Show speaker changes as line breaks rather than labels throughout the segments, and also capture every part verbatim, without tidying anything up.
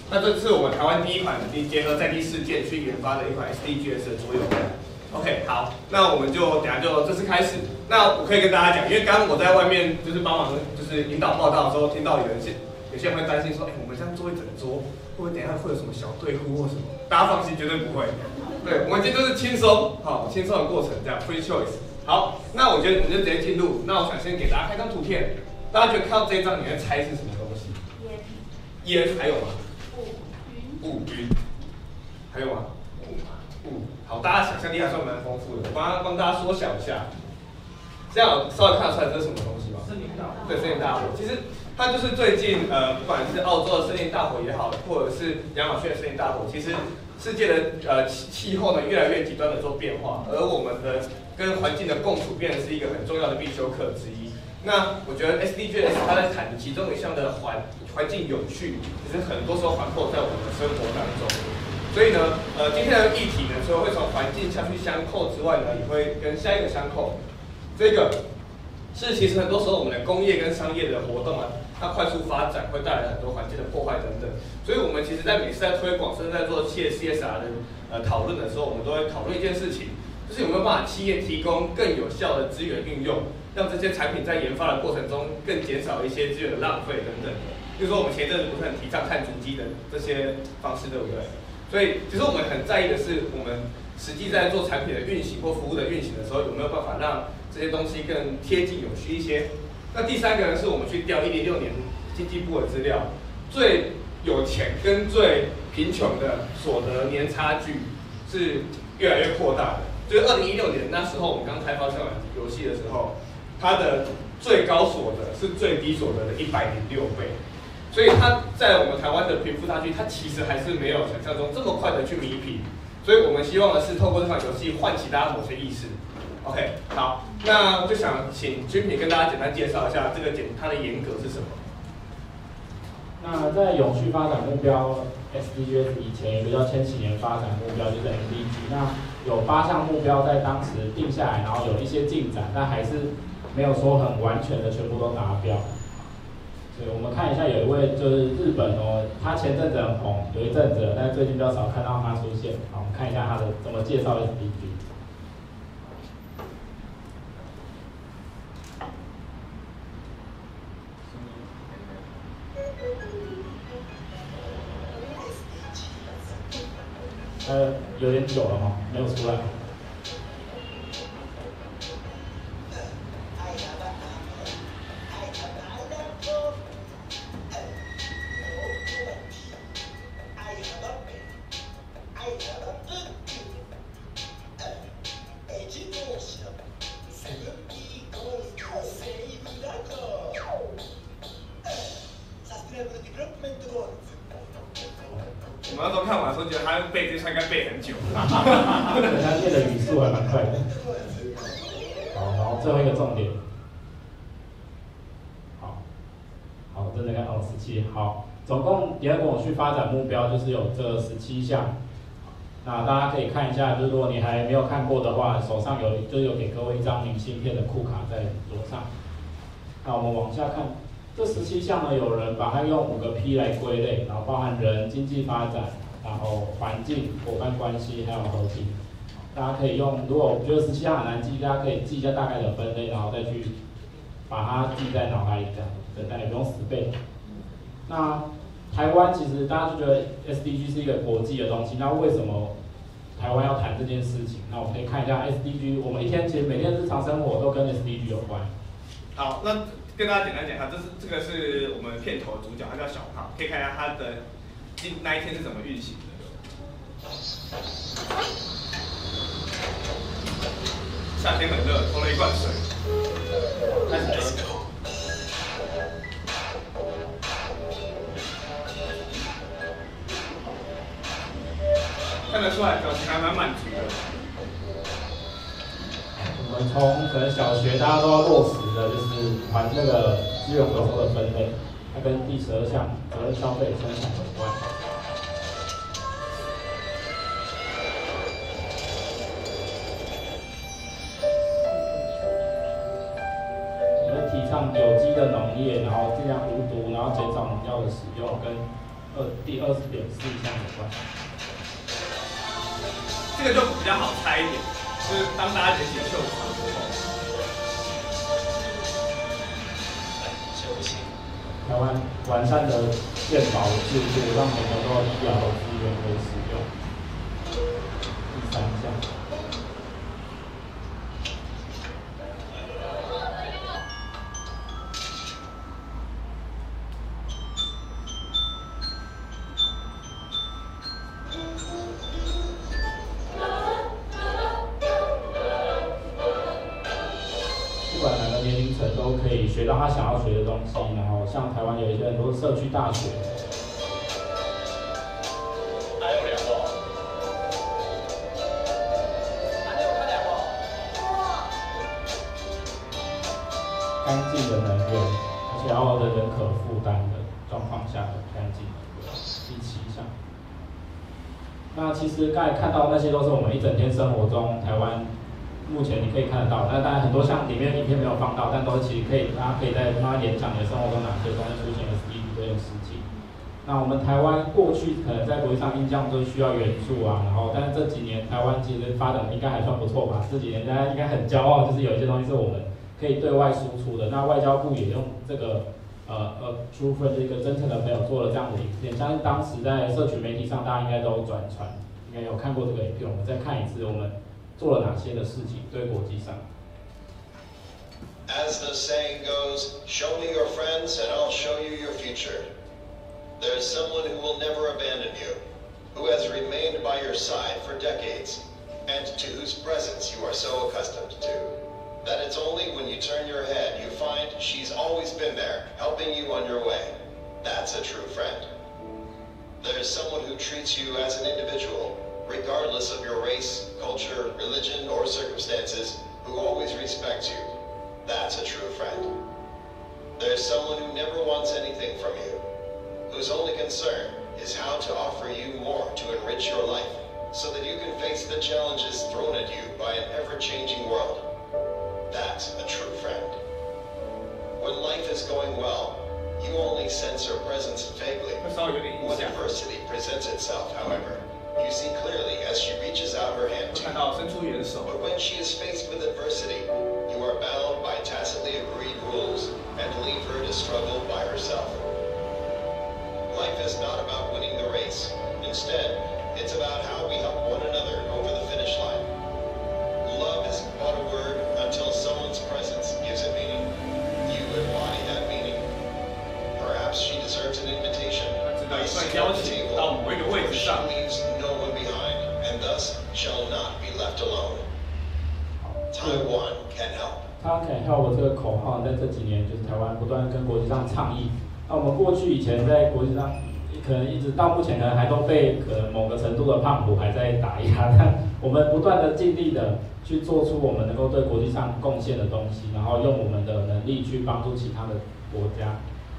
那这是我们台湾第一款结合在地事件去研发的一款 S D G S 的桌游。OK， 好，那我们就等下就正式开始。那我可以跟大家讲，因为刚刚我在外面就是帮忙就是引导报道的时候，听到有人有些人会担心说，哎、欸，我们这样做一整桌，会不会等一下会有什么小队呼或什么？大家放心，绝对不会。对，我们今天就是轻松，好，轻松的过程，这样 free choice。好，那我觉得我们就直接进入。那我想先给大家看张图片，大家觉得看到这一张，你会猜是什么东西？烟。烟还有吗？雾云。雾云。还有吗？雾。好，大家想象力还算蛮丰富的。我帮帮大家缩小一下，这样稍微看得出来这是什么东西吗？森林大火。对，森林大火。其实它就是最近呃，不管是澳洲的森林大火也好，或者是亚马逊的森林大火，其实世界的呃气气候呢越来越极端的做变化，而我们的跟环境的共处变成是一个很重要的必修课之一。那我觉得 S D G S 它在谈其中一项的环环境有序，其实很多时候环扣在我们的生活当中。所以呢，呃，今天的议题呢，除了会从环境下去相扣之外呢，也会跟下一个相扣。这个是其实很多时候我们的工业跟商业的活动啊，它快速发展会带来很多环境的破坏等等。所以我们其实在每次在推广，甚至在做企业 C S R 的呃讨论的时候，我们都会讨论一件事情，就是有没有办法企业提供更有效的资源运用，让这些产品在研发的过程中更减少一些资源的浪费等等的。比如说我们前阵子不是很提倡碳足迹的这些方式，对不对？所以，其实我们很在意的是，我们实际在做产品的运行或服务的运行的时候，有没有办法让这些东西更贴近有序一些？那第三个呢，是我们去调一零六年经济部的资料，最有钱跟最贫穷的所得年差距是越来越扩大的。就是二零一六年那时候，我们刚开发这款游戏的时候，它的最高所得是最低所得的一百零六倍。所以它在我们台湾的贫富差距，它其实还是没有想象中这么快的去弥平。所以我们希望的是透过这款游戏唤起大家某些意识。OK， 好，那就想请君平跟大家简单介绍一下这个简它的严格是什么。
那在永续发展目标 S D G S 以前有一个叫千禧年发展目标，就是 M D G。那有八项目标在当时定下来，然后有一些进展，但还是没有说很完全的全部都达标。对，我们看一下，有一位就是日本哦，他前阵子很红，有一阵子，但是最近比较少看到他出现。好，我们看一下他的怎么介绍 S D G。呃，有点久了哈，没有出来。
我那时候看完的时候，觉得他背这串应该背很久。
人家念的语速还蛮快的。好，然后最后一个重点。好，好，真的看哦，十七。好，总共联合国永续发展目标就是有这十七项。那大家可以看一下，就是如果你还没有看过的话，手上有就有给各位一张明信片的库卡在桌上。那我们往下看。这十七项呢，有人把它用五个 P 来归类，然后包含人、经济发展，然后环境、伙伴关系，还有和平。大家可以用，如果我觉得十七项很难记，大家可以记一下大概的分类，然后再去把它记在脑海里，这样，对，但也不用死背。那台湾其实大家就觉得 S D G 是一个国际的东西，那为什么台湾要谈这件事情？那我们可以看一下 S D G， 我们一天其实每天日常生活都跟 S D G 有关。
好，那跟大家简单讲一下，这是这个是我们片头的主角，他叫小胖，可以看一下他的那一天是怎么运行的。夏天很热，偷了一罐水，开始喝。看得出来，表情还蛮满足的。
我们从可能小学大家都要落实的，就是还那个资源回收的分类，它跟第十二项责任消费生产有关。我们提倡有机的农业，然后尽量无毒，然后减少农药的使用，跟二第二十点四项有关。
这个就比较好猜一点，就是当大家连起袖子之后，
台湾完善的健保制度，让每个都有医疗的资源可以使用。第三项。都可以学到他想要学的东西，然后像台湾有一些很多社区大学，
还有两个，还有看两个，
干净的能源，而且要的人可负担的状况下的干净能源。第七项。那其实刚才看到那些都是我们一整天生活中台湾。目前你可以看得到，那当然很多像里面影片没有放到，但都其实可以，大家可以在慢慢联想你的生活中哪些东西出现 S D G 这件事情。那我们台湾过去可能在国际上印象都需要援助啊，然后但是这几年台湾其实发展的应该还算不错吧？这几年大家应该很骄傲，就是有一些东西是我们可以对外输出的。那外交部也用这个呃呃 True Friend 这个真诚的朋友做了这样的影片，相信当时在社群媒体上大家应该都转传，应该有看过这个影片，我们再看一次我们。做了哪些的事情对国际上
As the saying goes, show me your friends and I'll show you your future. There is someone who will never abandon you, who has remained by your side for decades, and to whose presence you are so accustomed to, that it's only when you turn your head you find she's always been there, helping you on your way. That's a true friend. There is someone who treats you as an individual, regardless of your race, culture, religion, or circumstances, who always respects you. That's a true friend. There's someone who never wants anything from you, whose only concern is how to offer you more to enrich your life, so that you can face the challenges thrown at you by an ever-changing world. That's a true friend. When life is going well, you only sense her presence vaguely. When adversity presents itself, however, you see clearly as she reaches out her hand to you. But when she is faced with adversity, you are bound by tacitly agreed rules and leave her to struggle by herself. Life is not about winning the race. Instead, it's about how we help one another over the finish line. Love is but a word until someone's presence gives it meaning. You embody that meaning. Perhaps she deserves an invitation. A seat at the table, where she leaves no one behind, and thus shall not be left alone. Taiwan can help.
Taiwan can help 这个口号在这几年就是台湾不断跟国际上倡议。那我们过去以前在国际上，可能一直到目前可能还都被可能某个程度的胖虎还在打压，但我们不断的尽力的去做出我们能够对国际上贡献的东西，然后用我们的能力去帮助其他的国家。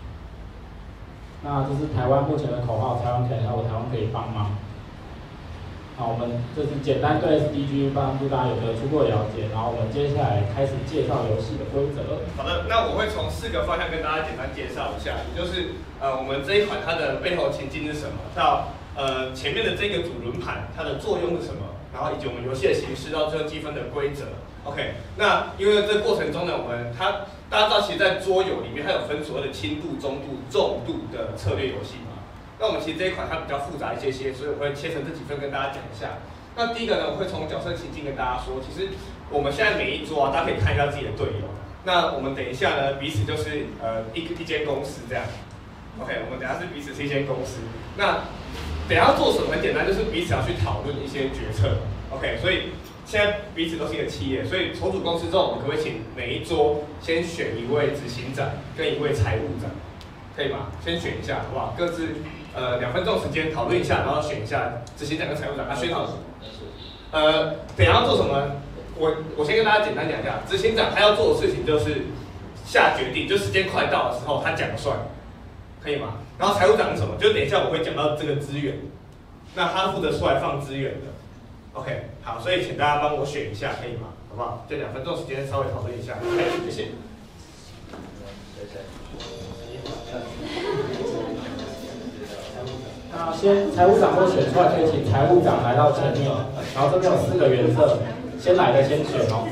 那这是台湾目前的口号，台湾可以help，台湾可以帮忙。好，我们这是简单对 S D G 帮助大家有个初步的了解，然后我们接下来开始介绍游戏的规则。
好的，那我会从四个方向跟大家简单介绍一下，也就是呃我们这一款它的背后情境是什么，到呃前面的这个主轮盘它的作用是什么，然后以及我们游戏的形式到最后积分的规则。OK， 那因为这过程中呢，我们它大家知道，其实，在桌游里面它有分所谓的轻度、中度、重度的策略游戏嘛。那我们其实这一款它比较复杂一些些，所以我会切成这几份跟大家讲一下。那第一个呢，我会从角色情境跟大家说，其实我们现在每一桌啊，大家可以看一下自己的队友。那我们等一下呢，彼此就是呃一一间公司这样。OK， 我们等一下是彼此是一间公司。那等一下要做什么？很简单，就是彼此要去讨论一些决策。OK， 所以现在彼此都是一个企业，所以重组公司之后，我们可不可以请每一桌先选一位执行长跟一位财务长，可以吗？先选一下，好不好？各自呃两分钟时间讨论一下，然后选一下执行长跟财务长。啊，选好。呃，等一下要做什么？我我先跟大家简单讲一下，执行长他要做的事情就是下决定，就时间快到的时候他讲了算，可以吗？然后财务长是什么？就等一下我会讲到这个资源，那他负责出来放资源的。OK， 好，所以请大家帮我选一下，可以吗？好不好？就两分钟时间稍微讨论一下。OK， 谢谢。
那先财务长都选出来，可以请财务长来到前面，然后这边有四个颜色，先来的先选哦。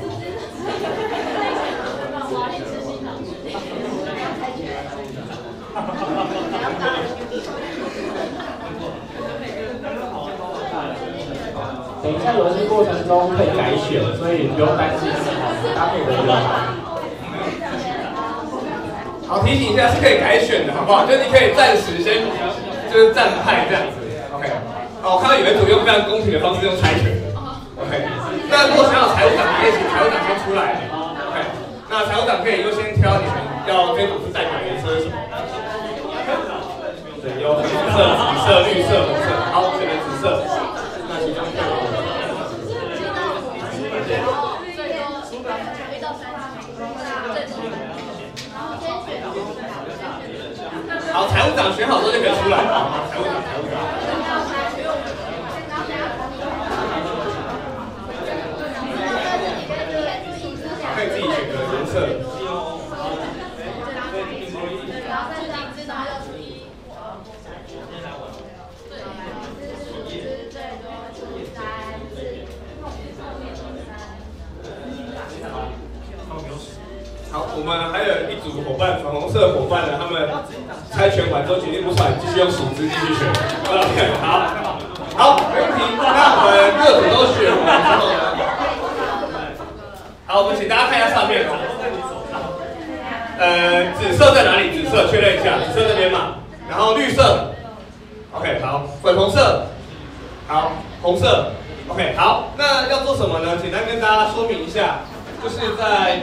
等一下游戏过程中可以改选，所以不用担心搭配的比较好。
好，提醒一下是可以改选的，好不好？就是你可以暂时先就是站派这样子 ，OK。哦，我看到有一组用非常公平的方式用猜拳的 ，OK。那如果想要财务长，可以请财务长先出来 ，OK。那财务长可以优先挑你们要这组是代表颜色是什么？对，有红色、紫色、绿色、红色。好，选择紫色。那其中好，财务长选好之后就可以出来了。财务长，财务长。可以自己选择颜色。好，我们还有一组伙伴，粉红色的伙伴呢，他们猜拳完之后决定不出来，继续用数字继续选。OK， 好，好，没问题。那我们各组都选完之后呢？好，我们请大家看一下上面哦。呃，紫色在哪里？紫色确认一下，紫色这边嘛。然后绿色 ，OK， 好，粉红色，好，红色 ，OK， 好。那要做什么呢？简单跟大家说明一下，就是在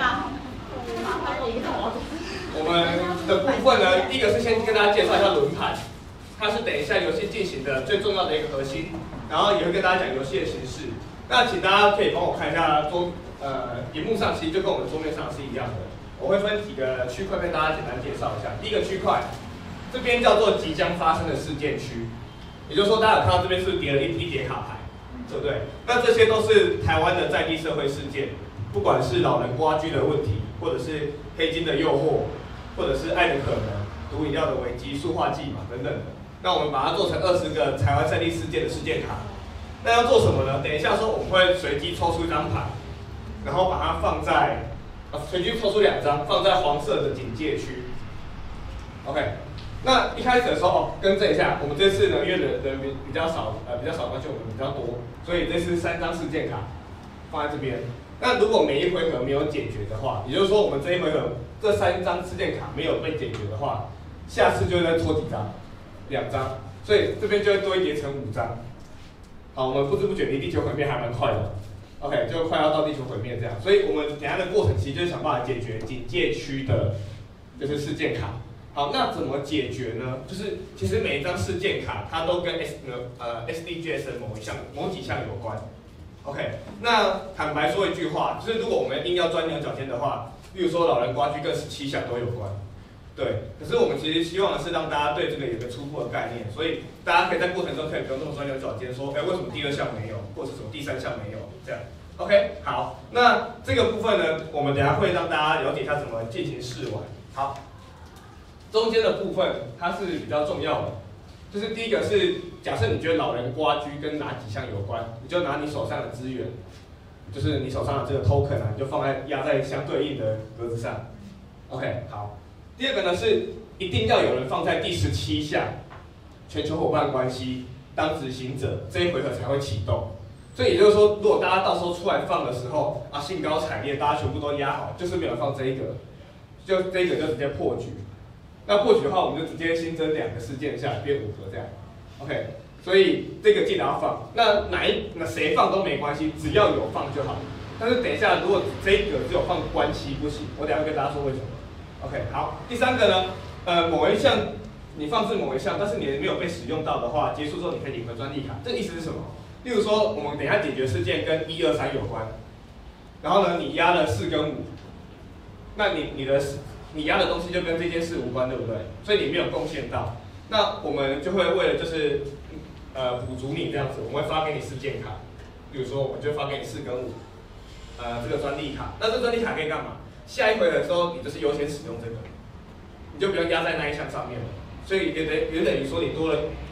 我们的部分呢，第一个是先跟大家介绍一下轮盘，它是等一下游戏进行的最重要的一个核心，然后也会跟大家讲游戏的形式。那请大家可以帮我看一下桌呃荧幕上，其实就跟我们桌面上是一样的。我会分几个区块跟大家简单介绍一下。第一个区块，这边叫做即将发生的事件区，也就是说大家有看到这边是不是叠了一一叠卡牌，对不对？那这些都是台湾的在地社会事件，不管是老人蝸居的问题，或者是黑金的诱惑，或者是爱的可能、毒饮料的危机、塑化剂嘛等等的。那我们把它做成二十个台湾在地事件的事件卡。那要做什么呢？等一下说我们会随机抽出一张牌，然后把它放在啊随机抽出两张，放在黄色的警戒区。OK。那一开始的时候，哦，更正一下，我们这次呢，因为人人比比较少，呃，比较少，而且我们比较多，所以这次三张事件卡放在这边。那如果每一回合没有解决的话，也就是说我们这一回合这三张事件卡没有被解决的话，下次就会再抽几张，两张，所以这边就会多一叠成五张。好，我们不知不觉离地球毁灭还蛮快的 ，OK， 就快要到地球毁灭这样，所以我们等下的过程其实就是想办法解决警戒区的，就是事件卡。好，那怎么解决呢？就是其实每一张事件卡它都跟 S 呃 S D G S 的某一项某几项有关。OK， 那坦白说一句话，就是如果我们硬要钻牛角尖的话，例如说老人蝸居跟十七项都有关，对。可是我们其实希望的是让大家对这个有个初步的概念，所以大家可以在过程中可以不用那么钻牛角尖，说，哎，为什么第二项没有，或者是什么第三项没有，这样。OK， 好，那这个部分呢，我们等一下会让大家了解一下怎么进行试玩。好。中间的部分它是比较重要的，就是第一个是假设你觉得老人蝸居跟哪几项有关，你就拿你手上的资源，就是你手上的这个 token 啊，你就放在压在相对应的格子上。OK， 好。第二个呢是一定要有人放在第十七项全球伙伴关系当执行者，这一回合才会启动。所以也就是说，如果大家到时候出来放的时候啊，兴高采烈，大家全部都压好，就是没有放这一个，就这一个就直接破局。那破局的话，我们就直接新增两个事件下来变五个这样 ，OK。所以这个记得要放。那哪一那谁放都没关系，只要有放就好。但是等一下，如果这一个只有放关系不行，我等一下会跟大家说为什么。OK， 好。第三个呢，呃，某一项你放置某一项，但是你没有被使用到的话，结束之后你可以领回专利卡。这个意思是什么？例如说，我们等一下解决事件跟一二三有关，然后呢，你压了四跟五，那你你的你压的东西就跟这件事无关，对不对？所以你没有贡献到，那我们就会为了就是呃补足你这样子，我们会发给你事件卡，比如说我们就发给你四跟五，呃这个专利卡。那这专利卡可以干嘛？下一回的时候你就是优先使用这个，你就不用压在那一项上面了。所以也等也等于说你多了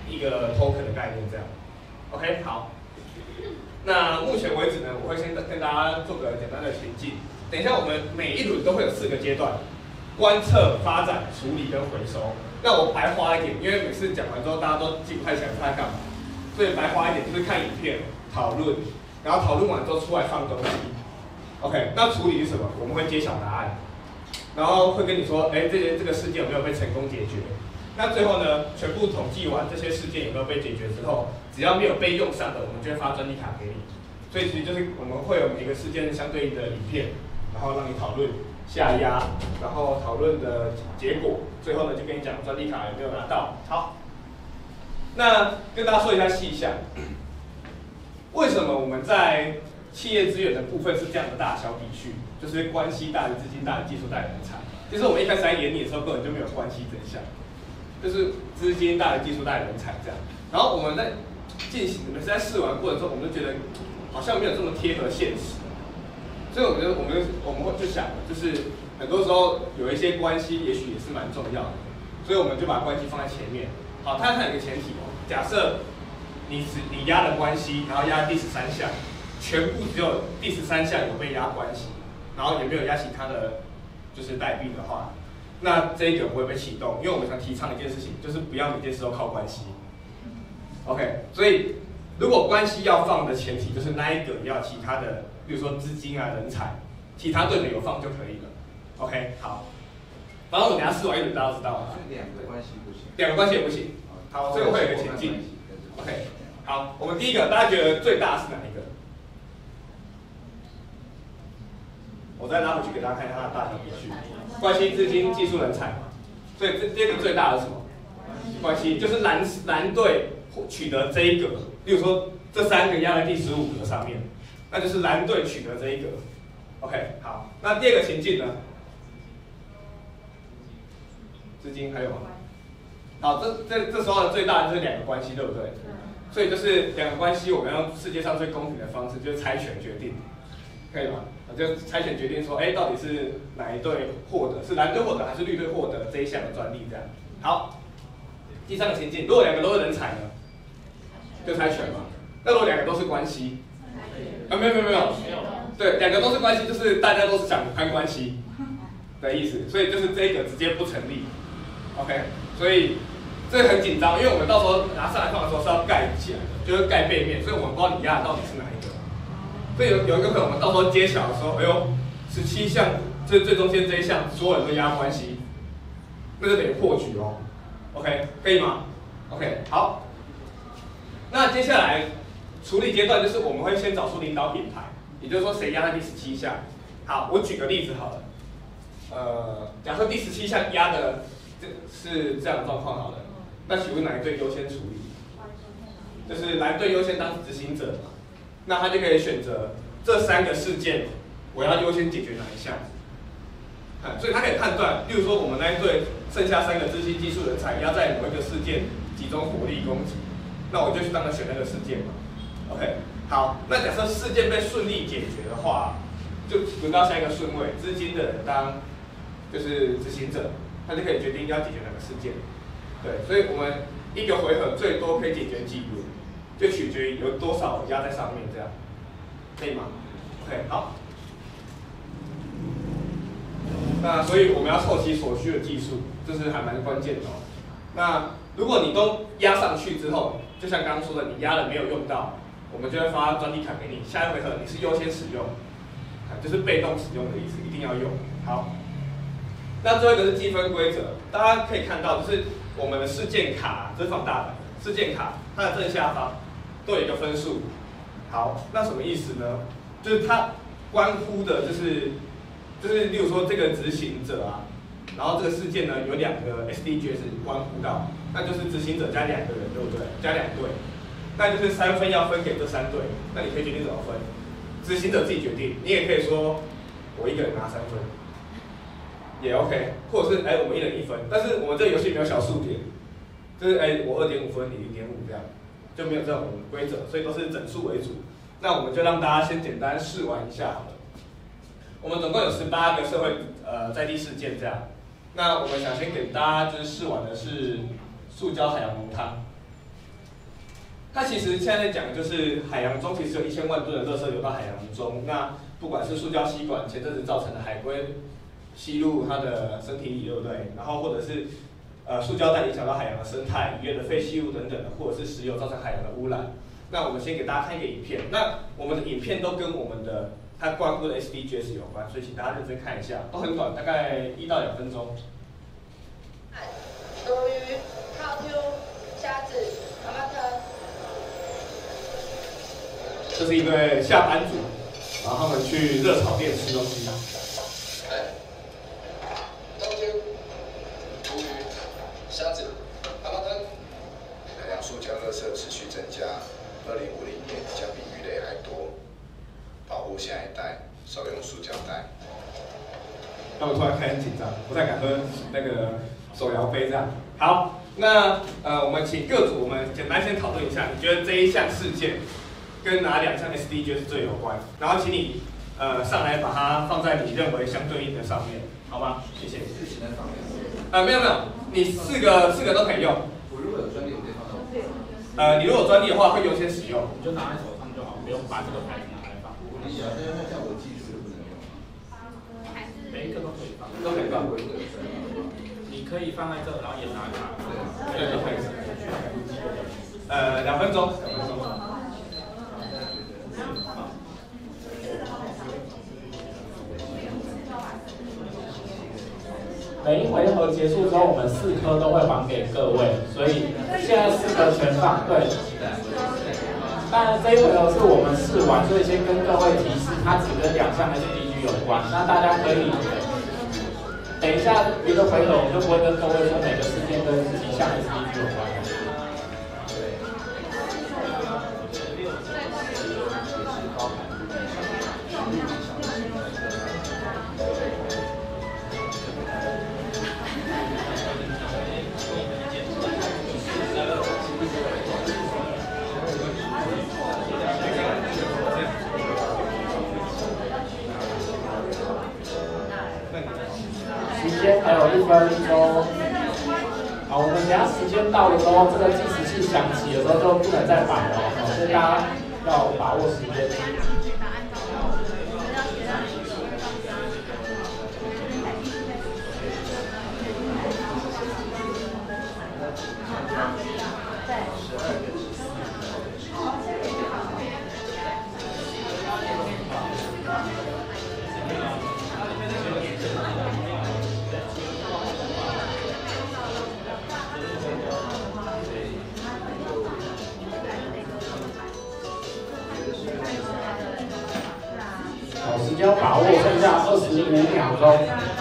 一个 token 的概念这样。OK， 好。那目前为止呢，我会先跟大家做个简单的情境。等一下我们每一轮都会有四个阶段：观测、发展、处理跟回收。那我白花一点，因为每次讲完之后大家都记不太起来他在干嘛，所以白花一点就是看影片、讨论，然后讨论完之后出来放东西。OK， 那处理是什么？我们会揭晓答案，然后会跟你说，哎，这些这个事件有没有被成功解决？那最后呢，全部统计完这些事件有没有被解决之后，只要没有被用上的，我们就会发专利卡给你。所以其实就是我们会有每个事件相对应的影片，然后让你讨论下压，然后讨论的结果，最后呢就跟你讲专利卡有没有拿到。好，那跟大家说一下细项，为什么我们在企业资源的部分是这样的大小比序，就是关系大于资金大于技术大于人才。其实我们一开始在演你的时候根本就没有关系这一项。就是资金大于技术大于人才这样，然后我们在进行，每次在试玩过程中，我们就觉得好像没有这么贴合现实，所以我们就我们就我们会就想，就是很多时候有一些关系，也许也是蛮重要的，所以我们就把关系放在前面。好，它它有一个前提哦，假设你只你压了关系，然后压第十三项，全部只有第十三项有被压关系，然后也没有压其他的就是代币的话。那这一个不会被启动，因为我们想提倡一件事情，就是不要每件事都靠关系。OK， 所以如果关系要放的前提就是那一个要其他的，比如说资金啊、人才，其他对的有放就可以了。OK， 好。然后我等下试完一轮，大家都知道了。
两个关系不行。
两个关系也不行。好，所以我会有一个前进。OK， 好，我们第一个，大家觉得最大是哪一个？我再拉回去给大家看一下它的大小比序。关系、资金、技术、人才嘛，所以这这个最大的是什么？关系就是蓝蓝队取得这一格，例如说这三个压在第十五格上面，那就是蓝队取得这一格。OK， 好，那第二个情境呢？资金还有吗？好，这这这时候最大的就是两个关系，对不对？所以就是两个关系，我们要用世界上最公平的方式，就是猜拳决定，可以吗？就猜拳决定说，哎，到底是哪一队获得，是蓝队获得还是绿队获得这一项的专利？这样。好，第三个情境，如果两个都是人才呢，就猜拳嘛。那如果两个都是关系，啊，没有没有没有，对，两个都是关系，就是大家都是想攀关系的意思，所以就是这个直接不成立。OK， 所以这个很紧张，因为我们到时候拿上来放的时候是要盖起来的，就是盖背面，所以我们不知道你压的到底是哪一个。所以有有一个可能，我们到时候揭晓的时候，哎呦，十七项，这最中间这一项，所有人都压关系，那就等于破局哦。OK， 可以吗 ？OK， 好。那接下来处理阶段就是我们会先找出领导品牌，也就是说谁压在第十七项。好，我举个例子好了，呃，假设第十七项压的这是这样的状况好了，那请问哪一队优先处理？就是蓝队优先当执行者嘛。那他就可以选择这三个事件，我要优先解决哪一项？啊，所以他可以判断，例如说我们那一队剩下三个资金、技术、人才要在某一个事件集中火力攻击，那我就去当他选那个事件嘛。OK， 好，那假设事件被顺利解决的话，就轮到下一个顺位，资金的人当就是执行者，他就可以决定要解决哪个事件。对，所以我们一个回合最多可以解决几轮。就取决于有多少压在上面，这样可以吗 ？OK， 好。那所以我们要凑齐所需的技术，这是还蛮关键的哦。那如果你都压上去之后，就像刚刚说的，你压了没有用到，我们就会发专利卡给你。下一回合你是优先使用，就是被动使用的意思，一定要用。好。那最后一个是积分规则，大家可以看到，就是我们的事件卡，这是放大版事件卡，它的正下方都有一个分数。好，那什么意思呢？就是它关乎的就是就是例如说这个执行者啊，然后这个事件呢有两个 S D G S 关乎到，那就是执行者加两个人，对不对？加两队，那就是三分要分给这三队，那你可以决定怎么分，执行者自己决定，你也可以说我一个人拿三分，也 OK， 或者是哎我们一人一分，但是我们这个游戏没有小数点。就是哎，我二点五分，你零点五这样，就没有这种规则，所以都是整数为主。那我们就让大家先简单试玩一下好了。我们总共有十八个社会呃在地事件这样。那我们想先给大家就是试玩的是塑胶海洋浓汤。 它其实现在在讲的就是海洋中其实有一千万吨的垃圾流到海洋中，那不管是塑胶吸管前阵子造成的海龟吸入它的身体里，对不对？然后或者是呃塑胶袋影响到海洋的生态，渔业的废弃物等等的，或者是石油造成海洋的污染。那我们先给大家看一个影片，那我们的影片都跟我们的它关乎的 S D Gs 有关，所以请大家认真看一下，都很短，大概一到两分钟。
鲈鱼、烤 Q、虾子、蛤蟆汤。
这是一对下班族，然后他们去热炒店吃东西。
哎，烤 Q、鲈鱼、虾子、蛤蟆汤。海洋塑胶垃圾持续增加，二零五零年将比鱼类还多。保护下一代，少用塑胶袋。
他们突然开始很紧张，不太敢喝那个手摇杯这样。好，那呃，我们请各组，我们简单先讨论一下，你觉得这一项事件跟哪两项 S D G 是最有关？然后请你呃上来把它放在你认为相对应的上面，好吗？谢谢。呃，没有没有，你四个四个都可以用。
我如果有专利，我可以放到。
呃，你如果专利的话，会优先使用。
你就拿在手上就好，不用把这个牌子拿来放。
可以啊，但是那像我技术不能用。
每一个都可以放，
都可以放。
你可以放在这，然后也拿卡。
对，都可以。呃，两分钟。两分钟。
每一回合结束之后，我们四颗都会还给各位，所以现在四颗全放。对。当然这一回合是我们试完，所以先跟各位提示，它只跟两项 S D G 有关。那大家可以等一下别的回合，我就不会跟各位说每个事件跟几项 S D G 有关。时间还有一分钟。好，我们等下时间到的时候，这个计时器响起的时候就不能再摆了，所以大家要把握时间。时间要把握，剩下二十五秒钟。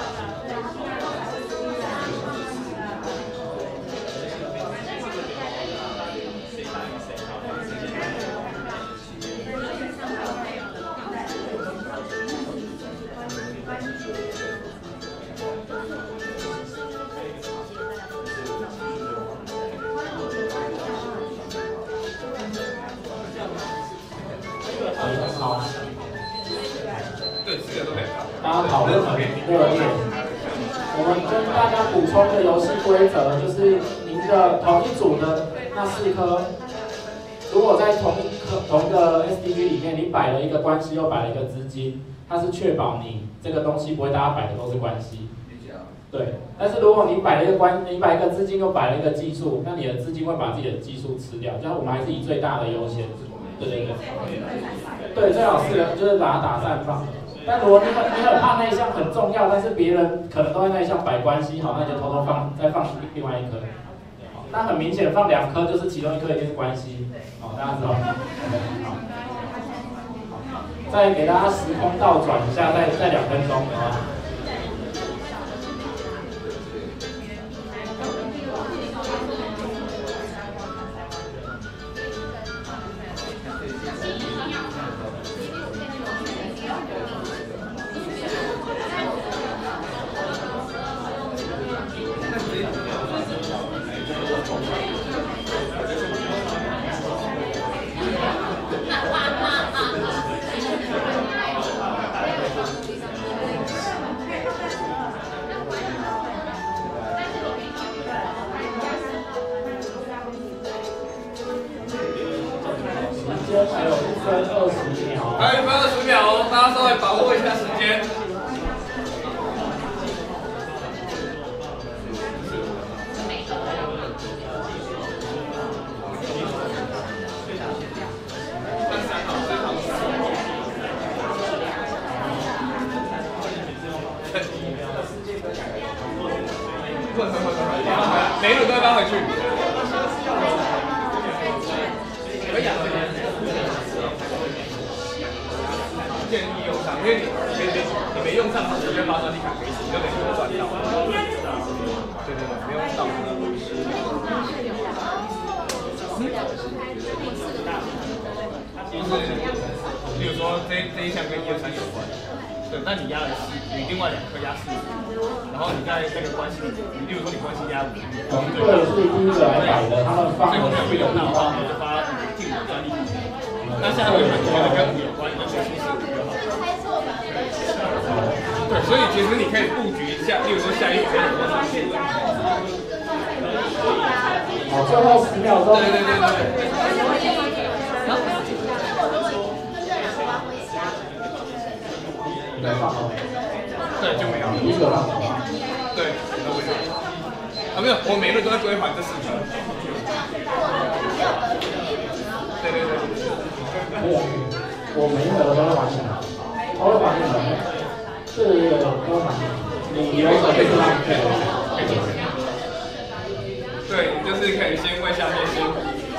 好。大家讨论很热烈。我们跟大家补充的游戏规则就是，您的同一组的那四颗，如果在同一颗同一个 S D G 里面，你摆了一个关系又摆了一个资金，它是确保你这个东西不会大家摆的都是关系。对。但是如果你摆了一个关，你摆一个资金又摆了一个技术，那你的资金会把自己的技术吃掉。这样我们还是以最大的优先。对对对。对，最好是就是把它打散放。但如果你很你很怕那一项很重要，但是别人可能都在那一项摆关系，好，那你就偷偷放再放另外一颗。好，那很明显放两颗就是其中一颗一定是关系，好，大家知道。好，再给大家时空倒转一下，再再两分钟，好吧？ 间还有一分二十秒。
还有一分二十秒哦，大家稍微把握一下时间。每一组都要搬回去。可以啊。建议用上，因为你你你你没用上，它直接发专利卡给你，你就等于没赚到。对对对，没有到。就是，比如说这这一项跟一二三有关。对，那你压了四，你另外两颗压四，然后你在那个关系，你例如说你关系压五，
对，是第一个来摆的，他们放的是
没有用到的话，你就发进五专利。那下回你觉得跟五有关，你就选四五就好。对，所以其实你可以布局一下，例如说下一个可以有多少线。
好，最后十秒钟。
对对对对对。对，就没有。
一个放
对，都没有。啊，没有，我每一轮都在归还这四颗。对对对。
没有，我每一轮都会还起来。我会还起来。是多少？你有可以让对。
对，你就是可以先为下面先。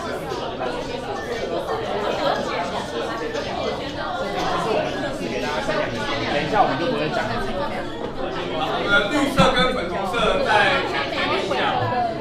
等一下我们就不会讲了。
我们绿色跟粉红色在前面一下。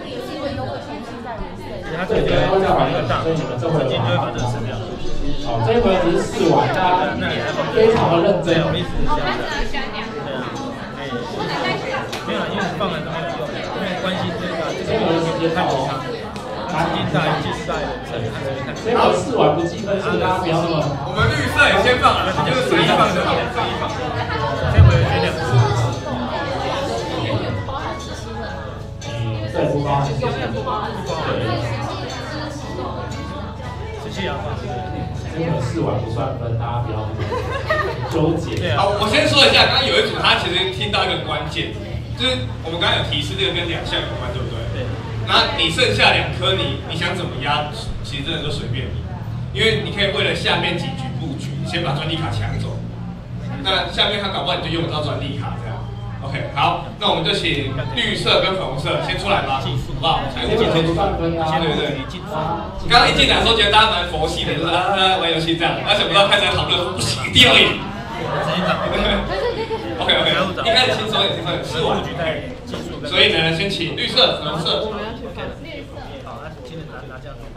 它这边会再还一个大，所以你们这回就会把这个吃掉。好，这一回只是试玩，大家非常的认真。
我意思是这样的。对啊，没有，因为放了都没有用，因为关系这个这个直接看其他。它已经在技术在人生，它直接看。
所以我试完不计分，所以大家不要那么。
我们绿色也先放了，就是随意放就好，随意放。
这回选两次。
对，不包含。
不包含。仔细啊，
这个试完不算分，大家不要纠结。
好，我先说一下，刚刚有一组他其实听到一个关键，就是我们刚刚有提示这个跟两项有关，对不对？对。那你剩下两颗，你你想怎么压，其实真的就随便你，因为你可以为了下面几局布局，你先把专利卡抢走。那下面他搞不好你就用得到专利卡这样。OK， 好，那我们就请绿色跟粉红色先出来吧，好不好？财务技术，对对对。刚刚一进来的时候觉得大家蛮佛系的，就是啊玩游戏这样，而想不到开始讨论不行，第二名。OK OK， 一开始轻松一点，轻松一点，是我。所以呢，先请绿色、粉红色。
好，那今天拿拿这样放。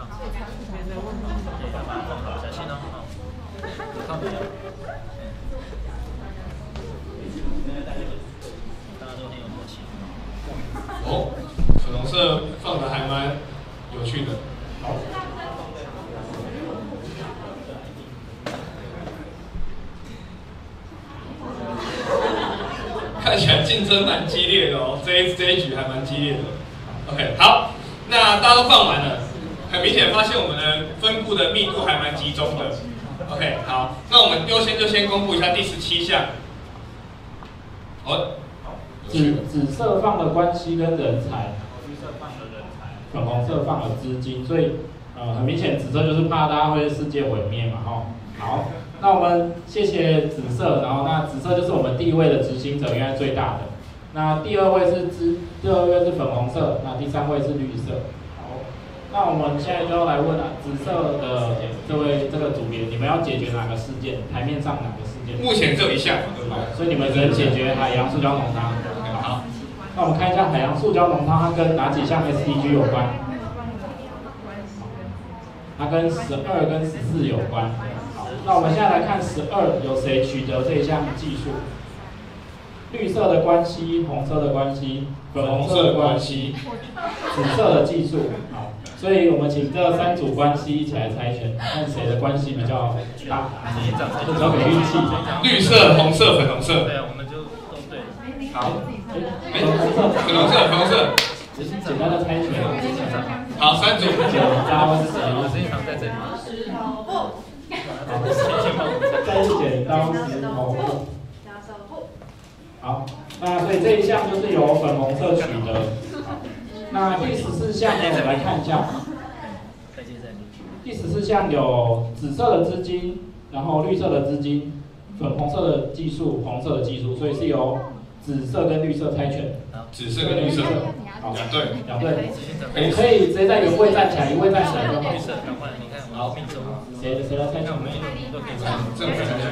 小心哦，好。大家都很有默契。
哦，粉红色放的还蛮有趣的。好。看起来竞争蛮激烈的哦，这一这一局还蛮激烈的。OK， 好，那大家都放完了，很明显发现我们的分布的密度还蛮集中的。OK， 好，那我们优先就先公布一下第十七项。哦，
紫紫色放了关系跟人才，
绿色放了人才，
粉红色放了资金，所以呃很明显紫色就是怕大家会世界毁灭嘛，哈。好。那我们谢谢紫色，然后那紫色就是我们第一位的执行者，应该最大的。那第二位是紫，第二位是粉红色，那第三位是绿色。好，那我们现在就要来问了，紫色的这位这个组别，你们要解决哪个事件？台面上哪个事件？
目前只有一项，对不对？
所以你们只能解决海洋塑胶浓汤。好，那我们看一下海洋塑胶浓汤，它跟哪几项 S D G 有关？它跟十二跟十四有关。那我们现在来看十二，有谁取得这一项技术？绿色的关系、红色的关系、粉红色的关系、紫色的技术。好，所以我们请这三组关系一起来猜拳，看谁的关系比较大。就交给运气。
绿色、红色、粉红色。
对啊，我们就都对。
好。哎，粉红色、粉红色。
只是简单的猜拳。
好，三组。
大家问谁？
实际上在这里。
再次剪刀石头布。好，那所以这一项就是由粉红色取得。好，那第十四项呢，我们来看一下。第十四项有紫色的资金，然后绿色的资金，粉红色的技术，红色的技术，所以是由紫色跟绿色猜拳。
紫色跟绿色，
好，
两队，
两队，你可以直接在原位站起来，一位站起来就好。好，谁谁来猜拳？
正面猜拳。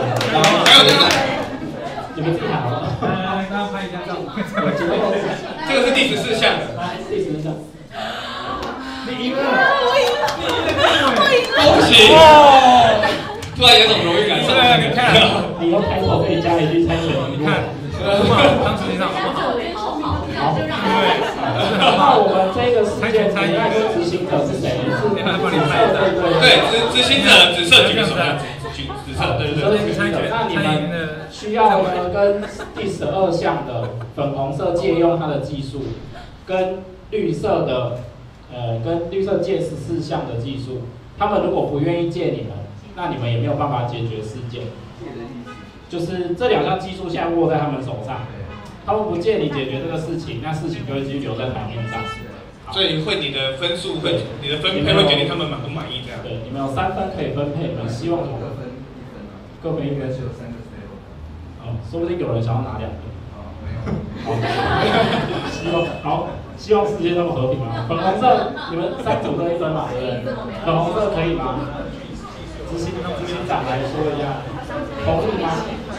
你们自己喊好了。
来，大家拍一下照。
这个是第十四项的。
第十四项。
你赢了！我赢了！
恭喜！突然有种荣誉感上来。
你看，
以后开头可以加一句猜拳。
你看，当时你上好不好？
好，那我们这个事件主要的执行者是谁？是紫色对对
对，执执行者紫色举个手，紫色对对对。
那你们需要呢跟第十二项的粉红色借用它的技术，跟绿色的呃跟绿色借十四项的技术，他们如果不愿意借你们，那你们也没有办法解决事件。就是这两项技术现在握在他们手上。他们不借你解决这个事情，那事情就会继续留在台面上。
所以会你的分数会，你的分配会决定他们满不满意这样。
对，你们有三分可以分配，你们希望
各分一分啊，
各分一分。
只有三个 fail。
哦，说不定有人想要拿两分。
哦，没有。
好，希望好，希望世界那么和平啊。粉红色，你们三组各一分嘛，对不对？粉红色可以吗？执行执行长来说一下，同意吗？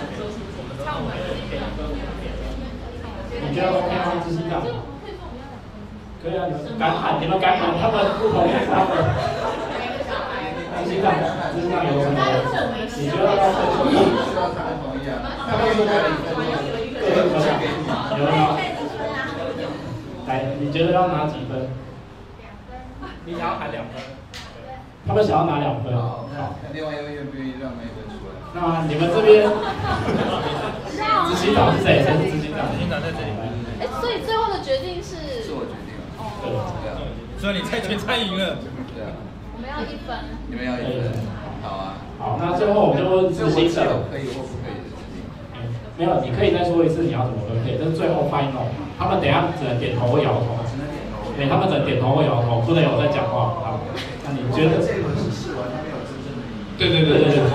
你觉得 OK 吗？执行长？可以啊，你们敢喊，你们敢喊，他们不同意他们。执行长，执行长有什么？你觉得要分数？
需要他们同意啊。他们说各一分，各一分给你。
有吗？来，你觉得要拿几分？
你想要喊两分。
他们想要拿两分。
好，那另外一位愿不愿意让那一分出来？
那你们这边，执行长是谁？谁是执行长？
执行长在这里。
哎，所以最后的决定是？
是我决定了。
对。
对啊。
所以你猜拳猜赢了。
对啊。
我们要一分。
你们要一分。好啊。
好，那最后我们就问执行者。
可以或不可以的决定。
没有，你可以再说一次你要怎么分配，这是最后 final。他们等一下只能点头或摇头。
只能点头。
对，他们只能点头或摇头，不能有在讲话。好，那你觉得？
这一轮是试完，它没有真正的意义。
对对对对对。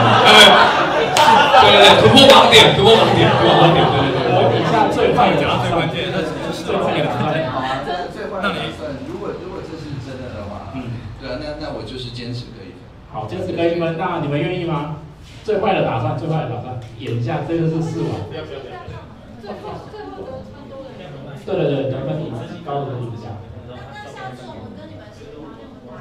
对对对，突破盲点，突破盲点，突破盲点，对对对。
我底下最坏的打
最关
算，
键，那只是
最坏的打算。
好啊，最坏的打算，如果如果这是真的的话，嗯，对啊，那那我就是坚持各一分。
好，坚持各一分，那你们愿意吗？最坏的打算，最坏的打算，演一下，这个是试完。不要不要不要。
最后最后得分多的人。
对对对，得分比自己高的赢一下。
那下次我们跟你们喜欢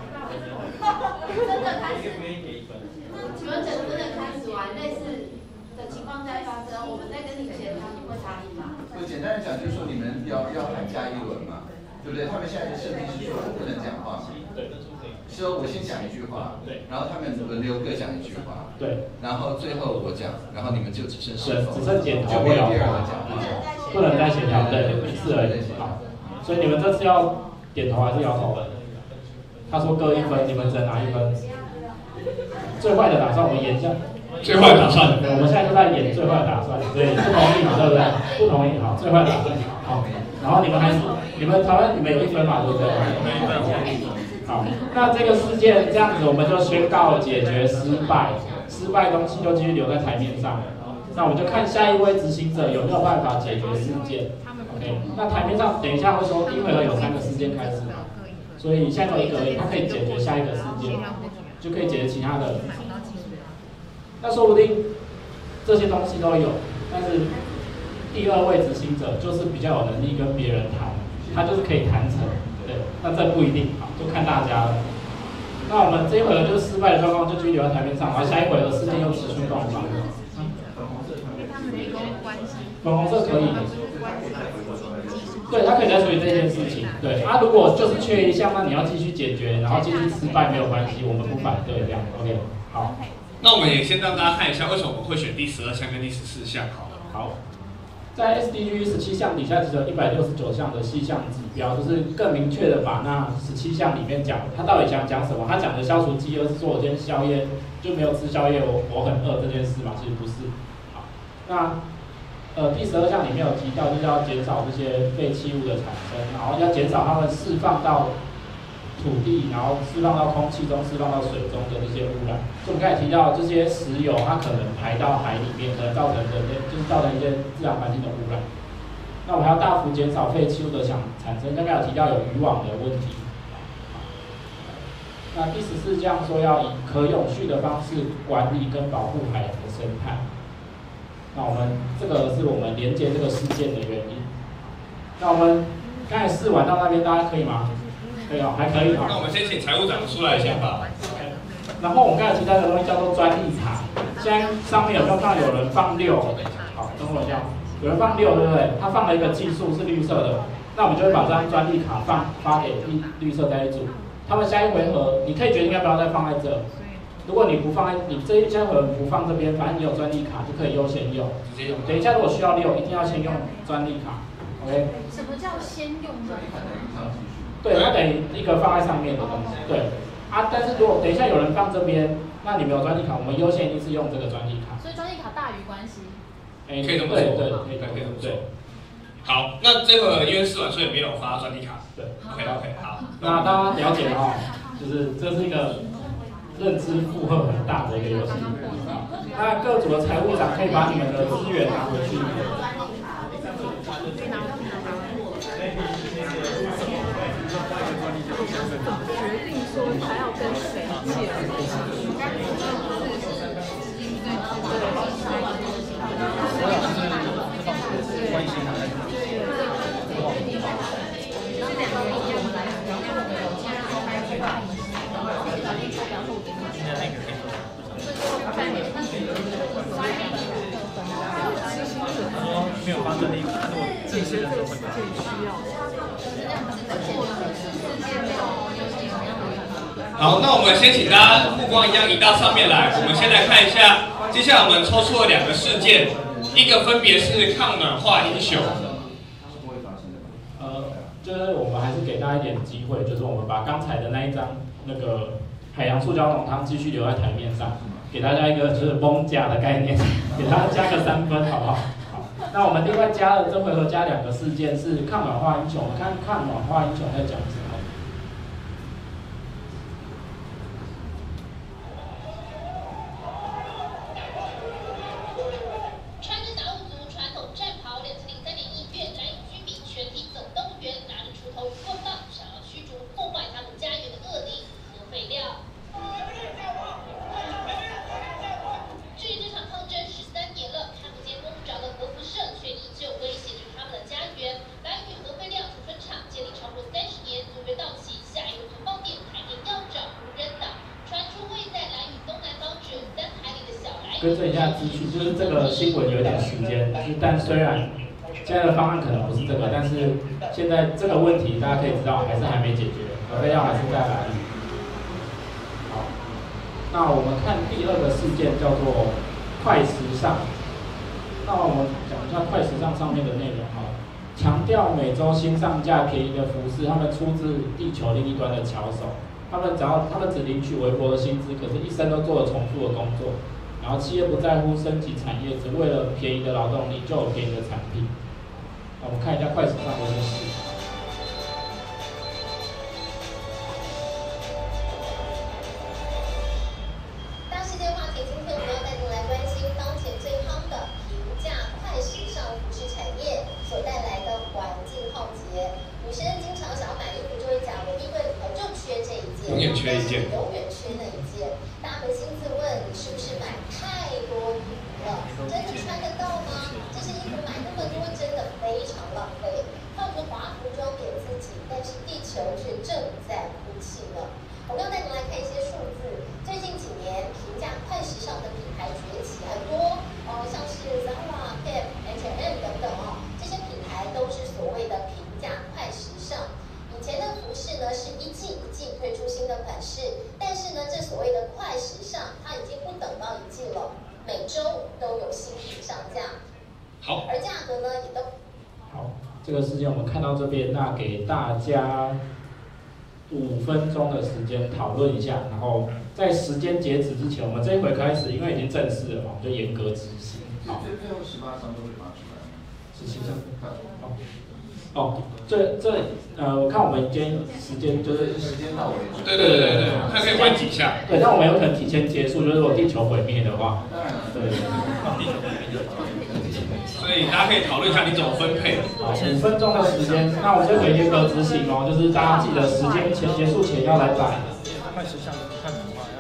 真的开始，请问真的开始玩类似的情况再发生，我们再跟你协调，你会答应吗？
我简单的讲，就是说你们要要喊加一轮嘛，对不对？他们现在的设定是说我不能讲话嘛，
对，
是说我先讲一句话，
对，
然后他们轮流各讲一句话，
对，
然后最后我讲，然后你们就只剩是否，
只剩点头
就没有第二个讲话，
不能再协调，对，一次而已。好，所以你们这次要点头还是摇头的？他说各一分，你们只能拿一分。最坏的打算我们演一下。
最坏的打算，
对，我们现在就在演最坏的打算，所以不同意嘛，对不对？不同意，好，最坏的打算，好。然后你们还是，你们台湾你们有一分嘛，对不对？好，那这个事件这样子，我们就宣告解决失败，失败东西就继续留在台面上。那我们就看下一位执行者有没有办法解决事件。OK， 那台面上等一下会说，第一回合有三个事件开始，所以现在有一个而已，它可以解决下一个事件，就可以解决其他的。那说不定这些东西都有，但是第二位执行者就是比较有能力跟别人谈，他就是可以谈成，对，那这不一定，好，就看大家了。那我们这一回合就是失败的状况就继续留在台面上，然后下一回合事件又持续爆发。粉红色可以，对，他可以再处理这件事情，对，啊，如果就是缺一项，那你要继续解决，然后继续失败没有关系，我们不反对这样 ，OK， 好。
那我们也先让大家看一下为什么我们会选第十二项跟第十四项好了。
好， 在 S D G 十七项底下，其实有一百六十九项的细项指标，就是更明确的把那十七项里面讲，他到底想讲什么？他讲的消除饥饿是说我今天宵夜就没有吃宵夜，我我很饿这件事嘛？其实不是。好，那呃第十二项里面有提到，就是要减少这些废弃物的产生，然后要减少它们释放到土地，然后释放到空气中、释放到水中的这些污染。就我们刚才提到，这些石油它可能排到海里面，可能造成人类就是造成一些自然环境的污染。那我们还要大幅减少废弃物的产产生。刚才有提到有渔网的问题。那第十四项说要以可永续的方式管理跟保护海洋的生态。那我们这个是我们连接这个事件的原因。那我们刚才试完到那边，大家可以吗？可以哦，还可以哦。
那我们先请财务长出来先吧。
然后我们刚才提到一个东西叫做专利卡，现在上面有没有看到有人放六？好，等我一下，有人放六对不对？他放了一个技术是绿色的，那我们就会把这张专利卡放发给绿绿色这一组。他们下一回合你可以决定要不要再放在这。如果你不放在你这一下回合不放这边，反正你有专利卡就可以优先用。直接用。等一下如果需要六，一定要先用专利卡。OK。
什么叫先用专利卡？
对，它等于一个放在上面的东西。对。啊，但是如果等一下有人放这边，那你没有专利卡，我们优先一定是用这个专利卡。
所以专利卡大于关系。
哎，
可以这么说。
对对，可以可以这么说。
好，那这个因为试完所以没有发专利卡。
对。
OK OK 好。
那大家了解哦，就是这是一个认知负荷很大的一个游戏。那各组的财务长可以把你们的资源拿回去。
决定说他要跟谁借。
关心他。没有发专利卡，但是我自己的时候会发。
好，那我们先请大家目光一样移到上面来，我们先来看一下，接下来我们抽出了两个事件，一个分别是抗暖化英雄。
呃，就是我们还是给大家一点机会，就是我们把刚才的那一张那个海洋塑胶浓汤继续留在台面上，给大家一个就是蒙甲的概念，给大家加个三分，好不好？好，那我们另外加了这回合加两个事件是抗暖化英雄，我们看抗暖化英雄在讲什么。更正一下资讯，就是这个新闻有点时间，但虽然现在的方案可能不是这个，但是现在这个问题大家可以知道还是还没解决，核废料还是在来。好，那我们看第二个事件叫做快时尚。那我们讲一下快时尚上面的内容哈，强调每周新上架便宜的服饰，他们出自地球另一端的巧手，他们只要他们只领取微薄的薪资，可是一生都做了重复的工作。然后企业不在乎升级产业，只为了便宜的劳动力就有便宜的产品。那我们看一下快时尚的历史。
大世界话题，今天我们要带您来关心当前最夯的平价快时尚服饰产业所带来的环境浩劫。女生经常想要买衣服，就会讲我衣柜里头就缺这一件，
永远缺一件，
永远缺那一件。大家扪心自问，你是不是买太多衣服了？真的穿得到吗？这些衣服买那么多，真的非常浪费。靠着华服装点自己，但是地球却正在哭泣呢。我们要带您来看一些数字。最近几年，平价快时尚的品牌崛起很多，哦，像是 Zara、G A P、H and M 等等哦，这些品牌都是所谓的平价快时尚。以前的服饰呢是一季一季推出新的款式，但是呢，这所谓的快时尚，它已经不等到一季了，每周都有新品上架。
好，
而价格呢也都
这个事件我们看到这边，那给大家五分钟的时间讨论一下，然后在时间截止之前，我们这一回开始，因为已经正式了嘛，我们就严格执行。好，
这最后十八张都会发出来。
执行上。哦。哦，这这呃，我看我们今天时间就是
时间到为止。
对对对对对，它可以玩几下。
对，但我们有可能提前结束，就是如果地球毁灭的话。对。
所以大家可以讨论一下你怎么分配。
好，五分钟的时间，那我们就可以严格执行哦，就是大家记得时间前结束前要来摆。
快时尚看的话，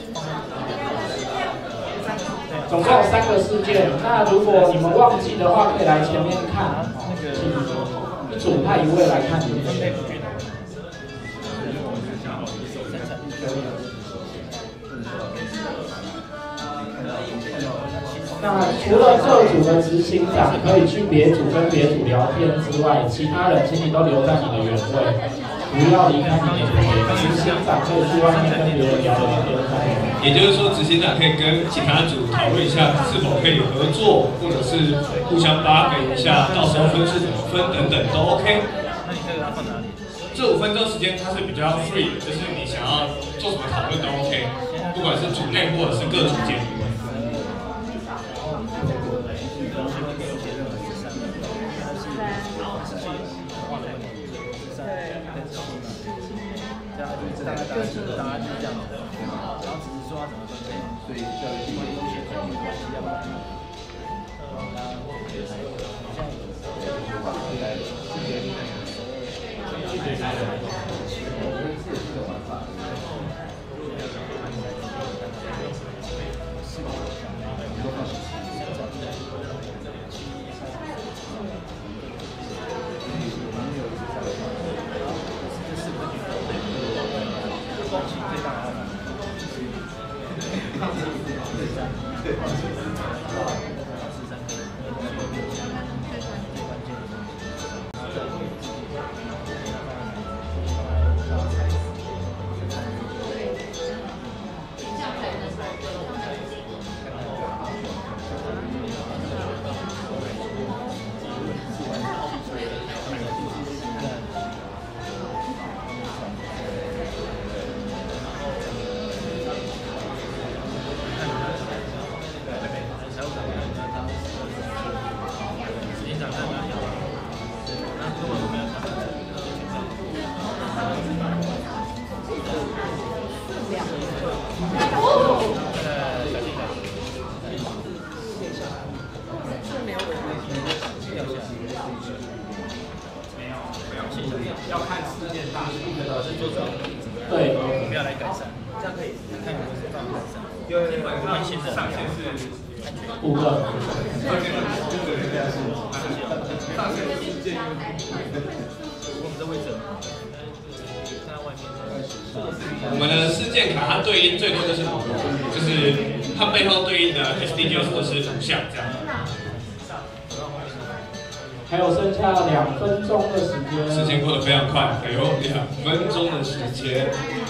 总共有三个事件，那如果你们忘记的话，可以来前面看。一组派一位来看。那除了这组的执行长可以去别组跟别组聊天之外，其他人请你都留在你的原位，不要离开你的组别。执行长可以去外面跟别人聊聊天。
也就是说，执行长可以跟其他组讨论一下是否可以合作，或者是互相发给一下，到时候分是怎么分等等都 OK。
那你这个要放哪里？
这五分钟时间它是比较 free 的，就是你想要做什么讨论都 OK， 不管是组内或者是各组间。
大概大概就是答案是这样的，然后只是说要怎么分配，所以教育机会优先分配关系要不然，呃，那现在有有话回来了，
要看事件大小，
是做成
对，
不要来改善，这样可以看有没有办法改善。
因为基本上上限是
五个。
上限是上限是事件。
我们的位置，看外面。
我们的事件卡它对应最多就是五个，就是它背后对应的 S D G 就是五项这样。
还有剩下两分钟的时间。
时间过得非常快，还有两分钟的时间。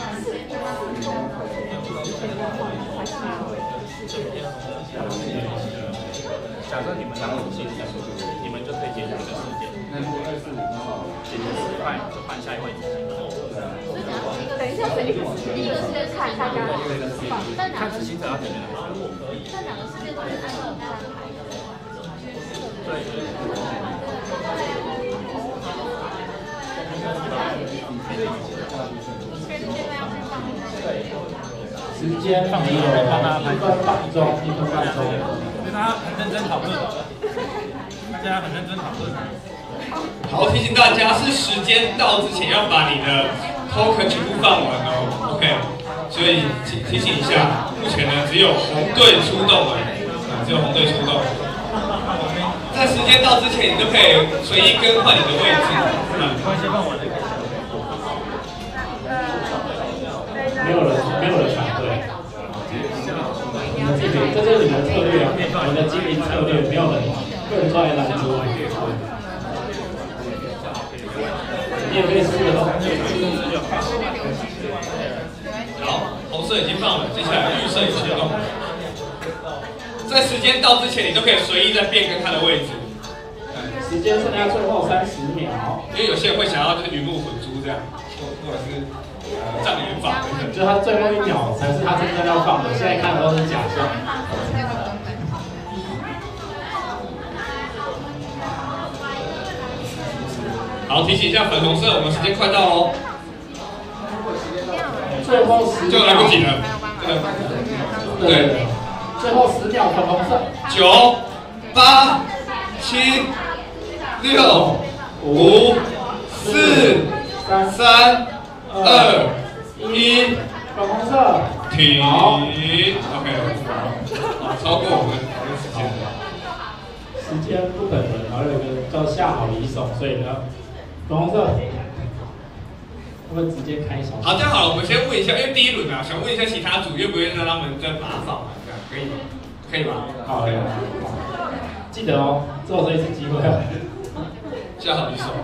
假设你们当主席，你们就可以解决这个事件。解决失败就换下一位主席。
等一下，谁第一个先看大家放，
看执行者要解决的。
这两个事件都是按照安排的。
对。时间放一个，帮他一分半钟，一分半钟。
所以大家很认真讨论，大家很认真讨论。
好，提醒大家是时间到之前要把你的 token 全部放完哦 ，OK。所以提提醒一下，目前呢只有红队出动了，只有红队出动。在时间到之前，你就可以随意更换你的位置。嗯，
关系放完就可以。
没有人，没有人反对。你们自己，这就是你们的策略，我们的经营策略，没有人，不能抓来拦住。你也可以试了。
好，红色已经放了，接下来绿色也启动。在时间到之前，你都可以随意再变更它的位置。时
时间剩下最后三十秒。
因为有些人会想要就是鱼目混珠这样，或或者是呃障眼法等等。
就是他最后一秒才是他真正要放的，现在看的都是假象。
好，提醒一下粉红色，我们时间快到喽。
最后十
就来不及了，对，对，
最后十秒粉红色。
九、八、七、六、五、四、三、二、一，
粉红色。
停。OK， 超过我们讨论时间。
时间不等人，然后有一个叫下好离手，所以呢，粉红色。会不会直接开小？
好，这样好了，我们先问一下，因为第一轮啊，想问一下其他组愿不愿意让他们再把它放完，这样可以吗？可以吗？
好呀，记得哦，只有这一次机会哦。
下好离手。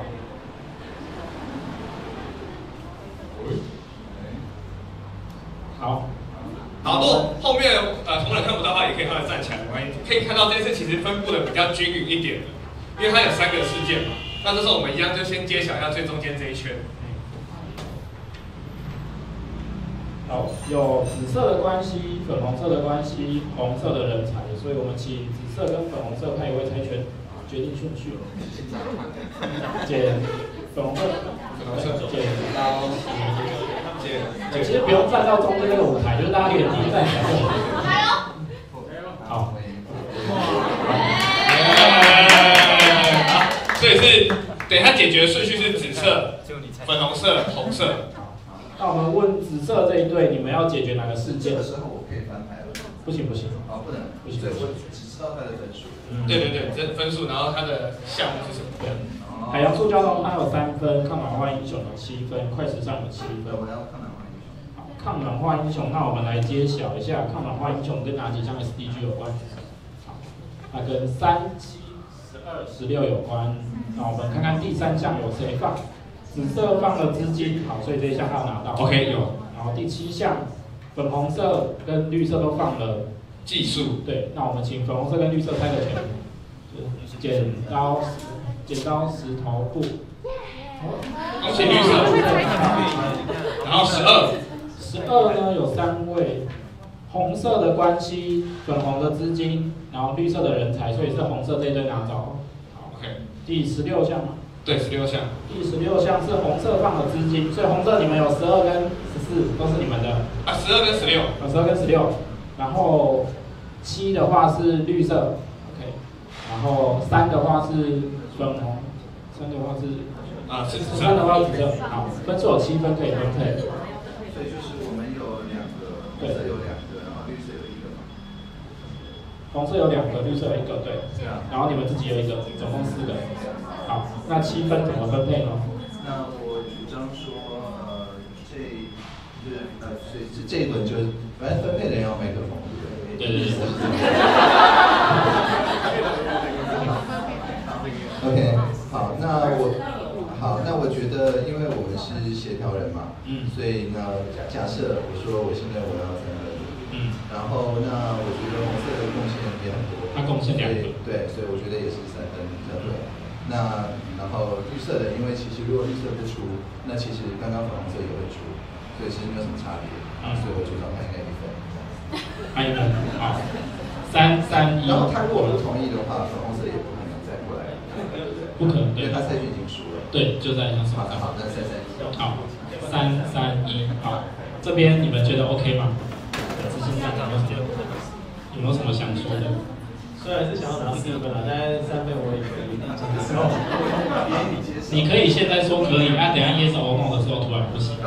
好。
好，如果后面呃同仁看不到的话，也可以让他站起来，没关系。可以看到这次其实分布的比较均匀一点的，因为它有三个事件嘛。那这时候我们一样就先揭晓一下最中间这一圈。
好，有紫色的关系、粉红色的关系、红色的人才，所以我们请紫色跟粉红色派一位猜拳，决定顺序。剪粉红色，
粉红色，
剪刀石，
剪。
其实不用站到中间那个舞台，就是大家可以自己站起来就好。
加油！
好。
所以是，等一下解决的顺序是紫色、粉红色、红色。
那我们问紫色这一队，你们要解决哪个事件？
这个时候我可以翻牌了。
不行不行。
哦，不能，
不行。
对，我只知道他的分数。
对对对，这分数，然后它的项目是什么？
对。海洋速交通它有三分，抗氧化英雄有七分，快时尚有七分。
我要抗氧化英雄。
好，抗氧化英雄，那我们来揭晓一下抗氧化英雄跟哪几项 S D G 有关？好，它跟三、七、十二、十六有关。那我们看看第三项有谁放？紫色放了资金，好，所以这一项他有拿到。
OK， 有。
然后第七项，粉红色跟绿色都放了
技术。
对，那我们请粉红色跟绿色猜个拳。剪刀，剪刀石头布。
恭喜绿色。然后十二。
十二呢有三位，红色的关系，粉红的资金，然后绿色的人才，所以是红色这一队拿走。
好 ，OK。
第十六项嘛。
对，十六项。
第十六项是红色放的资金，所以红色你们有十二跟十四都是你们的。
啊，十二跟十六。
有十二跟十六，然后七的话是绿色 ，OK， 然后三的话是粉红，三的话是
啊是紫色。
三的话是紫色，好，分数有七分可以分配。
所以就是我们有两个，红色有两个，然后绿色有一个嘛。
红色有两个，绿色有一个，对。然后你们自己有一个，总共四个。好，那七分怎么分配呢？
那我主张说，呃，这就是呃，所以这这一轮就是，反正分配的人要麦克风，对不对？
对对对。
OK， 好，那我好，那我觉得，因为我们是协调人嘛，嗯，所以呢，假设我说我现在我要三分，嗯，然后那我觉得红色的贡献也很多，
他贡献两个，
对，所以我觉得也是三分才对。那然后绿色的，因为其实如果绿色不出，那其实刚刚粉红色也会出，所以其实没有什么差别，啊，所以我主张他应该一分。
他一分，好，三三一。
然后他如果不同意的话，粉红色也不可能再过来，
不可能，
因为他赛局已经输了。
对，就在像
好的，好，那三三一。
好，三三一，好，这边你们觉得 OK 吗？执行长有没有什么有没有什么想说的？
虽然是想要拿四分啊，但是三分我也可以接受。
你可以现在说可以，啊，等下 yes or no 的时候突然不行。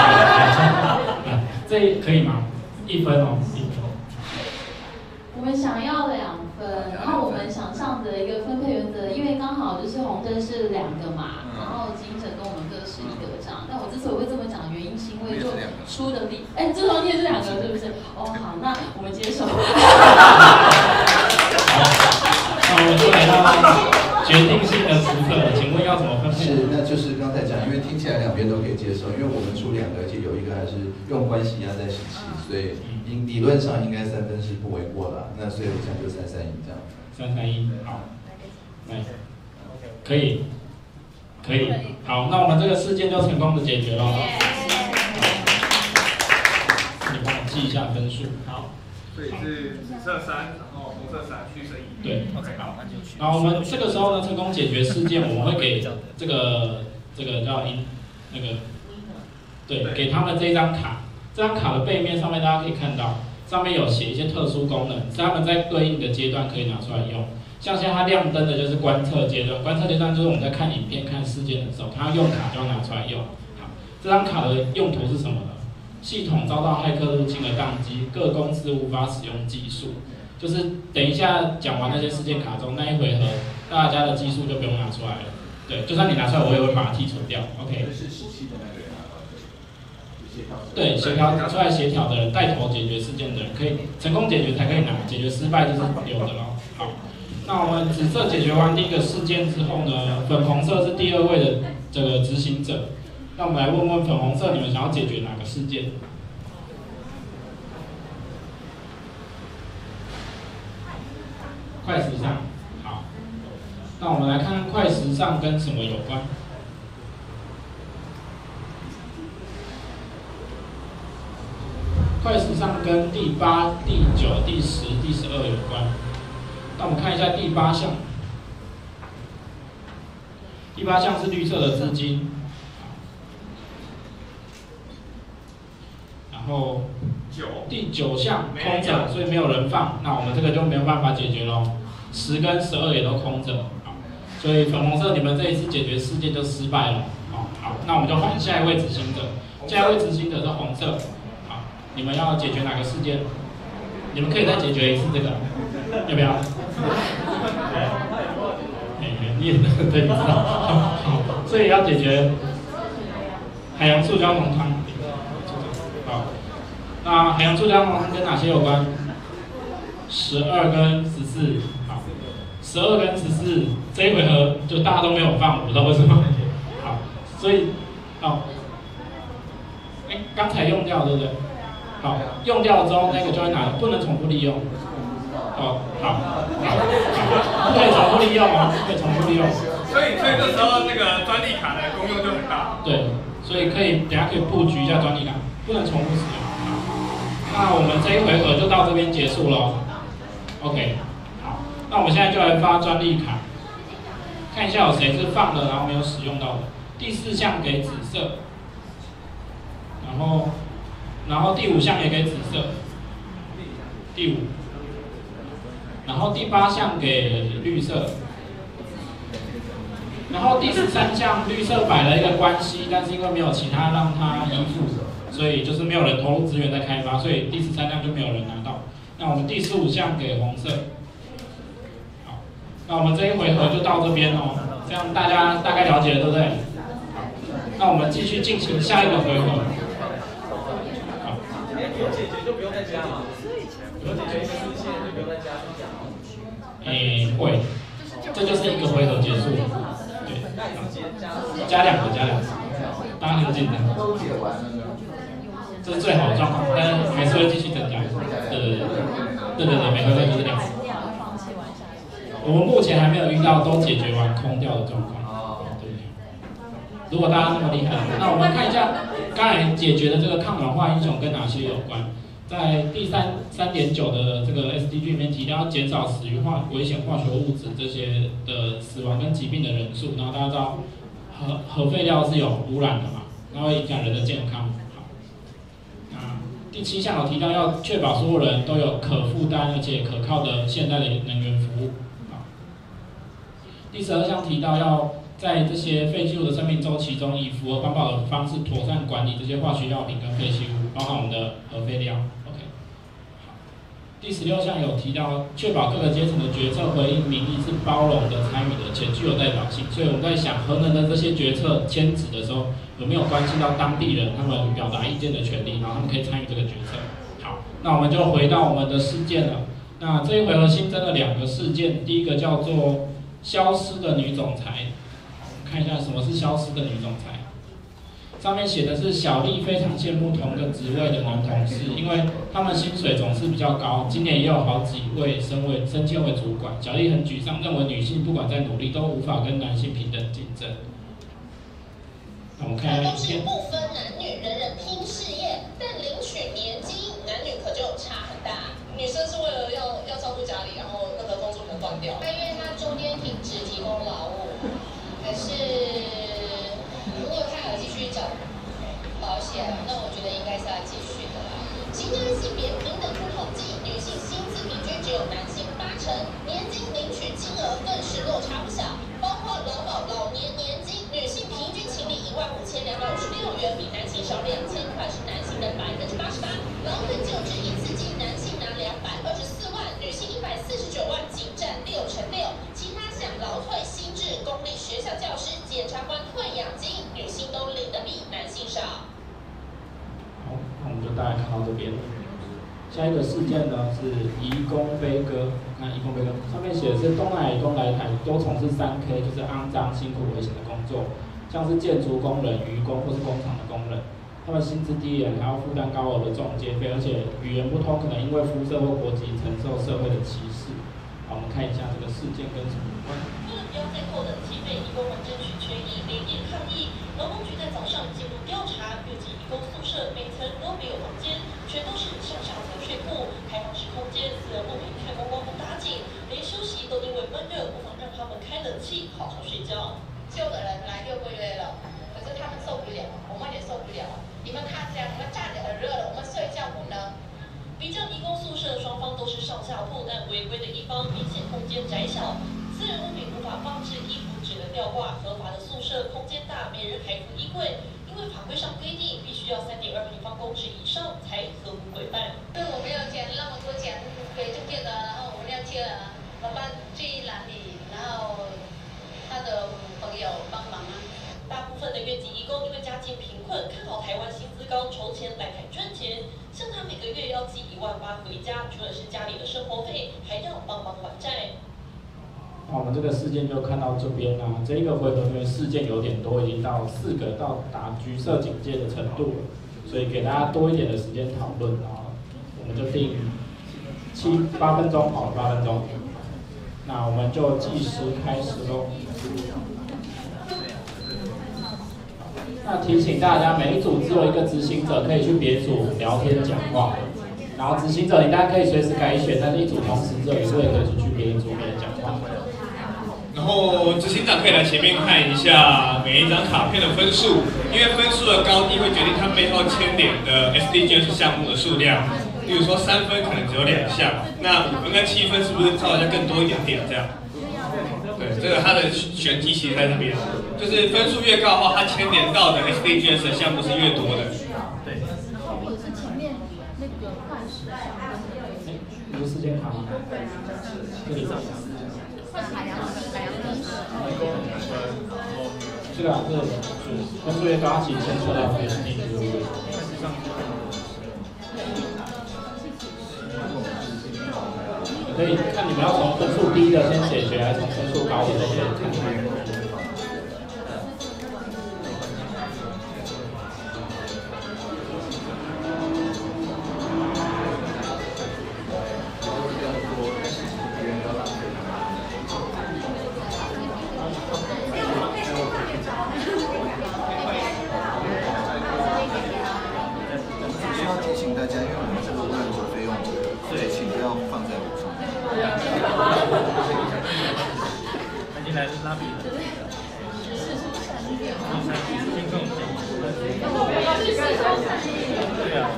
这可以吗？一分哦，一分。
我们想要两分，然后我们想象的一个分配原则，因为刚好就是红灯是两个嘛，然后金城跟我们各是一个这样。但我之所以会这么讲的原因，是因为就出的力，哎，这双你也是两个是不是？哦，好，那我们接受。
那我们就来到决定性的时刻了，请问要怎么分配？
是，那就是刚才讲，因为听起来两边都可以接受，因为我们出两个，而且有一个还是用关系压在十七，所以理理论上应该三分是不为过啦。那所以我想就三三一这样。
三三一，好，来， 可以，可以。好，那我们这个事件就成功的解决了。你帮我记一下分数。好。
所以是紫色三，然后红色三，绿色一。
对。好。然后我们这个时候呢，成功解决事件，我们会给这个这个叫银那个，对，给他们这一张卡。这张卡的背面上面大家可以看到，上面有写一些特殊功能，是他们在对应的阶段可以拿出来用。像现在它亮灯的就是观测阶段，观测阶段就是我们在看影片、看事件的时候，它要用卡就要拿出来用。好，这张卡的用途是什么呢？系统遭到骇客入侵而宕机，各公司无法使用技术。就是等一下讲完那些事件卡中那一回合，大家的技术就不用拿出来了。对，就算你拿出来，我也会把它剔除掉。OK。对，协调拿出来协调的人，带头解决事件的人，可以成功解决才可以拿，解决失败就是留的咯。好，那我们紫色解决完第一个事件之后呢，粉红色是第二位的这个执行者。那我们来问问粉红色，你们想要解决哪个事件？快时尚。好，那我们来看看快时尚跟什么有关？快时尚跟第八、第九、第十、第十二有关。那我们看一下第八项。第八项是绿色的资金。然后第九项空着，所以没有人放，那我们这个就没有办法解决咯。十跟十二也都空着，好，所以粉红色你们这一次解决事件就失败了。好，好，那我们就换下一位执行者，下一位执行者是红色。好，你们要解决哪个事件？你们可以再解决一次这个，要不要？对，你也对，你知道。好，所以要解决海洋塑胶浓汤。好，那海洋塑胶浓汤跟哪些有关？十二跟十四。好，十二跟十四这一回合就大家都没有放，我不知道为什么。好，所以好，哎，刚才用掉对不对？好，用掉之后那个就会拿，不能重复利用。哦，好，好，不可以重复利用哦，不可以重复利用。
所以，所以这时候那个专利卡的功用就很大。
对，所以可以等下可以布局一下专利卡，不能重复使用。那我们这一回合就到这边结束了。OK， 好，那我们现在就来发专利卡，看一下有谁是放了然后没有使用到的。第四项给紫色，然后，然后第五项也给紫色，第五。然后第八项给绿色，然后第十三项绿色摆了一个关系，但是因为没有其他让它依附，所以就是没有人投入资源在开发，所以第十三项就没有人拿到。那我们第十五项给红色，好，那我们这一回合就到这边哦，这样大家大概了解了，对不对？好，那我们继续进行下一个回合。好，
有解决就不用再加嘛，有解决一个事件就不用再加。
诶，会，这就是一个回合结束，对，加两个，加两个，当然很简单，这是最好的状况，但是还是会继续增加，对对对，对对对，每回合就是两个。我们目前还没有遇到都解决完空掉的状况，对。如果大家那么厉害，那我们看一下刚才解决的这个抗氧化英雄跟哪些有关。在第三三点九的这个 S D G 里面提到，要减少死于化危险化学物质这些的死亡跟疾病的人数。然后大家知道核核废料是有污染的嘛，然后影响人的健康。好，那第七项有提到要确保所有人都有可负担而且可靠的现代的能源服务。好，第十二项提到要在这些废弃物的生命周期中，以符合环保的方式妥善管理这些化学药品跟废弃物，包含我们的核废料。OK， 好。第十六项有提到，确保各个阶层的决策回应民意是包容的、参与的，且具有代表性。所以我们在想，核能的这些决策签字的时候，有没有关系到当地人他们表达意见的权利，然后他们可以参与这个决策。好，那我们就回到我们的事件了。那这一回合新增了两个事件，第一个叫做消失的女总裁。看一下什么是消失的女总裁。 上面写的是小丽非常羡慕同个职位的男同事，因为他们薪水总是比较高，今年也有好几位升为升迁为主管。小丽很沮丧，认为女性不管再努力都无法跟男性平等竞争。那我们看一下影片。
不分男女，人人拼事业，但领取年金，男女可就差很大。女生是为了要要照顾家里，然后那个工作可能断掉，因为她中间停止提供劳务，可是。如果他有继续找保险，那我觉得应该是要继续的啦。新疆性别平等处统计，女性薪资平均只有男性八成，年金领取金额更是落差不小。包括劳保老年年金，女性平均请领一万五千两百五十六元，比男性少两千块，是男性的百分之八十八。劳退就职一次金，男性拿两百二十四万，女性一百四十九万，仅占六成六。其他像劳退、新制、公立学校教师、检察官退养金，女性都领得比男性少。
好，那我们就大概看到这边。下一个事件呢是移工悲歌，看移工悲歌，上面写的是东南亚移工来台都从事三 K， 就是肮脏、辛苦、危险的工作，像是建筑工人、渔工或是工厂的工人，他们薪资低廉，还要负担高额的中介费，而且语言不通，可能因为肤色或国籍承受社会的歧视。好，我们看一下这个事件跟什么有关。
为了不要再扣等计费，移工们争取权益，连夜抗议。劳工局在早上进入调查，预计移工宿舍每层都没有房间，全都是上下层睡铺，开放式空间，私人物品却光光不打紧，连休息都因为闷热，无法让他们开冷气，好好睡觉。
旧的人来六个月了，可是他们受不了，我们也受不了。你们看这样，我们站着很热了，我们睡觉不能。
比较移工宿舍，双方都是上下铺，但违规的一方明显空间窄小，私人物品无法放置，衣服只能吊挂。合法的宿舍空间大，每人还附衣柜，因为法规上规定必须要三点二平方公尺以上才合乎规范。
因为我没有钱那么多钱给中介的，然后我们要贴了，老板建议哪里，然后他的朋友帮忙啊。
大部分的越籍移工因为家境贫困，看好台湾薪资高，筹钱来台赚钱。像他每个月要寄一万八回家，除了是家里的生活费，还要帮忙还债。
那我们这个事件就看到这边啊，这一个回合因为事件有点多，已经到四个到达橘色警戒的程度了，所以给大家多一点的时间讨论啊，我们就定七八分钟，好，八分钟。那我们就计时开始喽。那提醒大家，每一组只有一个执行者可以去别组聊天讲话，然后执行者你大家可以随时改选，但是一组同时只有一位可以出去别一组别人讲话。
然后执行长可以来前面看一下每一张卡片的分数，因为分数的高低会决定它背后牵连的 S D Gs 项目的数量。例如说三分可能只有两项，那五分跟七分是不是照一下更多一点点这样？对，这个它的选题其实在这边，就是分数越高的话，它牵连到的 S D Gs 的项目是越多的。对。
或者是前面那个换时项跟
你是时间卡吗？这里。
换海洋海洋跟
这个啊，这个分数越高，其实牵扯到对内部的。所以看你们要从分数低的先解决，还是从分数高的先解决？
需要提醒大家，因为我们这个问的费用，所以请不要放在网上。
他已经来拉比了。对啊。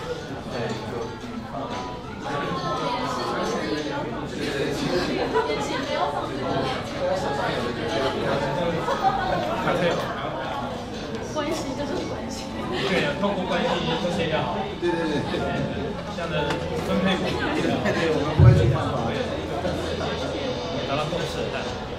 咖啡。
关系就是关系。
对啊，透过关系都协调好。
对对对对。
这样的分配股，
对，我们不会去看法。
达到共识的。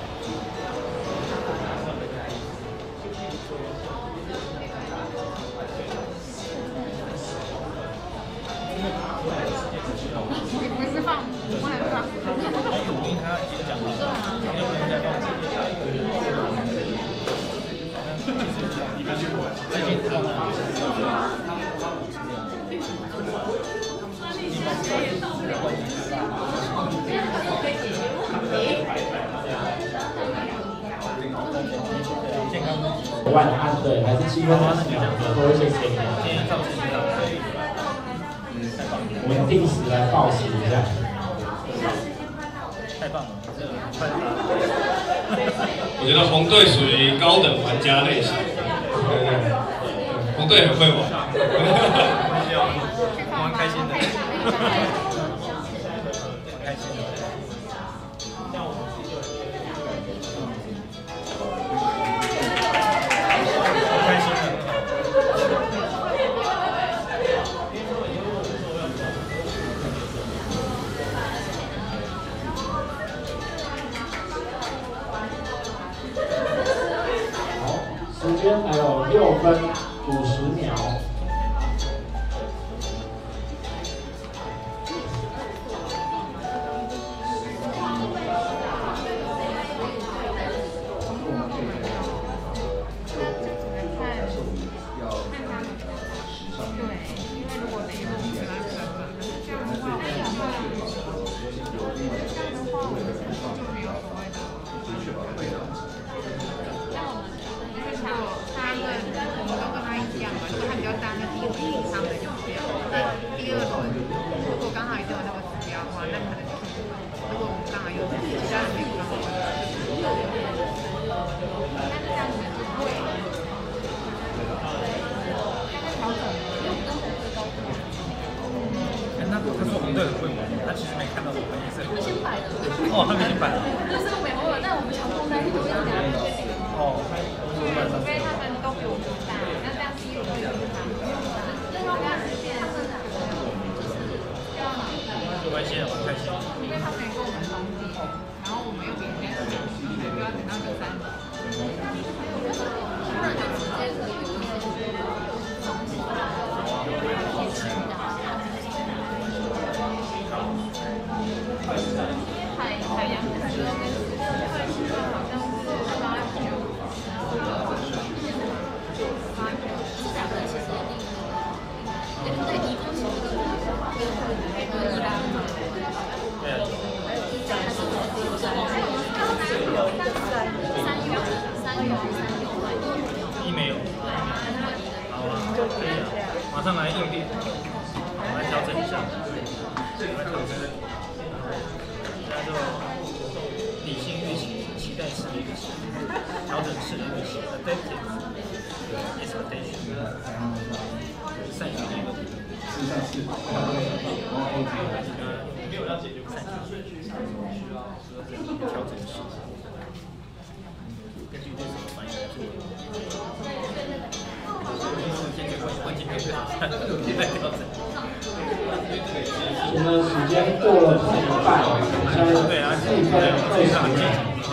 不是放，我来放。
鲁宾他其实讲好了，你就不能再放。
万按对，还是七分钟十秒，多一些时间。我们定时来报时一下。
太棒了，太棒了。
我觉得红队属于高等玩家类型，对对对，红队很会玩，
蛮开心的，开心的。
时间还有六分五十秒。现在时间过了快一半，现在四分二十秒。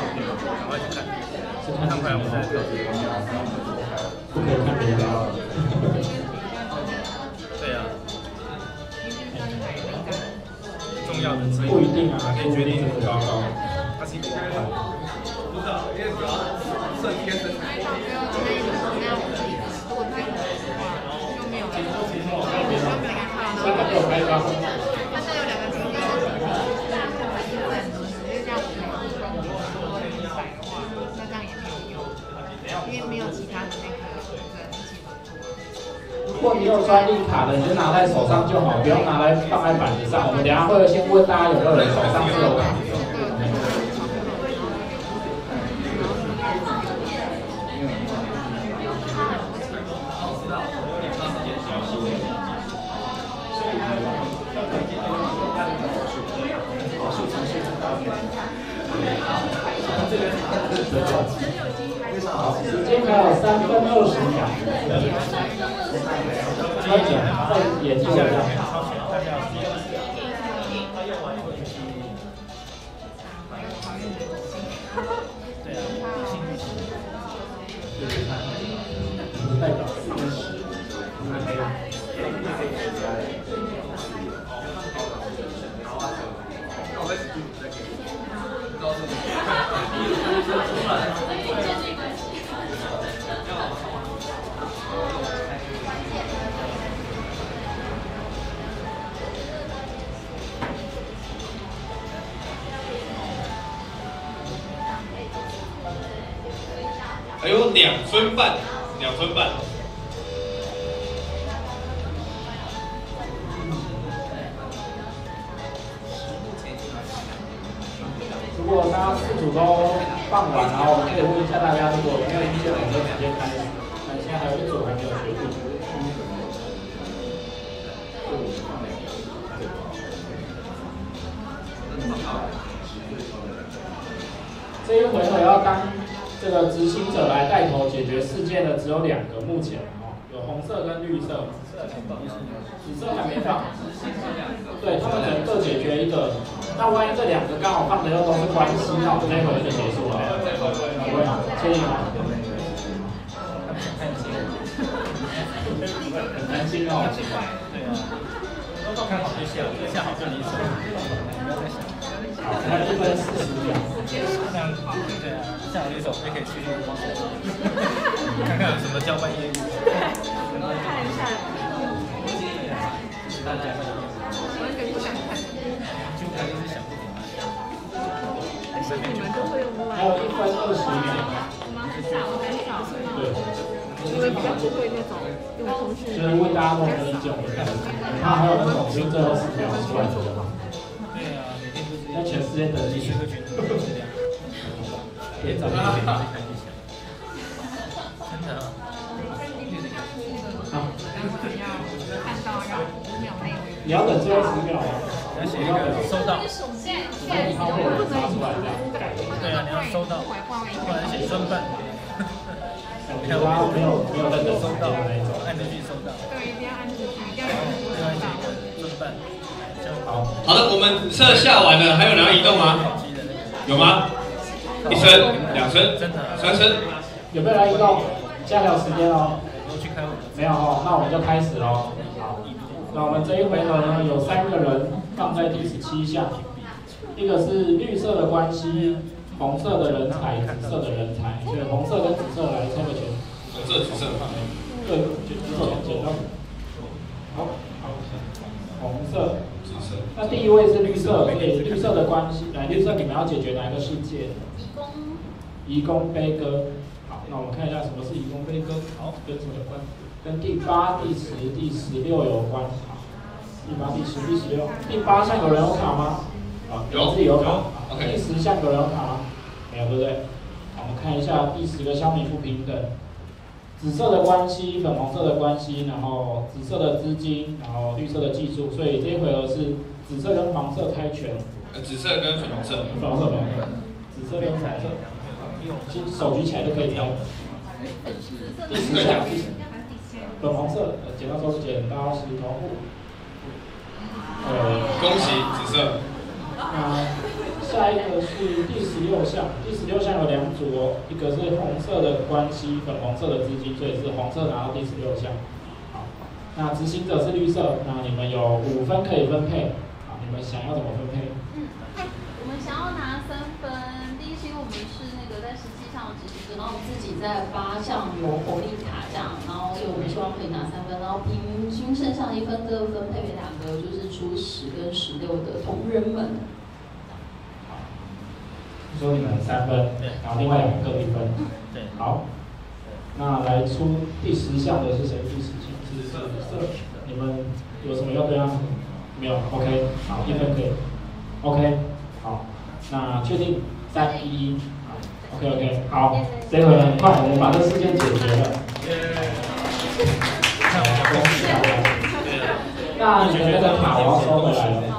是看快我在不可以看别人。
对啊。重要的
不一定啊，可以决定这个高高。
它是一个
不知道，因为主要设计跟生产。
三个没有开发。
它现在有两个情境，就是这样子，一百的话，那这样也没有用，因为没有其他的那个人一起合作。
如果你有专利卡的，你就拿在手上就好，不用拿来放在板子上。我们等一下会先问大家有没有人手上是有卡。好，时间还有三分二十秒。快点，再演一下。代表四分十。
还有两分半，两分半。
如果大家四组都放完，然后我们可以问一下大家，如果没有意见，我们就直接开始。那现在还有一组还没有决定。这一回合要当这个执行者来带头解决事件的只有两个，目前哦，有红色跟绿色，紫色还没放，对他们只能各解决一个。那万一这两个刚好放的又都是关系，那我们这一回合就结束了。各位，确定吗？很担心哦。
对啊，都看好就下，下好就离手，不要再想。
好，那一分四十秒。
这样对啊，下好离手就可以去看看有什么交换业务。
看一下。
大家的。
完全不想看。
就肯定是想不懂。
而且你们都会用赖。
还有一分二十秒。
我们很少很少。
对。
你们比较不会那种用通讯。
就是为大家都能理解我们看得懂。那还有那种就最后十秒出来的吗？
对啊，每天都是。
那全世界的几十个群组都是这样。别找他。真的。好。
要看到要五秒内。
你要等最后十秒吗？
要写一个收到。
你他会拿出来这样改。
对啊，你要收到，不然写专办。
你看我没有没有在等
收到
那一种，
按进去收到。
对，一定要按进去，一定要按进去。
专办。
好。
好的，我们紫色下完了，还有人要移动吗？有吗？一声、两声、三声。
有没有来移动？现在还有时间哦。
我去开会。
没有哦，那我们就开始喽。好，那我们这一回合呢，有三个人放在第十七项，一个是绿色的关系，红色的人才，紫色的人才，所以红色跟紫色来猜个拳。
红色、紫色。
对，就做剪刀。好，好，红色。
紫色。
那第一位是绿色，所以绿色的关系，来，绿色你们要解决哪一个事件？
移工。
移工悲歌。好，那我们看一下什么是移工悲歌。好，跟什么有关？跟第八、第十、第十六有关。好，第八、第十、第十六。第八项有人有卡吗？啊，有自己有卡。OK。第十项有人有卡吗？没有，对不对？好，我们看一下第十个乡民不平等。紫色的关系，粉红色的关系，然后紫色的资金，然后绿色的技术，所以这一回合是紫色跟黄色猜拳。
呃，紫色跟粉红色。
粉红色，粉红色。紫色跟彩色。其实手举起来就可以猜。第十项。粉红色，剪刀手剪刀石头布。呃，
恭喜紫色。
那下一个是第十六项，第十六项有两组哦，一个是红色的关系，粉红色的资金，所以是红色拿到第十六项。好，那执行者是绿色，那你们有五分可以分配。好，你们想要怎么分配？
嗯，我们想要拿三分。第一是因为我们是那个在十七项执行者，然后我们自己在八项有火力卡这样，然后所以我们希望可以拿三分，然后平均剩下一分的分配给两个就是初十跟十六的同仁们。
说你们三分，然后另外两个各一分。
对，
好，那来出第十项的是谁？第十项是紫色。你们有什么要对他？没有 ，OK， 好，一分可以 ，OK， 好，那确定三一一，好 ，OK OK， 好，这回很快，我们把这事件解决了。恭喜大家。那你们那个卡我要收回来了。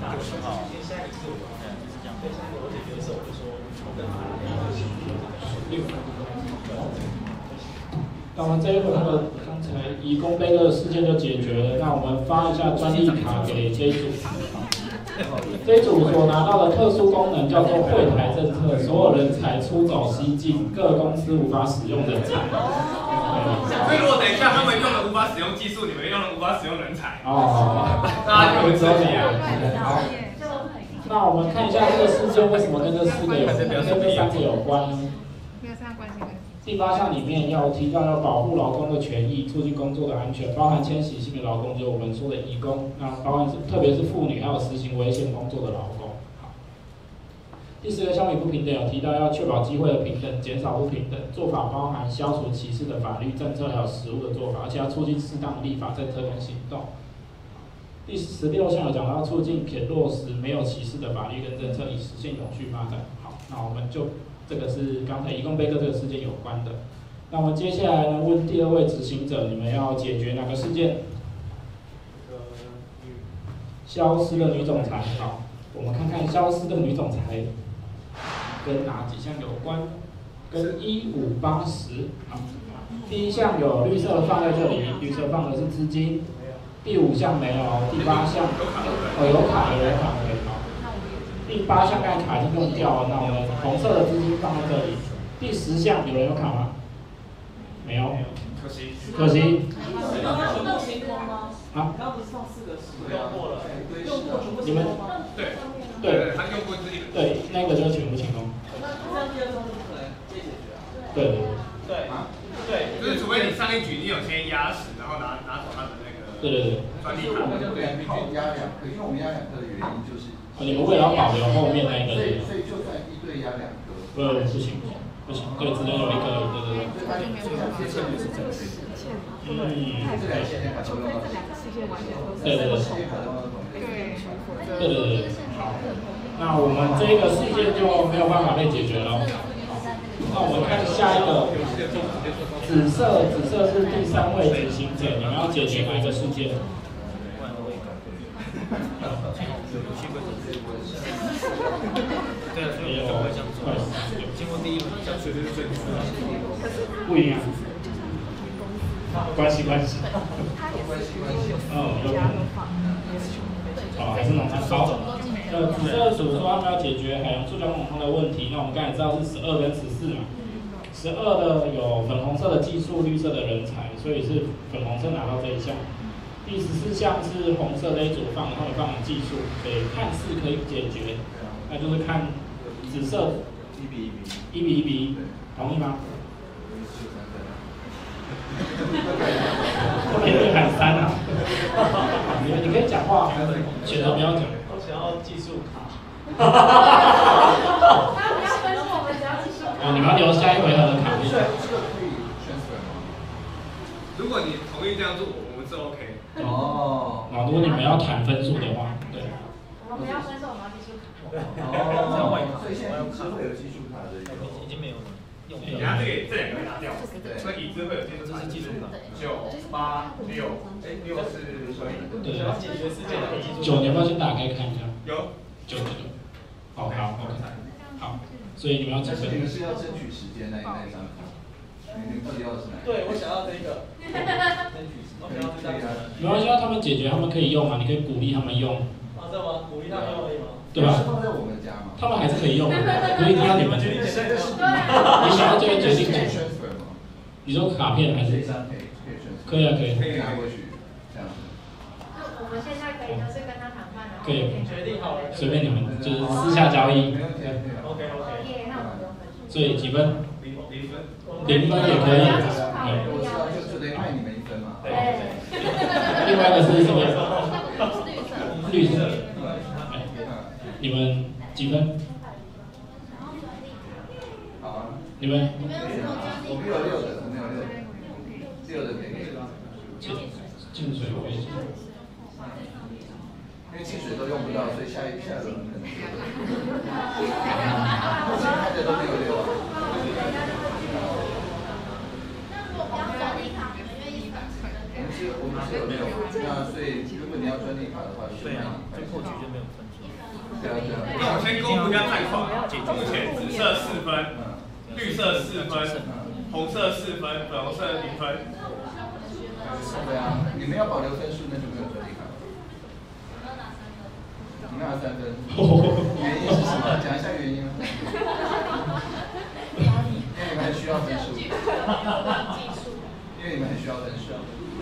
那我们这一回合刚才移工悲歌的事件就解决了，那我们发一下专利卡给这一组。这一组所拿到的特殊功能叫做柜台政策，所有人才出走西进，各公司无法使用人才。
所以如果等一下他们用了无法使用技术，你们用了无法使用人才。
哦，
大家就会知道。
好，那我们看一下这个事件为什么跟这四个有，跟这三个有关呢？第八项里面要提到要保护劳工的权益，促进工作的安全，包含迁徙性的劳工，就是我们说的移工，那包含是特别是妇女还有实行危险工作的劳工。好， 第十个消弭不平等有提到要确保机会的平等，减少不平等，做法包含消除歧视的法律政策还有实务的做法，而且要促进适当的立法政策跟行动。第十六项有讲到促进且落实没有歧视的法律跟政策，以实现永续发展。好，那我们就这个是刚才移工杯葛这个事件有关的。那我们接下来呢问第二位执行者，你们要解决哪个事件？消失的女总裁。好，我们看看消失的女总裁跟哪几项有关？跟一五八十。好，第一项有绿色放在这里，绿色放的是资金。第五项没有，第八项哦有卡的有卡的好。第八项刚才卡已经用掉了，那我们红色的资金放在这里。第十项有人有卡吗？没有，
可惜，
可惜。
刚刚全部清空吗？
啊？
刚刚不是放四个十用过了，用过全部
你们
对
对，
他用过自己的。
对，那个就是全部清空。
那这样第二种怎么可能直接解决啊？
对
对对，
就是除非你上一局你有先压死，然后拿拿走他的那个。
对对对。
专利卡。
我们就连靠压两颗，因为我们压两颗的原因就是。
你们为了要保留后面那个。
所以所以就算一对压两颗。
不不行不行，对，只能有一个，对对对。
这项就是正确的。嗯，这两件卡都用到。
对对对。对对对，好。那我们这个事件就没有办法被解决了。那我们看下一个，紫色，紫色是第三位执行者，你们要解决哪一个事件？
对啊，所以我会这样做。经过第一轮，这样绝对是最低的。
不一样。关系关系。
关系关系。
嗯，有可能。好，还是农场好。呃，紫色组说他们要解决海洋塑胶农场的问题，那我们刚才知道是十二跟十四嘛。十二的有粉红色的技术，绿色的人才，所以是粉红色拿到这一项。第十四项是红色的一组放，他们放技术，所以看似可以解决，那就是看紫色
一比一比
一比一比一，同意吗？后面会喊三啊！你你可以讲话，选择不要讲。
我想要技术卡。
大家不要分数，我们只要技术卡。
哦，你们要留下一回合的卡片。
如果你同意这样做，我们是 OK。
哦。
啊，如果你们要谈分数的话，对。
我们不要分数，我们要技术卡。
哦。所以现在是会有技术卡的，
已经没有了。
你看这个这两个拿掉，所以椅子会有技术卡，
技术卡。
九八六，哎，六是所以。
对。
解决事件的技术。
九，你要不要先打开看一下？
有。
九九九。好好 OK。好，所以你们要几分？
你们是要争取时间那那一张卡。你们到底要是哪？
对，我想要这个。争取时间。
没关系，他们解决，他们可以用嘛，你可以鼓励他们用。
啊，这吗？鼓励他们用可以吗？
对吧？
是放在我们家吗？
他们还是可以用的，不一定要你们决定。你想要这个决定权。你说卡片还是？可以啊，可以。
可以拿过去，这样子。
那我们现在可以就是跟他谈判，然后
可以
决定好了，
随便你们，就是私下交易。
OK OK。
那我们不用分数。
所以几分？
零零分。
零分也可以。
我知道，就就等于卖你们一分嘛。
对。
另外一个是什么？绿色。你们几分？
好啊。
你们？
我们有六的，我们有六的，六的可以给。
净净水我也是。
因为净水都用不到，所以下一下轮可能就。目前开的都没有六啊。
那如果不要专利卡，你们愿意吗？
我们是，我们是有六，那所以如果你要专利卡的话，就
对啊，最后局就没有分数。
对啊对啊。
那我先公布一下战况，目前紫色四分，绿色四分，红色四分，粉红色零分。
对啊，你们要保留分数，那就没有专利卡。你们拿三分。原因是什么？讲一下原因啊。因为你们还需要分数。因为你们很需要分数。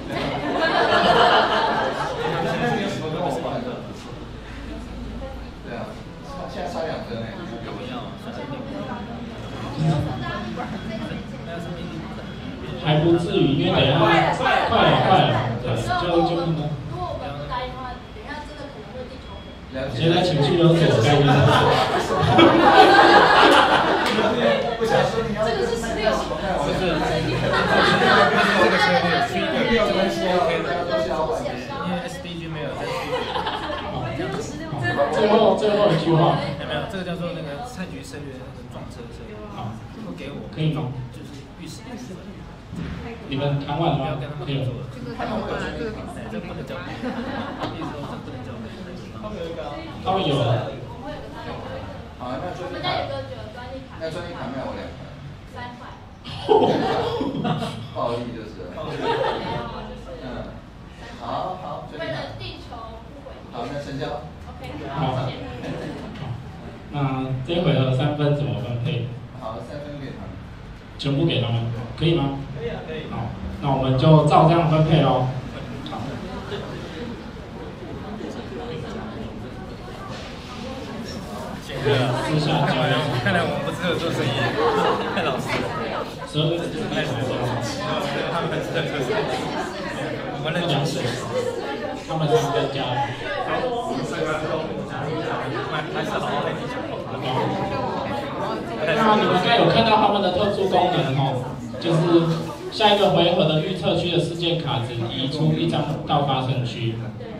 那你有什么跟我换的？对啊，现在差两分哎。
还不至于，因为等一下快了快了，就就那个。
如果我们不答应的话，等一下真的可能会地球毁灭。
现在情绪勒索概念。
不想说你要
这个是十六，
不是，这个是区别，这个是 OK 的，因为 S D G 没有在区别。
最后最后一句话，
没有，这个叫做那个菜局胜约那个撞车车，好，不给我，
可以吗？
就是预示一部分。
你们谈完了吗？可以了。
这个太好玩了，这个
这不能叫，意思说这不能叫。
他们有。
好，那专利卡，那专利卡卖我两块。
三块。
暴利就是。嗯。好好，专利卡。
地球不轨。
好，那成交。
好。那这回合三分怎么分配？
好，三分给他们。
全部给他们，可以吗？
可以啊，可以。
好，那我们就照这样分配喽。好。私下交流。
看来我们不适合做生意，太老实了。
十二个字太老实了。
他们很适合做生意。我们
讲谁？他们三个加。
还是好好地讲。
那你们应该有看到他们的特殊功能哦，就是下一个回合的预测区的事件卡只移出一张到发生区。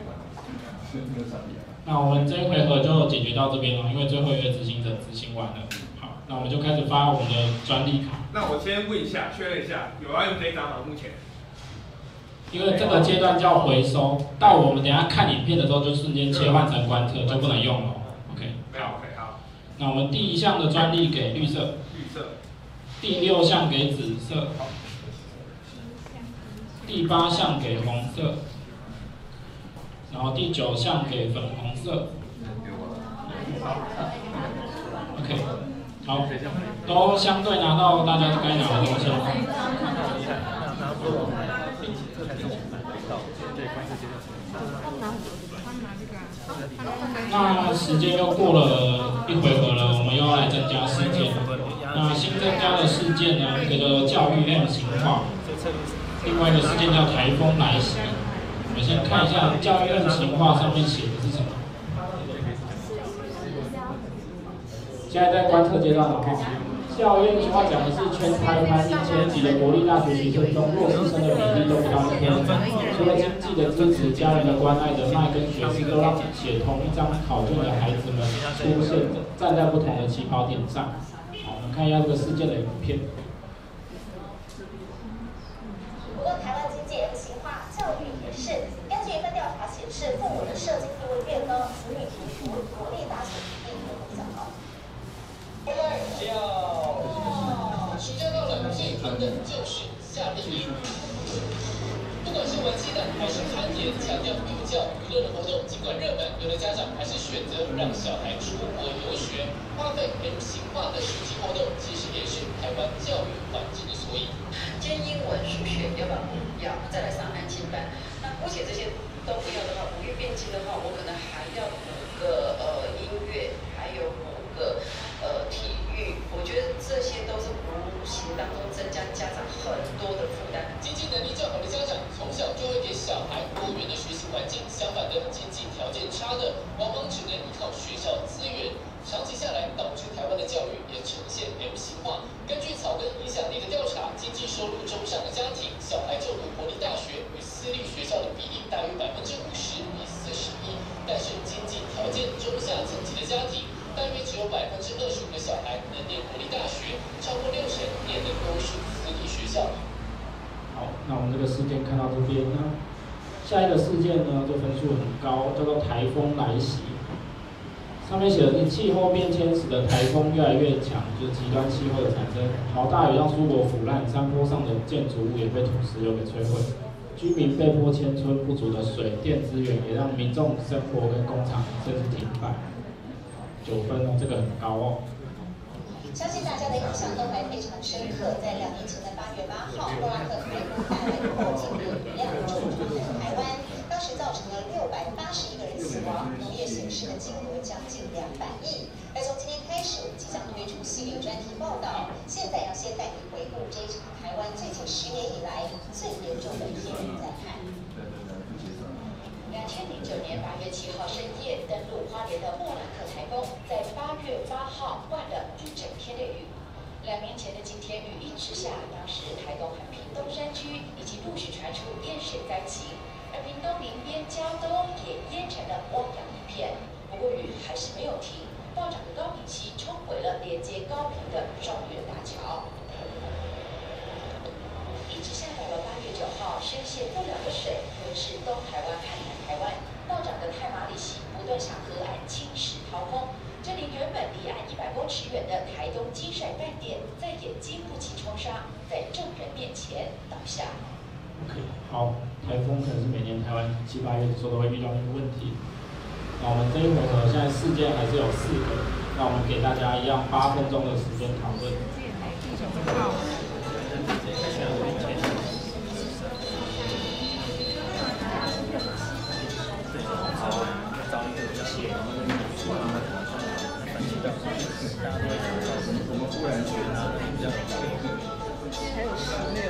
那我们这一回合就解决到这边了，因为最后一个执行者执行完了。好，那我们就开始发我们的专利卡。
那我先问一下，确认一下，有要用这一张吗？目前？
因为这个阶段叫回收，到我们等一下看影片的时候就瞬间切换成观测，就不能用了。OK。
没有 OK 好。
那我们第一项的专利给绿色。
绿色。
第六项给紫色。第八项给红色。然后第九项给粉红色。OK， 好，都相对拿到大家该拿的东西了。那时间又过了一回合了，我们又要来增加事件。那新增加的事件呢，一个叫做教育 M 型化，另外一个事件叫台风来袭。我们先看一下教育 M 型化上面写的是什么。现在在观测阶段了哈。教育 M 型化讲的是全台湾一千级的国立大学学生中弱势生的比例都比较偏，除了经济的支持、家人的关爱、人脉跟学识，都让写同一张考卷的孩子们出现站在不同的起跑点上。好，我们看一下这个事件的影片。
不过台湾经济 M 型化，教育也是。根据一份调查显示，父母的社经地位越高，子女读国国立大学比例也比较高。
要暑假到了，最疼的就是夏令营。不管是玩鸡蛋还是攀岩，强调幼教娱乐的活动，尽管热门，有的家长还是选择让小孩出国游学，花费 M 型化的暑期活动，其实也是台湾教育环境的缩影。
今天英文、数学要不要？要，再来上安亲班。那姑且这些都不要的话，五月变期的话，我可能还要补个呃音乐，还有补个呃体育。我觉得这些都是无形当中增加家长很多的负担。
经济能力较好的家长，从小就会给小孩多元的学习环境；相反的，经济条件差的，往往只能依靠学校资源。长期下来，导致台湾的教育也呈现 M 型化。根据草根影响力的调查，经济收入中上的家庭，小孩就读国立大学与私立学校的比例大约百分之五十比四十一，但是经济条件中下层级的家庭，大约只有百分之二十五的小孩能念国立大学，超过六成念的都是私立学校。
好，那我们这个事件看到这边呢，下一个事件呢，就分数很高，叫做台风来袭。上面写的是气候变迁使得台风越来越强，就是极端气候的产生。好大雨让蔬果腐烂，山坡上的建筑物也被土石流给摧毁，居民被迫迁村，不足的水电资源也让民众生活跟工厂甚至停摆。九分哦，这个很高哦。
相信大家的印象都还非常深刻，在两年前的八月八号，莫拉克台风带来破纪录雨量冲击台湾，当时造成了六百八十一个人死亡，农业损失的金额将近两百亿。而从今天开始，我们即将推出系列专题报道。现在要先带你回顾这一场台湾最近十年以来最严重的天灾害。
两千零九年八月七号深夜登陆花莲
水灾情，而屏东林边礁东也淹成了汪洋一片。不过雨还是没有停，暴涨的高屏溪冲毁了连接高屏的双月大桥。一直下到了八月九号，深陷不了的水，又是东台湾和南台湾。暴涨的太麻里溪不断向河岸侵蚀掏空，这里原本离岸一百公尺远的台东金帅饭店，再也经不起冲刷，在众人面前倒下。
OK， 好，台风可能是每年台湾七八月的时候都会遇到一个问题。那我们这一回合现在事件还是有四个，那我们给大家一样八分钟的时间讨论。
我们忽然觉得
还有十六，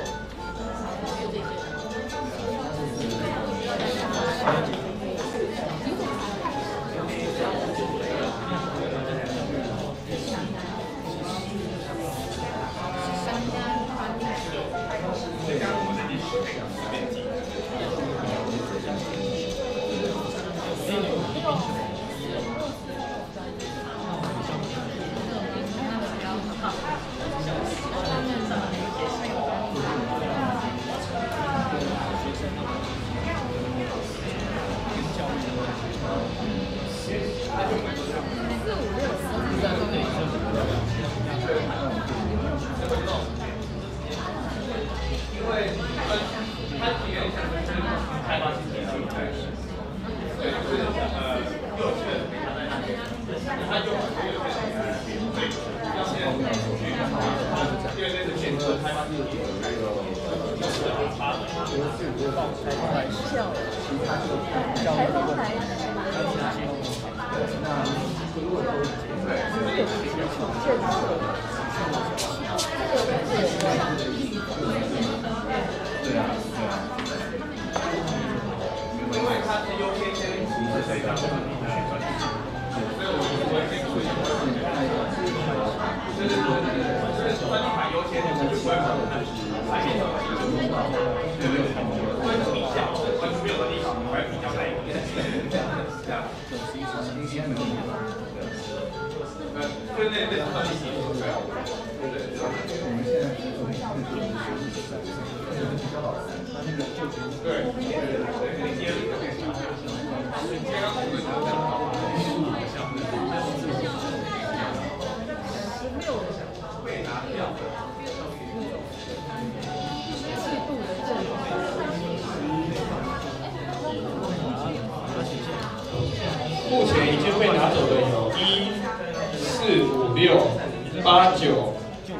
目前已经被拿走的有一、四、五、六、八、九，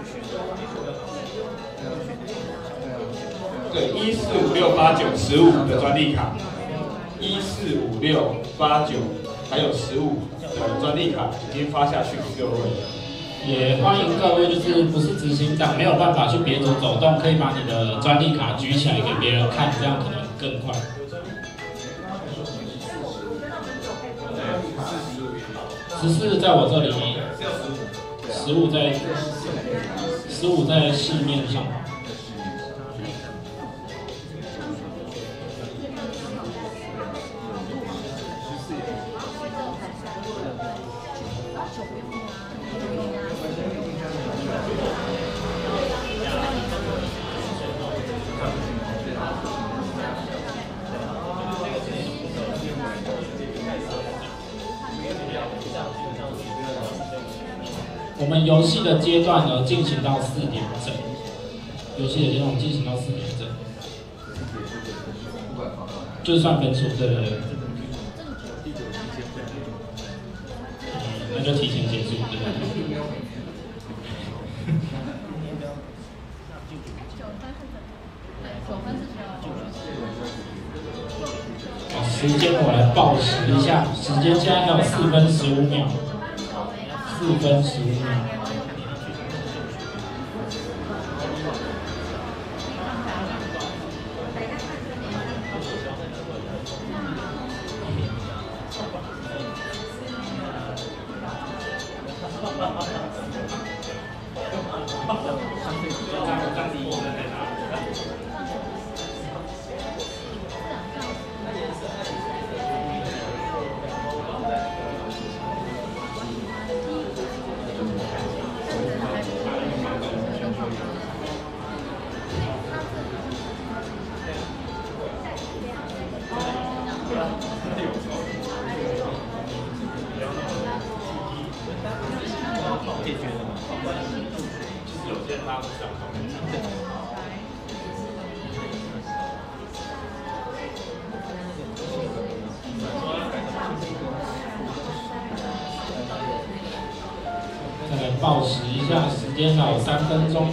对，一、四、五、六、八、九、十五的专利卡，一、四、五、六、八、九，还有十五的专利卡已经发下去给各位。也欢迎各位，就是不是执行长没有办法去别组走动，可以把你的专利卡举起来给别人看，这样可能更快。十四在我这里，十五在十五在市面上。我们游戏的阶段呢，进行到四点整。游戏的阶段进行到四点整，就算分数，对对对。嗯，那就提前结束，对对对。好，时间我来报时一下，时间现在还有四分十五秒。四分十五秒。
大家不想动。
再来报时一下，时间还有三分钟。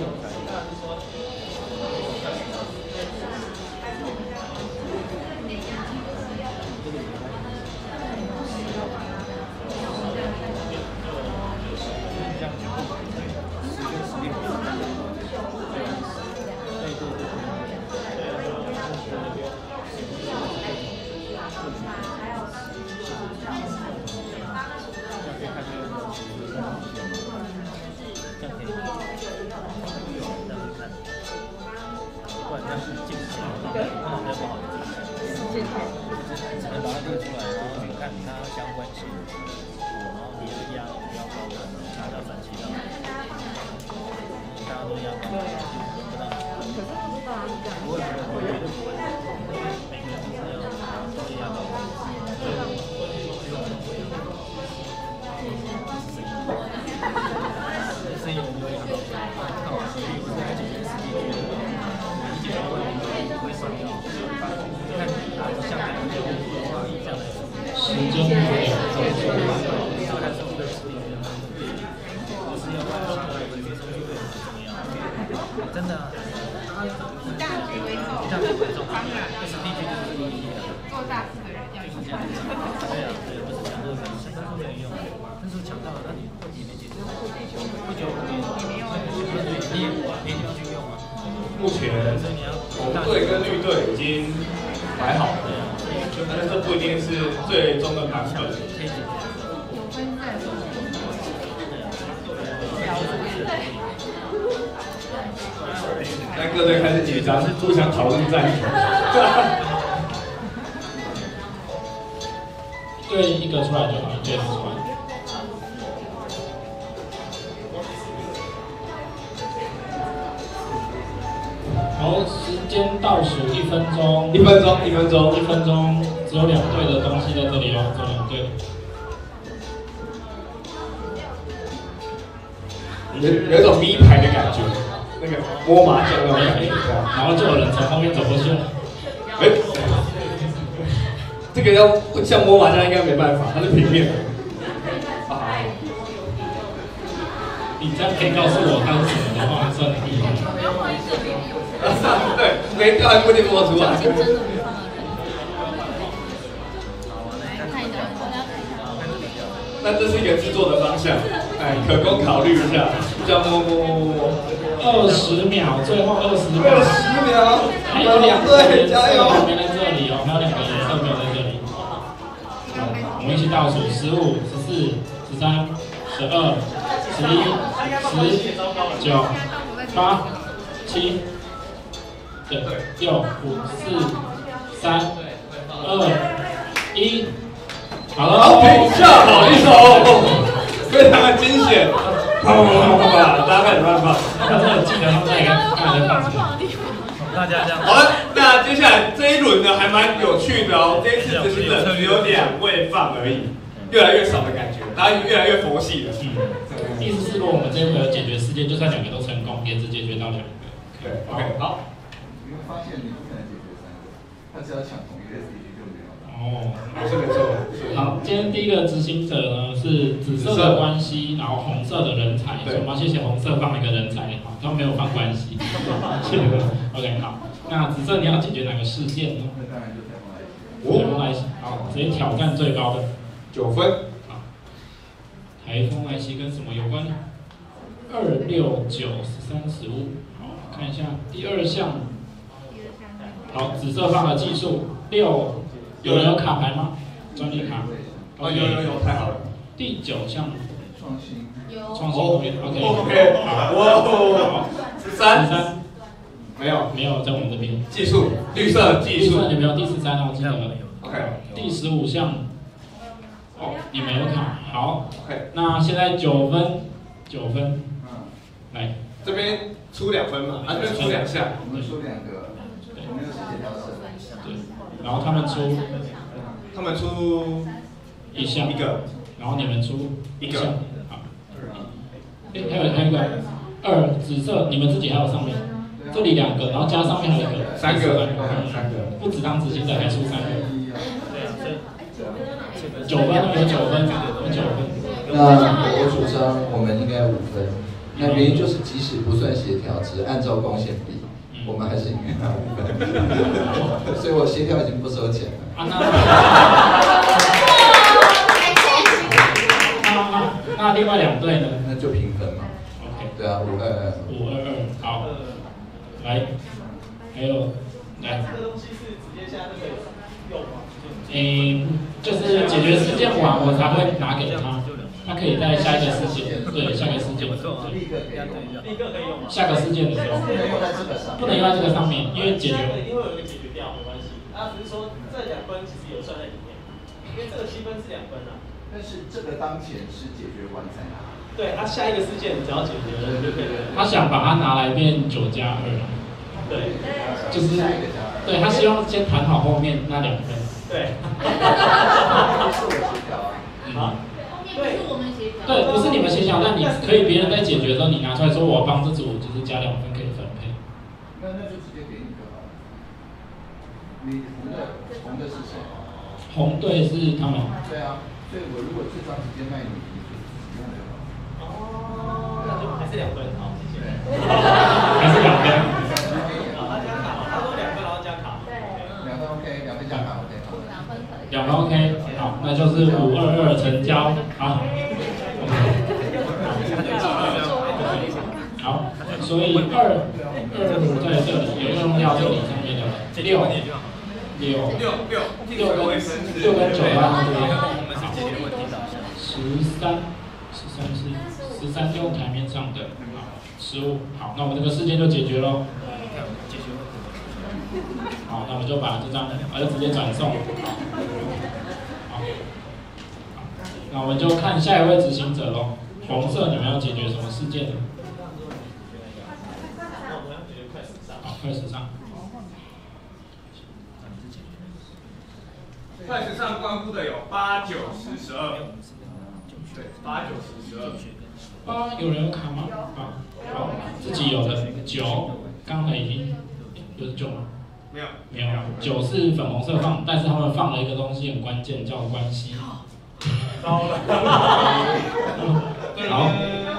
目前红队跟绿队已经摆好了，但是这不一定是最终的版本。那各队开始紧张，互相讨论战术。
对，一个出来就好，一队出来。好，时间倒数一分钟，
一分钟，一分钟，
一分钟，只有两队的东西在这里哦，只有两队。
有有一种咪牌的感觉，那个摸麻将那种感觉，
然后就有人从后面走过去了。
哎，这个要像摸麻将应该没办法，它是平面的。啊，
你这样可以告诉我它是什么的话，算厉害。
对，没掉还不一定摸出来。那这是一个制作的方向，哎，可供考虑一下。这样摸摸摸摸摸。
二十秒，最后二十秒。
二十秒，
还有两个
对，加油！
没在这里哦，还有两个颜色没有在这里。我们一起倒数：十五、十四、十三、十二、十一、十、九、八、七。对，六、五、四、三、二、一，好了，
好，停下，好一首，非常的惊险，啪啪啪啪啪，大家开始乱放，
他真的记得他在看看在放什么。
大家这样。
好了，那接下来这一轮呢还蛮有趣的哦，这一次执行者只有两位放而已，越来越少的感觉，大家越来越佛系了。
嗯，意思是如果我们这一回有解决事件，就算两个都成功，也只解决到两个。
对 ，OK， 好。
你会发现你不可能解决三个，他只要抢同一个 S D G 就没有了。
哦，
没错没错。
好，今天第一个执行者呢是紫色的关系，然后红色的人才，所以我们要谢谢红色放了一个人才，好，他没有放关系。OK， 好，那紫色你要解决哪个事件呢？
那当然就台风来袭。
台风来袭，好，直接挑战最高的
九分。
好，台风来袭跟什么有关？二六九十三十五，好，看一下第二项。好，紫色放了技术六，有人有卡牌吗？专利卡。
哦，有有有，太好了。
第九项
创新。
创新 OK
OK， 好，哇，十三
十三，
没有
没有在我们这边。
技术，绿色技术，
你没有第十三哦，记得。
OK，
第十五项，哦，你没有卡，好。
OK，
那现在九分，九分，
嗯，
来，
这边出两分嘛，啊，这边出两项，
我们出两个。我们又是协调社，
对，然后他们出，
他们出
一项
一个，
然后你们出
一个，
好，哎，还有还有一个， 二紫色，你们自己还有上面，这里两个，然后加上面还有一个，
三个，
三个，不只当执行者还出三个。九分有九分，有九分。
那我主张我们应该五分。那原因就是即使不算协调，只按照贡献比，我们还是应该拿五分。所以我协调已经不收钱了。
啊那那那另外两队呢？
那就平分嘛。
OK。
对啊，五二二。
五二二，好。来，还有来。
这个东西是直接现在就可以用吗？
嗯，就是解决事件完我才会拿给他，他可以在下一个事件，对，下一个事件，
立刻可以用，立刻可以用吗？
下个事件的时候，
不能用在这个上，
不能用在这个上面，因为解决，
因为有一个解决掉没关系，啊，只是说这两分其实有算在里面，因为这个七分是两分啊。
但是这个当前是解决完才拿。
对，他、啊、下一个事件只要解决了就可以了。
他想把它拿来变九加二，
对，
就是，对他希望先谈好后面那两分。
对。
是我协调啊。
好。
对，不是我们协调。
对，不是你们协调，但你可以别人在解决的时候，你拿出来说我帮这组就是加两分可以分配。
那那就直接给你就好了。你红的红的是谁？
红队是他们。
对啊，所以我如果这张直接卖你，你就自己用就好。
哦，那就还是两分，好，谢谢。
还是两分。
他加卡，他说两分，然后加卡。
对。
两分 OK， 两分加卡 OK。
两分可以。
两分 OK， 好，那就是五二二成交，好。好，所以二二在这里有用掉这里上面的六六
六六
六跟六跟九啊，这边十三十三是十三用台面上的，好，十五，好，那我们这个事件就解决喽。好，那我们就把这张，我就直接转送。好，好，那我们就看下一位执行者喽。红色，你们要解决什么事件呢？好，快时尚。
快时尚关乎的有八九十十二，对，八九十十二。
八有人有卡吗？啊，好，自己有的九，刚才已经有九吗？
没有，
没有。九是粉红色放，但是他们放了一个东西很关键，叫关系。
糟了。
好，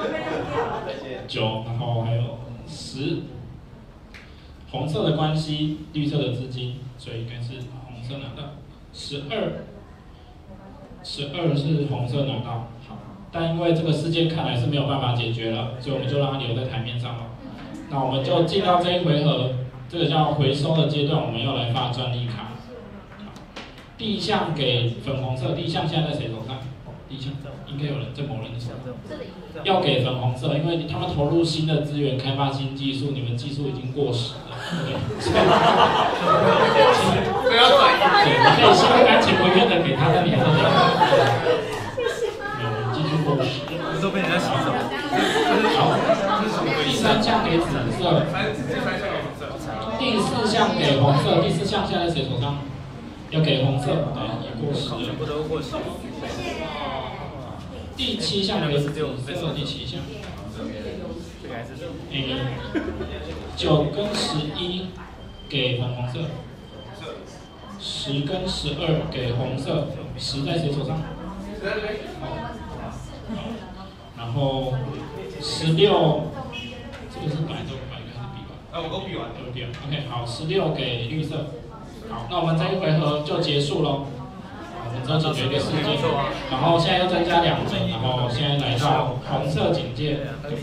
九，然后还有十，红色的关系，绿色的资金，所以应该是红色拿到。十二，十二是红色拿到。好，但因为这个事件看来是没有办法解决了，所以我们就让它留在台面上了。那我们就进到这一回合，这个叫回收的阶段，我们要来发专利卡。第一项给粉红色，第一项现在在谁手上？第一项应该有人在某人的手上。要给粉红色，因为他们投入新的资源，开发新技术，你们技术已经过时了。对，
不要转移。
对，你可以心不甘情不愿的给他，但你还是得给。没有，技术过时。
都被人家洗手。
好，第三项给紫色。第四项给红色，第四项现在在谁手上？要给红色，对，也过时了。
全部都过时。
第七项给紫色，第七项。诶，九跟十一给粉红色，十跟十二给红色，十在谁手上？然后十六，这个是白的，白的还是比完？
啊，我都比完了。
都比完。OK， 好，十六给绿色。好，那我们这一回合就结束喽。我们只要解决一个事件，然后现在又增加两人，然后现在来到红色警戒。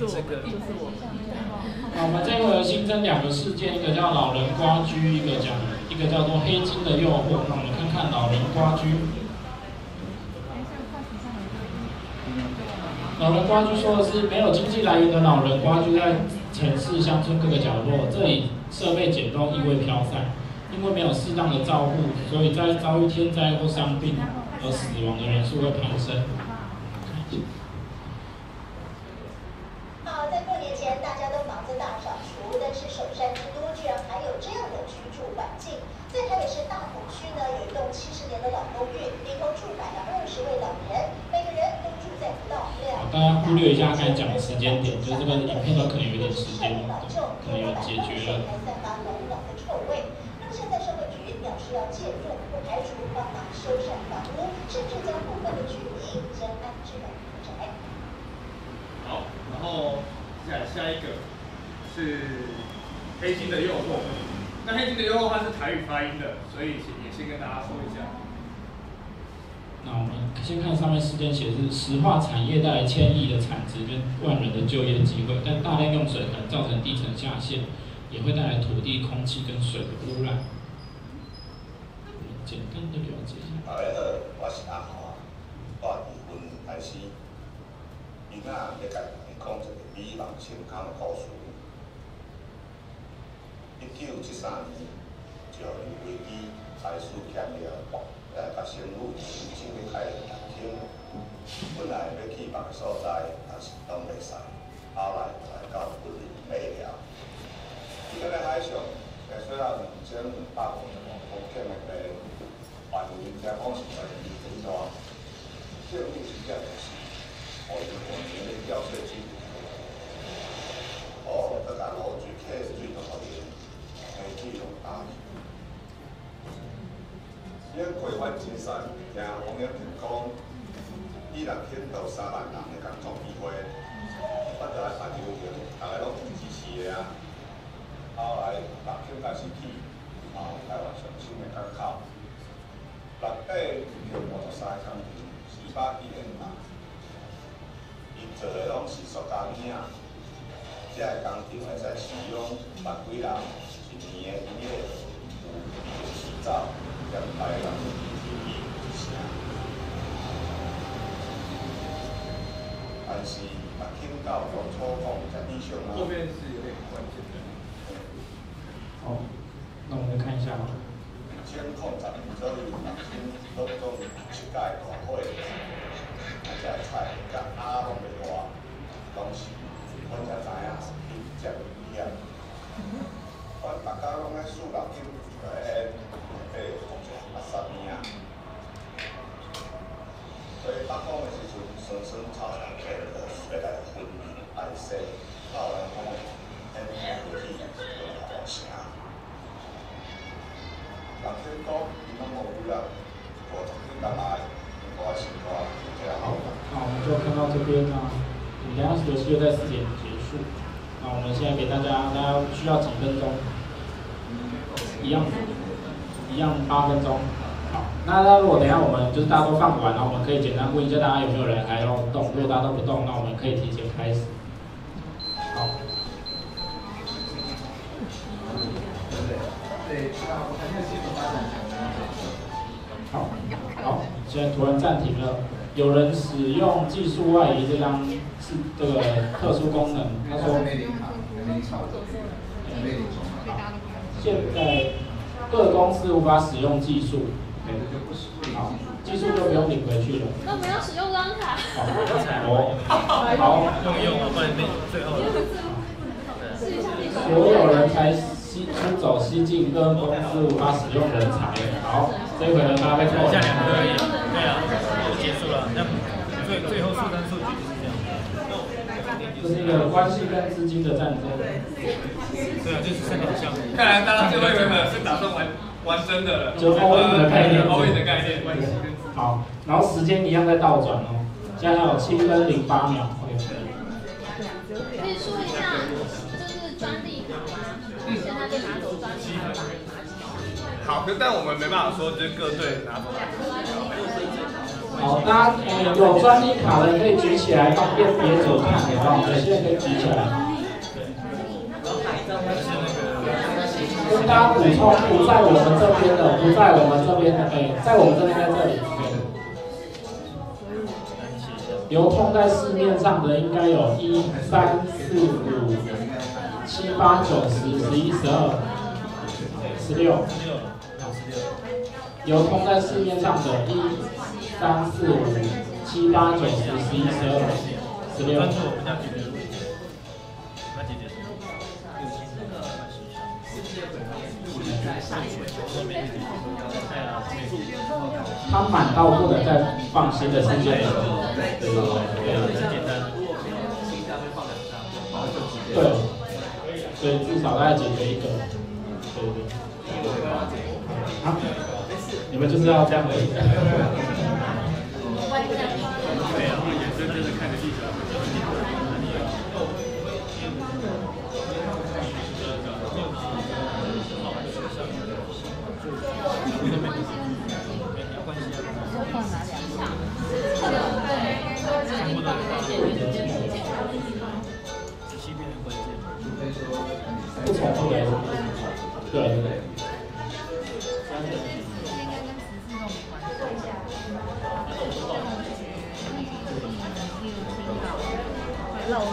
那我们这一回合新增两个事件，一个叫老人瓜居，一个叫一个叫做黑金的诱惑。那我们看看老人瓜居。老人瓜居说的是没有经济来源的老人瓜居在城市乡村各个角落，这里设备简陋，异味飘散。因为没有适当的照护，所以在遭遇天灾或伤病而死亡的人数会攀升。
好，在过年前大家都房子大扫除，但是首善之都居然还有这样的居住环境。在台北市大同区呢，有一栋七十年的老公寓，里头住满了二十位老人，每个人都住在不到两
大家忽略一下刚才讲的时间点，就是这个影片都可能有一点时间，可能有解决了。
现在社会局表示要介入，不排除帮忙修缮房屋，甚至将部分的居民先安置到住宅。
好，然后下下一个是黑金的诱惑。那黑金的诱惑它是台语发音的，所以也先跟大家说一下。
那我们先看上面事件写是石化产业带来千亿的产值跟万人的就业机会，但大量用水可能造成地层下陷，也会带来土地、空气跟水的污染。简单的了解一下。
大家好，我是阿华，大部分开始，伊仔要甲你讲一个美梦成功的故事。一九七三年，就因飞机财事欠了，来甲政府申请要开航厅。本来要去别个所在，但是拢袂使，后来才到本地买了。伊个海上，也虽然两千两百五十公顷的地。范围听讲是十二分大，政府是这样是，互因半年咧缴税金，哦，再甲路水客水都互因天气用打去。因规范真善，听黄永平讲，伊若牵到三万人的工作机会，我就来办游行，大家拢支持的啊。后来六轻开始起，哦，台湾上新的港口。六百就五十三工钱，四百几万嘛。伊做的拢是塑胶领，这个工程会使使用百几人一年的营业有洗澡、两百人一成。但是六轻到从初讲十以上啊。后面是有点关键的。
好，那我们来看一下。
千控十年左右，六千拢总七届大火，啊，这菜甲鸭拢袂活，拢是阮才知影是去食危险。阮大家拢爱数六斤，就迄迄八十年啊。所以北方的时阵，酸酸臭臭起来，要来分爱洗，后来讲，迄回去就好声。好，
那我们就看到这边呢，我们等下游戏就在四点结束。那我们现在给大家，大家需要几分钟？一样，一样八分钟。好，那那如果等一下我们就是大家都放完，然后我们可以简单问一下大家有没有人还要动。如果大家都不动，那我们可以提前开始。好。
对，那我还没有系统发展。
好，好，现在突然暂停了。有人使用技术外移这张是这个特殊功能，他说，现在各公司无法使用技术，好，技术就不用领回去了。
那我们要使用rank卡。
好，好，
用用我帮你最后。
所有人才。出走西进跟公司无法使用人才，好，这一回呢大家被扣
下两个而已，对啊，就结束了。那最最后速单数据就是这样。
这是一个关系跟资金的战争。
对啊，就是三条项目。
看来大家最后一回合是打算玩玩真的了，
就 all in 的概念
，all in 的概念关系跟。
好，然后时间一样在倒转哦，现在要有七分零八秒。
可以说一下，就是专利卡吗？现在就拿走专利卡。
好，可是但我们没办法说，就是各队拿走。
好，大家呃有专利卡的可以举起来，方便别组看，有没有？有些人可以举起来。跟大家补充，不在我们这边的，不在我们这边的，哎，在我们这边在这里。流通在市面上的应该有一、三、四、五、七、八、九、十、十一、十二、十六。流通在市面上的一、三、四、五、七、八、九、十、十一、十二、十六。它满到不能再放新的事件了。对对对，很简单。 所以至少大概解决一个。对对对。啊？你们就是要这样的。对
啊，眼睁睁的看着地球。
不重复的，对对对。
老人。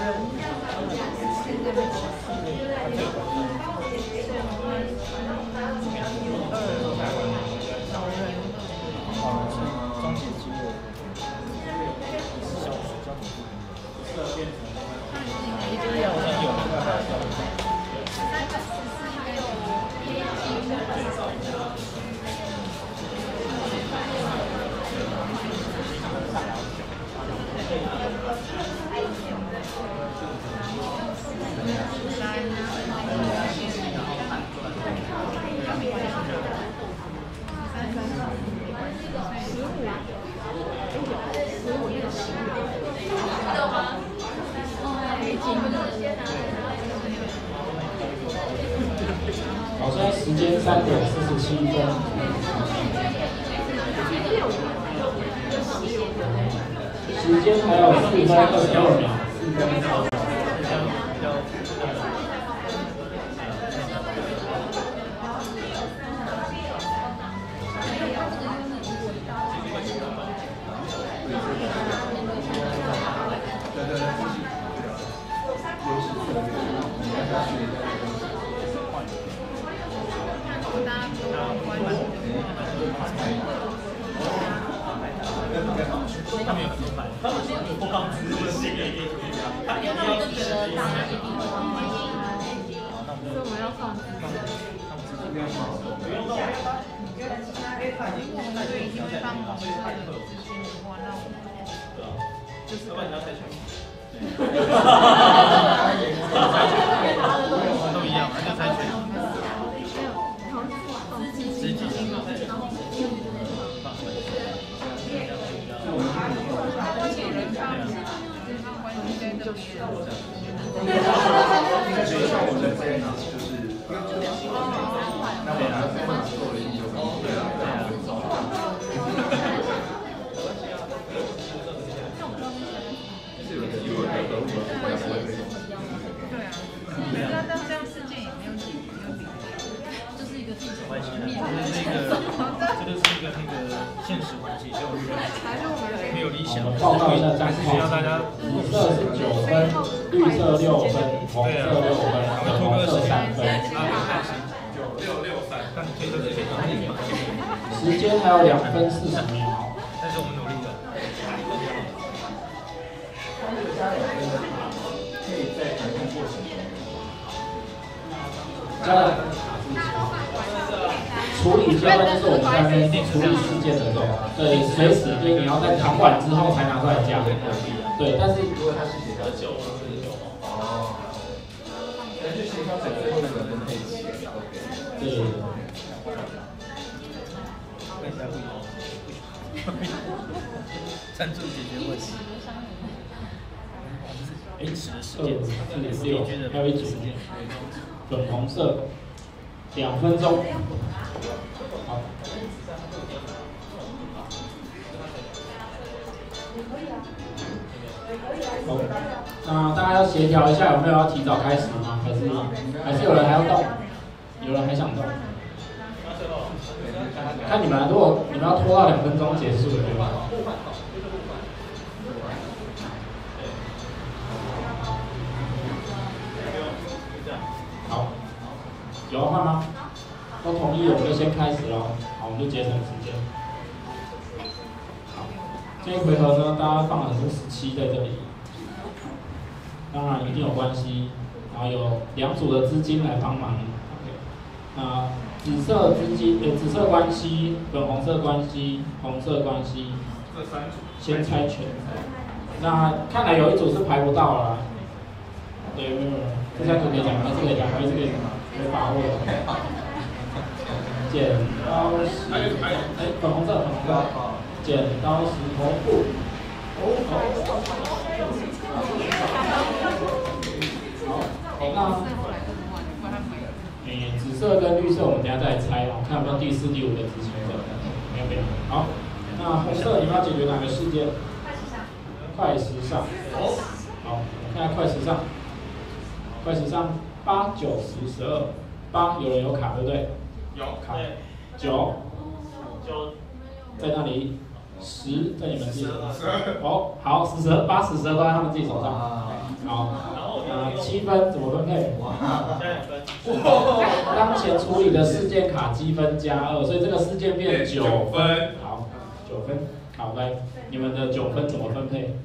好，现在时间三点四十七分。时间还有四分二十二秒，四分。
他们有很多版，他们有播放自信，因为他们就觉得大家一定会帮忙。所以我们要放自信。不用动。我们就已经帮忙所有的资金的话，那我们就是要不然你要猜拳。都一样，那就猜拳。资金。
所以像我在这样就是，那我拿这样做了一九分，对啊，对啊，是有的，有的得我不要不会被。
对啊，那但这样事件也没有解决，没有解决，就是一个地球
关系的，这是一个，这就是一个那个现实关系，就没有理想。
报告一下战况，紫色是九分，绿色六分，红色六分，粉红色三分。
九六六三，
但可以都是可以的。
时间还有两分四十秒。
但是我们努力了。
可以在谈判过程中。
加了。处理交代就是我们在那边处理事件的时候，对，随时就是你要在谈完之后才拿出来加。对，但是
如果他是协调九，哦，但是协调整最后那个分配起，
对。
赞助解决问题。哎，十的时间，
四点六，还有一组粉红色，两分钟。好。好，那大家要协调一下，有没有要提早开始吗？还是还是有人还要动？有人还想动？看你们，如果你们要拖到两分钟结束的，对吧？好，有要换吗？都同意，我们就先开始喽。好，我们就节省时间。好，这一回合呢，大家放了很多十七在这里，当然一定有关系。然后有两组的资金来帮忙。那紫色资金，呃，紫色关系，粉红色关系，红色关系，
这三组
先猜拳。那看来有一组是排不到了。 对，没有没有，这三组可以讲，还是可以讲，还是可以可以把握的。剪刀石，哎，粉红色，粉红色，剪刀石头布。哦，好，那，诶，紫色跟绿色我们等下再来猜啊，看有没有第四、第五个执行者。没有没有。好，那红色你们要解决哪个事件？快时尚。哦。好，我看下快时尚。快时尚八九十十二，八有人有卡对不对？
有
卡。九。九。在那里。十在你们自己手上。哦，好，十十二，八十十二都在他们自己手上。好。那七分怎么分配？加两分。当前处理的事件卡积分加二，所以这个事件变九分。好，九分。好，来，你们的九分怎么分配？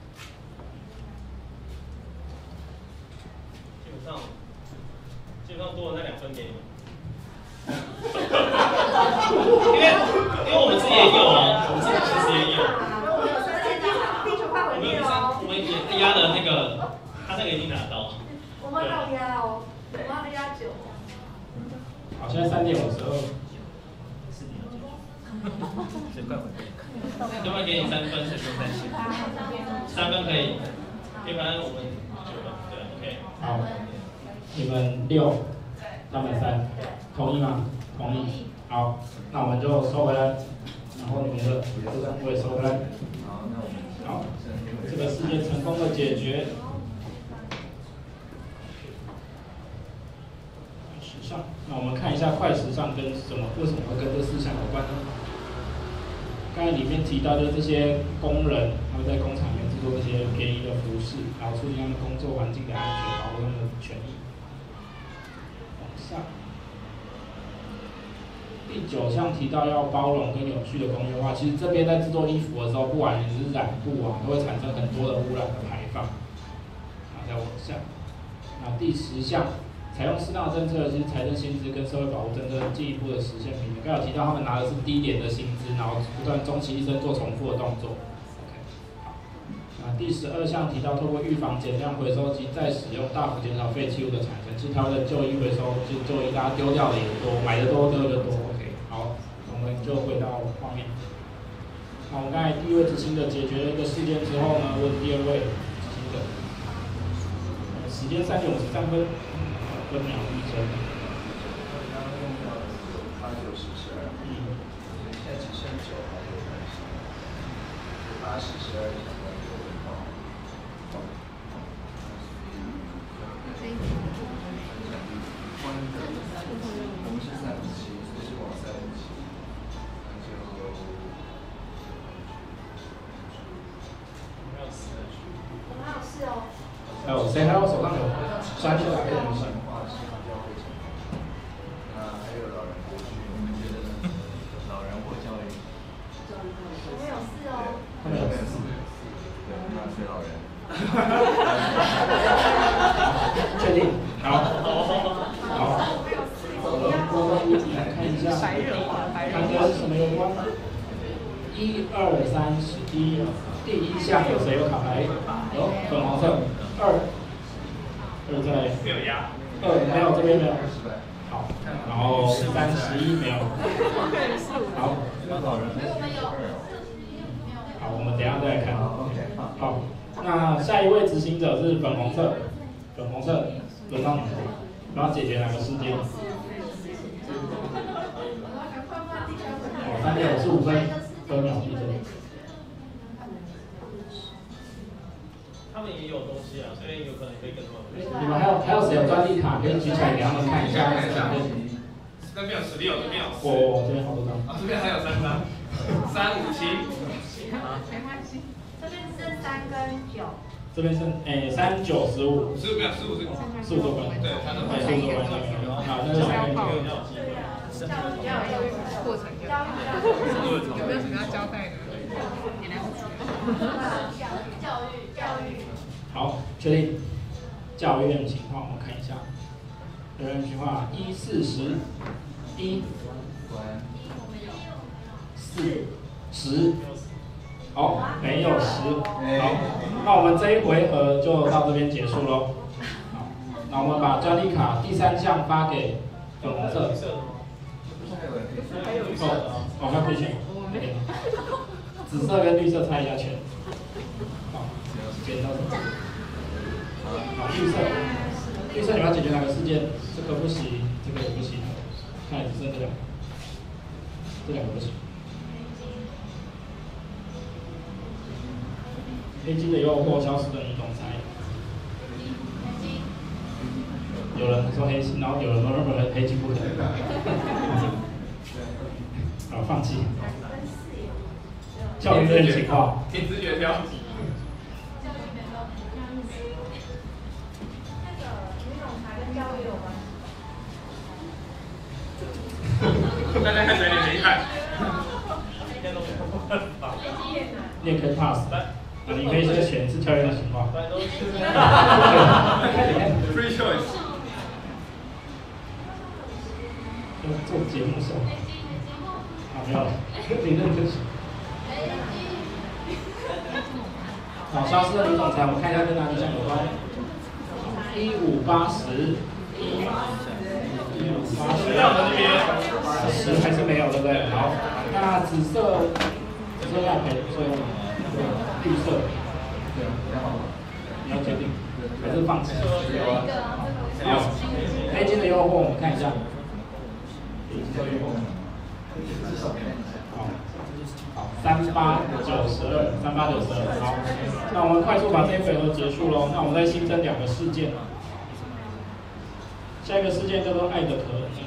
基本上，基本上多的那两分给你们。因为因为我们自己也有啊，我们自己其实也有。我们我们也压的那个，他那个已经拿到。
我们还有压哦，我们还压九。
好，现在三点五十二。
谁快回？
要不要给你三分？谁不用担心？三分可以，一般我们九分，对 ，OK。
好，你们六，他们三，同意吗？同意。好，那我们就收回来，然后你们的这张我也收回来。好，这个事件成功的解决。时尚，那我们看一下快时尚跟什么？为什么会跟这四项有关呢？刚才里面提到，就是这些工人他们在工厂里面制作这些便宜的服饰，然后促进他们工作环境的安全，保护他们的权益。往上。第九项提到要包容跟有序的工业化，其实这边在制作衣服的时候，不管你是染布啊，都会产生很多的污染的排放。然后再往下，那第十项，采用适当的政策，其实财政薪资跟社会保护政策进一步的实现平等。刚才有提到他们拿的是低廉的薪资，然后不断终其一生做重复的动作。OK， 好。那第十二项提到透过预防、减量回收及再使用，大幅减少废弃物的产生。其实台湾的旧衣回收，就旧衣大家丢掉的也多，买的多丢的多。好，我们就回到画面。那我们刚才第一位执行者解决了一个事件之后呢，问第二位执行者，时间三点五十三分，分秒一针。
八九十十二，嗯，现在只剩九还有关系，八十十二两个六分钟。我们是三十七。
还有谁还有手上有三个还有东西？
那还有老人国剧，我们觉得呢？老人或教育。
我们有四哦。
他们有四，对，那是老人。
确定？好。好。我们一起来看一下，看跟什么有关？一二三十一，第一项有谁有卡牌？有粉红色。二，二在没有压，二没有这边没有，好，然后三十一没有，好，好，我们等一下再来看，好，那下一位执行者是粉红色，粉红色轮到你们，然后解决哪个事件？好，三点五十五分，分秒一针。
他们也有东西啊，所以有可能可以跟他们分享。
你们还有还有谁有专利卡可以举起来给他们看一下？看一下。
那边有十六，这边有。
我这边好多张。
啊，这边还有三张，三五七。
没关系，这边是三跟九。
这边是诶三九十五。
十五没有，十五是。
十五多分。
对，他都
十五多分。好，那就三跟九。
教育过程，有没有什么要交代的？你来
教育教育。
好，确定。教育院的情况我们看一下。教育院情况一四十，一，四十，好，没有十。好，那我们这一回合就到这边结束喽。 那我们把专利卡第三项发给粉红色。哦，哦，还可以选。紫色跟绿色猜一下拳。好，剪刀。好，绿色。绿色你们要解决哪个事件？这个不行，这个也不行。看来只剩这两个，这两个不行。黑金的诱惑，消失的女总裁。有人说黑金，然后有人说认为黑金不可能。好，放弃。教育这种情况。
凭直觉挑。大家看谁脸没看？
你也可以 pass， 啊，你可以先选一次跳跃的情况。
Free choice。
做节目上。啊，没有了，你认真选。好，消失的女总裁，我们看一下跟哪几项有关。一五八十。一五八十。十还是没有，对不对？好，那紫色，紫色要赔，所以绿色，你要决定还是放弃？好，黑金的诱惑我们看一下。好，好，三八九十二，三八九十二，好，那我们快速把这一回合结束喽。那我们再新增两个事件，下一个事件叫做爱的可能。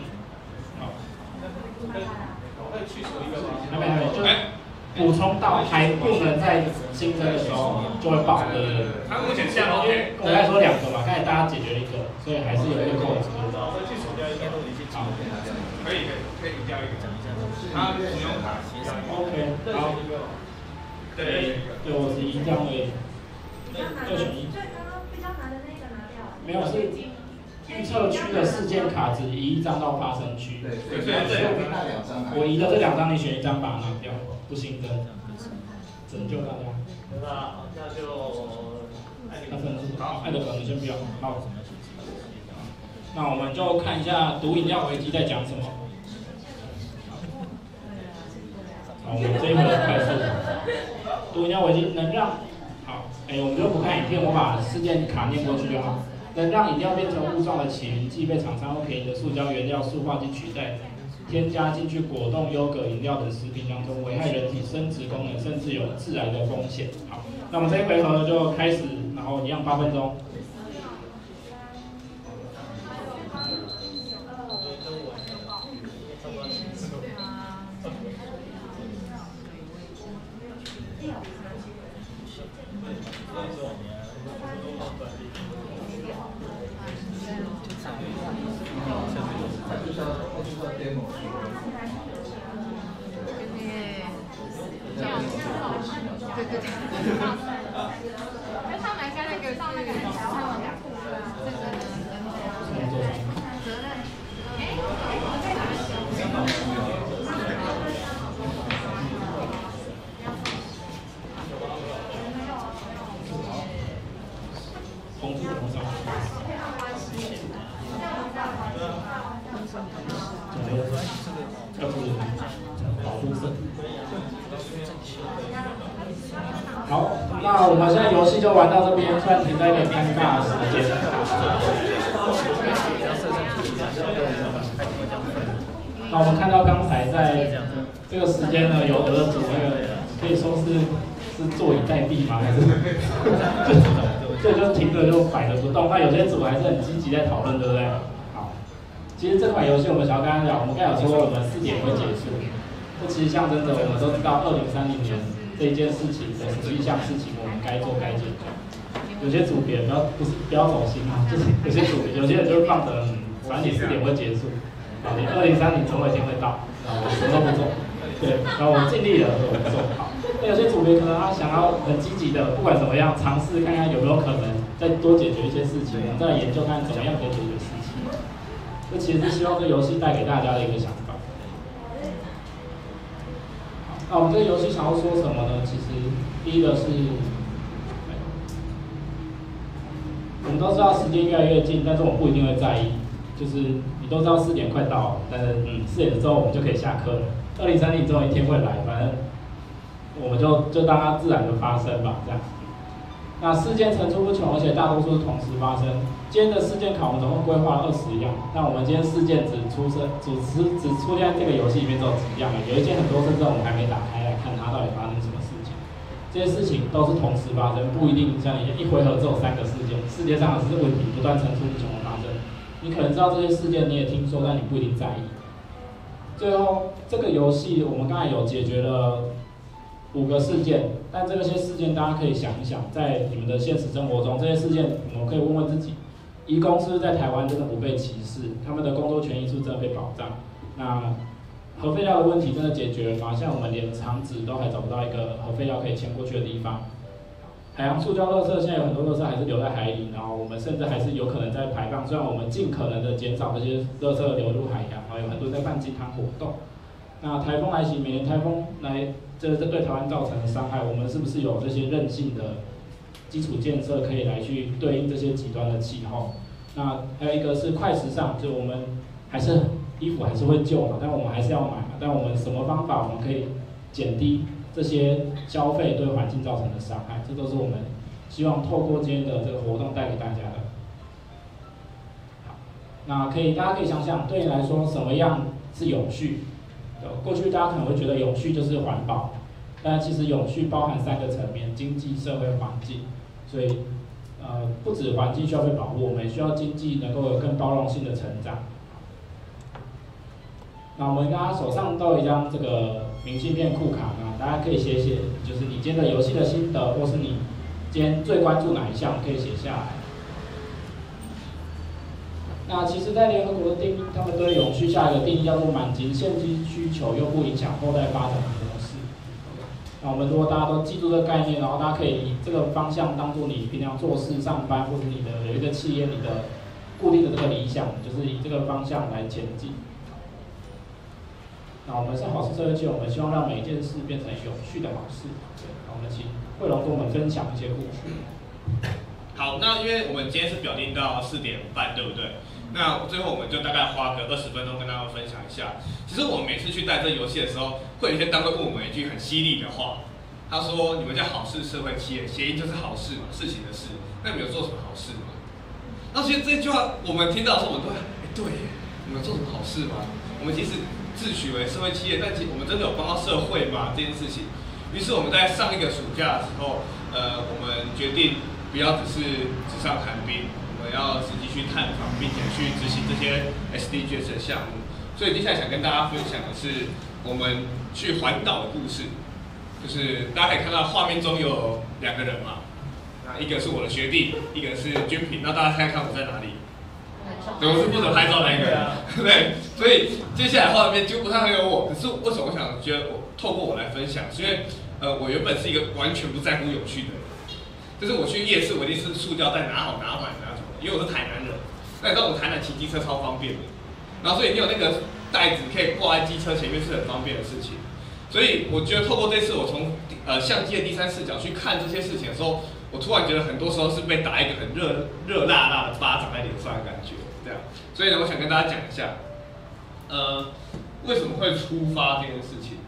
还没还没，就补充到还不能再新增的时候就会爆，对不对？
它目前下 OK。
我刚才说两个嘛，刚才大家解决了一个，所以还是有一个扣子。
好，去除掉应该都已经好，
可以可以可以移掉一个。它使用卡。
OK， 好。对，对我只一张而已。二选一。
比较难的那个拿掉。
没有是。预测区的事件卡只移一张到发生区，
对，所以这那两张，
我移的这两张，你选一张把它拿掉，不新增，拯救大家。
那那就
那分数好，爱的可能先不要。好，那我们就看一下毒饮料危机在讲什么。好，我们这一回快速。毒饮料危机能让好，哎，我们就不看影片，我把事件卡念过去就好。能让饮料变成雾状的起云剂被厂商用便宜的塑胶原料塑化剂取代，添加进去果冻、优格、饮料等食品当中，危害人体生殖功能，甚至有致癌的风险。好，那我们这一回合就开始，然后一样八分钟。
对对对，那他们应该那个到那个他们俩这个呢，责任，哎，我在哪里？
工资怎么涨？要不保护色。好，那我们现在游戏就玩到这边，虽然停在一个尴尬的时间。那我们看到刚才在这个时间呢，有的组那个可以说是是坐以待毙吗？还是就就停着就摆着不动？那有些组还是很积极在讨论，对不对？好，其实这款游戏我们想要跟大家讲，我们刚才有说我们四点会结束，这其实象征着我们都知道二零三零年。这一件事情的十一项事情，我们该做该解决。有些组别不要不是不要走心啊，就是有些组别，有些人就是放着，反正你四点会结束，啊，你二零三零总有一天会到，啊，我什么都不做，对，然后我尽力了，我不做好。那有些组别可能他想要很积极的，不管怎么样，尝试看看有没有可能再多解决一些事情，我们再来研究看怎么样可以解决事情。这其实是希望这游戏带给大家的一个想法。那我们这个游戏想要说什么呢？其实第一个是， 我们都知道时间越来越近，但是我们不一定会在意。就是你都知道四点快到了，但是嗯四点之后我们就可以下课了。二零三零总有一天会来，反正我们就就当它自然的发生吧，这样。那事件层出不穷，而且大多数是同时发生。今天的事件卡我们总共规划了二十样，但我们今天事件只出生只只只出现在这个游戏里面只有几样，有一件很多甚至我们还没打开来看它到底发生什么事情。这些事情都是同时发生，不一定像你一回合只有三个事件，世界上的是问题不断层出不穷的发生。你可能知道这些事件，你也听说，但你不一定在意。最后，这个游戏我们刚才有解决了五个事件，但这些事件大家可以想一想，在你们的现实生活中，这些事件我们可以问问自己：移工是不是在台湾真的不被歧视？他们的工作权益是不是真的被保障？那核废料的问题真的解决了吗？像我们连厂址都还找不到一个核废料可以迁过去的地方。海洋塑胶垃圾现在有很多垃圾还是留在海里，然后我们甚至还是有可能在排放。虽然我们尽可能的减少这些垃圾流入海洋，然后有很多在办净滩活动。那台风来袭，每年台风来，这这对台湾造成的伤害，我们是不是有这些韧性的基础建设可以来去对应这些极端的气候？那还有一个是快时尚，就我们还是衣服还是会旧嘛，但我们还是要买嘛。但我们什么方法我们可以减低这些消费对环境造成的伤害？这都是我们希望透过今天的这个活动带给大家的。好，那可以大家可以想想，对你来说什么样是永续？过去大家可能会觉得永续就是环保，但其实永续包含三个层面：经济、社会、环境。所以，呃，不止环境需要被保护，我们也需要经济能够有更包容性的成长。那我们大家手上都有一张这个明信片库卡，那大家可以写写，就是你今天的游戏的心得，或是你今天最关注哪一项，可以写下来。那其实，在联合国的定义，他们对永续下一个定义叫做满足现今需求又不影响后代发展的模式。那我们如果大家都记住这个概念，然后大家可以以这个方向当做你平常做事、上班，或者你的有一个企业你的固定的这个理想，就是以这个方向来前进。那我们是好事社会企业，我们希望让每一件事变成永续的好事。对，那我们请慧龙跟我们分享一些故事。
好，那因为我们今天是表定到四点半，对不对？那最后我们就大概花个二十分钟跟大家分享一下。其实我们每次去带这游戏的时候，会有一些单位问我们一句很犀利的话，他说：“你们叫好事社会企业，谐音就是好事嘛，事情的事。那你们有做什么好事吗？”那其实这句话我们听到的时候，我们都会，哎，对耶，我们做什么好事吗？我们其实自诩为社会企业，但其实我们真的有帮到社会吗？这件事情。于是我们在上一个暑假的时候，呃，我们决定不要只是纸上谈兵。我们要实际去探访，并且去执行这些 S D Gs 的项目。所以接下来想跟大家分享的是我们去环岛的故事。就是大家可以看到画面中有两个人嘛，那一个是我的学弟，一个是军品。那大家猜看我在哪里？对，我是负责拍照那一个人。对，所以接下来画面就不太会有我。可是为什么我想觉得我透过我来分享？是因为呃，我原本是一个完全不在乎永续的人。就是我去夜市，我一定是塑胶袋拿好拿满拿什么，因为我是台南人。那你知道我们台南骑机车超方便的，然后所以你有那个袋子可以挂在机车前面是很方便的事情。所以我觉得透过这次我从呃相机的第三视角去看这些事情的时候，我突然觉得很多时候是被打一个很热热辣辣的巴掌在脸上的感觉，这样。所以呢，我想跟大家讲一下，呃，为什么会出发这件事情。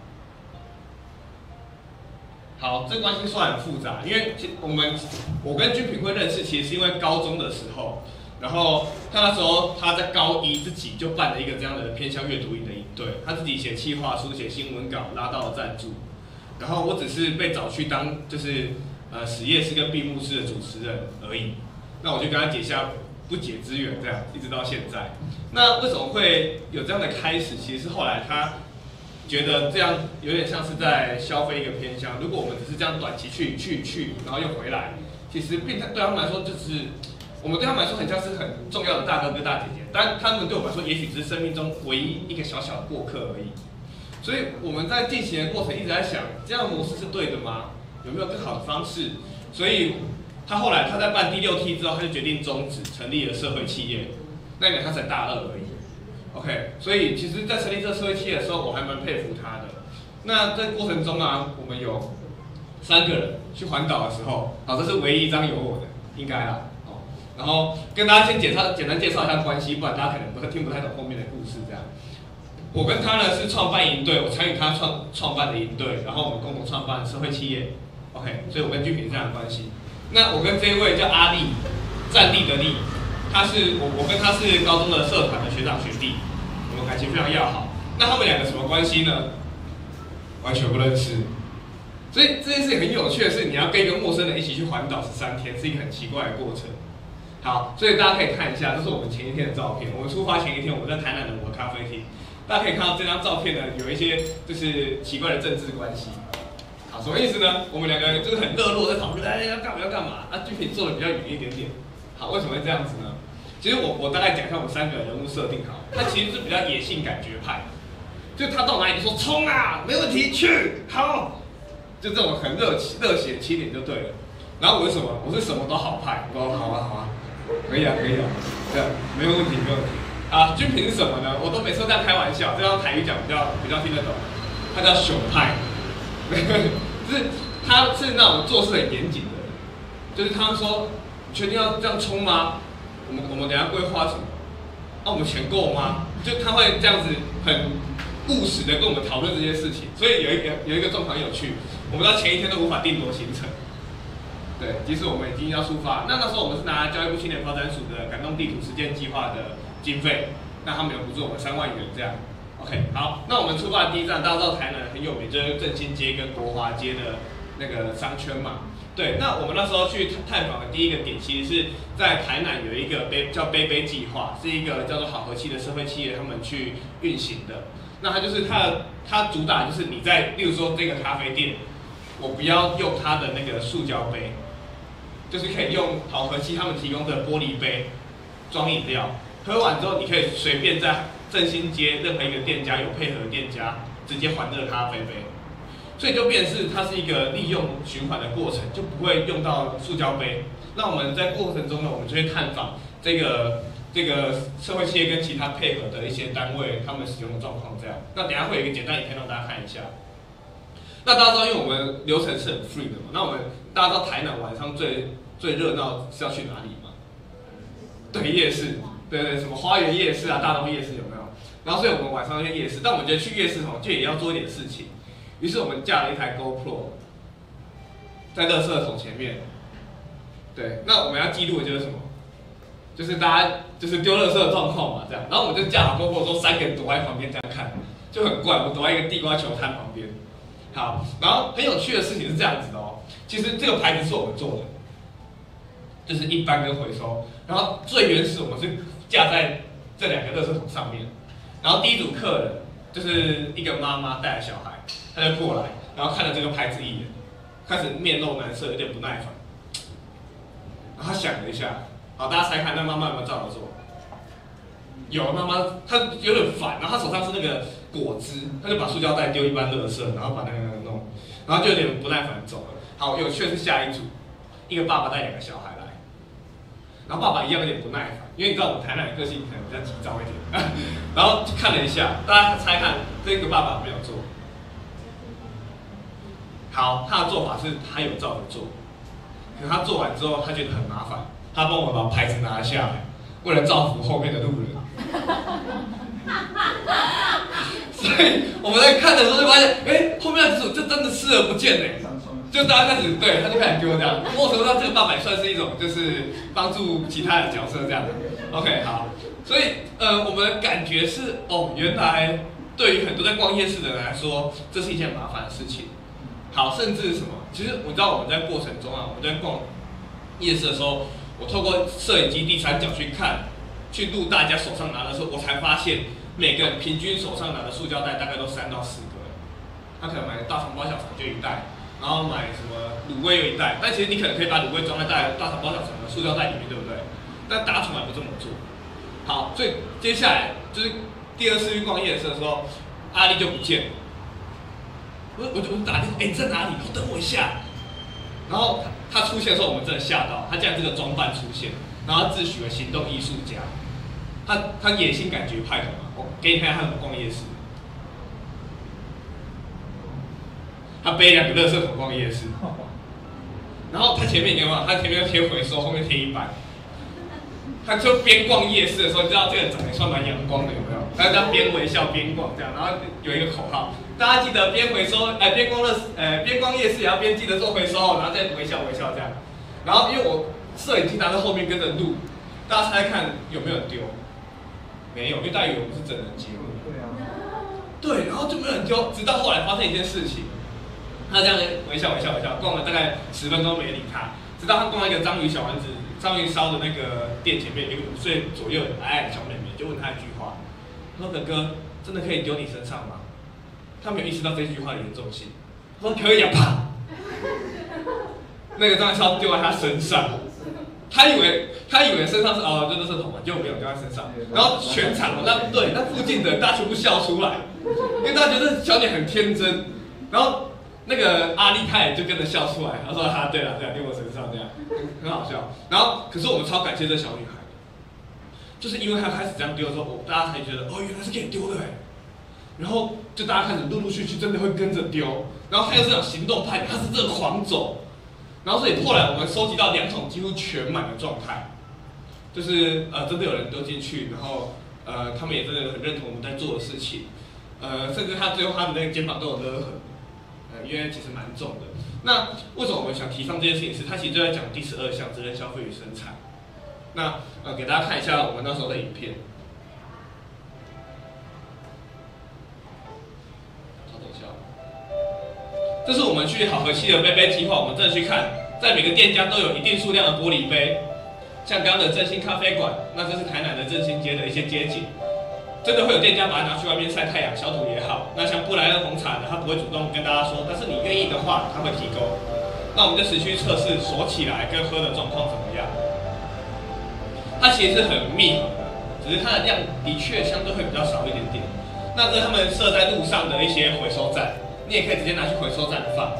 好，这个关系算很复杂，因为我们我跟君品会认识，其实是因为高中的时候，然后他那时候他在高一自己就办了一个这样的偏向阅读营的营队，他自己写企划书、写新闻稿，拉到了赞助，然后我只是被找去当就是呃实验室跟闭幕式的主持人而已，那我就跟他结下不解之缘，这样一直到现在。那为什么会有这样的开始？其实是后来他觉得这样有点像是在消费一个偏向。如果我们只是这样短期去去去，然后又回来，其实并对他们来说就是，我们对他们来说很像是很重要的大哥哥大姐姐，但他们对我们来说也许只是生命中唯一一个小小的过客而已。所以我们在进行的过程一直在想，这样的模式是对的吗？有没有更好的方式？所以他后来他在办第六梯之后，他就决定终止，成立了社会企业。那年他才大二而已。OK， 所以其实，在成立这个社会企业的时候，我还蛮佩服他的。那在过程中啊，我们有三个人去环岛的时候，好，这是唯一一张有我的，应该啦。哦， 然后跟大家先简单简单介绍一下关系，不然大家可能不太听不太懂后面的故事这样。我跟他呢是创办营队，我参与他创创办的营队，然后我们共同创办社会企业 ，OK， 所以我跟君平是这样的关系。那我跟这一位叫阿力，站立的力，他是我我跟他是高中的社团的学长学弟，我们感情非常要好。那他们两个什么关系呢？完全不认识。所以这件事情很有趣的是，你要跟一个陌生人一起去环岛十三天，是一个很奇怪的过程。好，所以大家可以看一下，这是我们前一天的照片。我们出发前一天，我们在台南的某个咖啡厅，大家可以看到这张照片呢，有一些就是奇怪的政治关系。好，什么意思呢？我们两个就是很热络在讨论，哎，要干嘛要干嘛？啊，具体坐的比较远一点点。好，为什么会这样子呢？其实我我大概讲一下我们三个人物设定好，他其实是比较野性感觉派，就他到哪里就说冲啊，没问题，去，好，就这种很热热血起点就对了。然后我是什么？我是什么都好派，我说好啊好啊。可以啊，可以啊，这样没有问题，没有问题。啊，军平是什么呢？我都每次都在开玩笑，这样台语讲比较比较听得懂。他叫熊派，就是他是那种做事很严谨的人，就是他说，你确定要这样冲吗？我们我们等一下规划什么？那、啊、我们钱够吗？就他会这样子很务实的跟我们讨论这些事情。所以有一个有一个状况很有趣，我们到前一天都无法定夺行程。对，即使我们已经要出发，那那时候我们是拿教育部青年发展署的感动地图实践计划的经费，那他们有补助我们三万元这样。OK， 好，那我们出发的第一站，大家知道台南很有名，就是振兴街跟国华街的那个商圈嘛。对，那我们那时候去探访的第一个点，其实是在台南有一个杯叫杯杯计划，是一个叫做好和气的社会企业他们去运行的。那它就是它的它主打就是你在，例如说这个咖啡店，我不要用它的那个塑胶杯。就是可以用好和气他们提供的玻璃杯装饮料，喝完之后你可以随便在振兴街任何一个店家有配合的店家直接还热咖啡杯，所以就变成是它是一个利用循环的过程，就不会用到塑胶杯。那我们在过程中呢，我们就会探访这个这个社会企业跟其他配合的一些单位他们使用的状况这样。那等一下会有一个简单影片让大家看一下。那大家知道，因为我们流程是很 free 的嘛，那我们大家知道台南晚上最最热闹是要去哪里吗？对，夜市，对对，什么花园夜市啊、大东夜市有没有？然后所以我们晚上去夜市，但我们觉得去夜市哦，就也要做一点事情，于是我们架了一台 GoPro， 在垃圾桶前面。对，那我们要记录的就是什么？就是大家就是丢垃圾的状况嘛，这样。然后我们就架好 GoPro， 说三个人躲在旁边这样看，就很怪，我们躲在一个地瓜球摊旁边。好，然后很有趣的事情是这样子的哦，其实这个牌子是我们做的，就是一般跟回收。然后最原始我们是架在这两个垃圾桶上面，然后第一组客人就是一个妈妈带着小孩，她就过来，然后看了这个牌子一眼，开始面露难色，有点不耐烦。然后她想了一下，好，大家猜看那妈妈有没有照着做？有，妈妈她有点烦，然后她手上是那个果汁，她就把塑胶袋丢一般垃圾，然后把那个弄，然后就有点不耐烦走了。好，有趣的是下一组，一个爸爸带两个小孩来，然后爸爸一样有点不耐烦，因为你知道我们台南的个性可能比较急躁一点，然后看了一下，大家猜看这个爸爸没有做。好，他的做法是他有照着做，可他做完之后他觉得很麻烦，他帮我把牌子拿下来，为了造福后面的路人。所以我们在看的时候就发现，哎，后面那组就真的视而不见嘞，就大家开始对，他就开始丢这样。某种程度上，这个爸爸也算是一种就是帮助其他的角色这样。OK， 好，所以呃，我们的感觉是，哦，原来对于很多在逛夜市的人来说，这是一件麻烦的事情。好，甚至什么？其实我知道我们在过程中啊，我们在逛夜市的时候，我透过摄影机第三角去看。去录大家手上拿的时候，我才发现每个人平均手上拿的塑胶袋大概都三到四个。他可能买大肠包小肠就一袋，然后买什么卤味又一袋。但其实你可能可以把卤味装在大大肠包小肠的塑胶袋里面，对不对？但大家从来不这么做。好，所以接下来就是第二次去逛夜市的时候，阿力就不见了。我我就打电话，哎、欸，你在哪里？然后等我一下。然后他出现的时候，我们真的吓到，他竟然这个装扮出现。然后自诩为行动艺术家，他他野性感觉派的嘛，我给你看他怎么逛夜市。他背两个垃圾桶逛夜市，然后他前面你看嘛，他前面贴回收，后面贴一般， 他就边逛夜市的时候，你知道这个人长得算蛮阳光的，有没有？他就这样边微笑边逛这样，然后有一个口号，大家记得边回收，哎、呃，边逛乐，呃，边逛夜市也要边记得做回收，然后再微笑微笑这样。然后因为我摄影机拿在后面跟着录，大家猜猜看有没有人丢？没有，因为大家以为我们是真人节目。对啊。对，然后就没有人丢，直到后来发生一件事情，他这样微笑微笑微笑，逛了大概十分钟没理他，直到他逛到一个章鱼小丸子。章鱼烧的那个店前面，一个五岁左右矮矮的小妹妹就问他一句话，他说：“哥哥，真的可以丢你身上吗？”他没有意识到这句话的严重性，他说：“可以啊！”啪，那个章鱼烧丢在他身上，他以为他以为身上是哦，真的是桶嘛，结果没有丢在身上，然后全场那对那附近的人大家全部笑出来，因为大家觉得小女很天真，然后。那个阿丽她也就跟着笑出来，她说：“哈、啊，对了，对了，丢我身上这样，很好笑。”然后，可是我们超感谢这小女孩，就是因为她开始这样丢的时候，我大家才觉得哦，原来是可以丢的哎。然后就大家开始陆陆续续真的会跟着丢，然后还有这种行动派，她是真的狂走。然后所以后来我们收集到两桶几乎全满的状态，就是呃真的有人丢进去，然后呃他们也真的很认同我们在做的事情，呃甚至他最后他的那个肩膀都有勒痕。呃，因为其实蛮重的。那为什么我们想提倡这件事情是？它其实就在讲第十二项责任消费与生产。那呃，给大家看一下我们那时候的影片。稍等一下，这是我们去好和气的杯杯计划，我们真的去看，在每个店家都有一定数量的玻璃杯，像刚刚的振兴咖啡馆，那这是台南的振兴街的一些街景。真的会有店家把它拿去外面晒太阳消毒也好，那像布莱恩红茶呢，他不会主动跟大家说，但是你愿意的话，他会提供。那我们就实际测试锁起来跟喝的状况怎么样？它其实是很密合的，只是它的量的确相对会比较少一点点。那这是他们设在路上的一些回收站，你也可以直接拿去回收站放。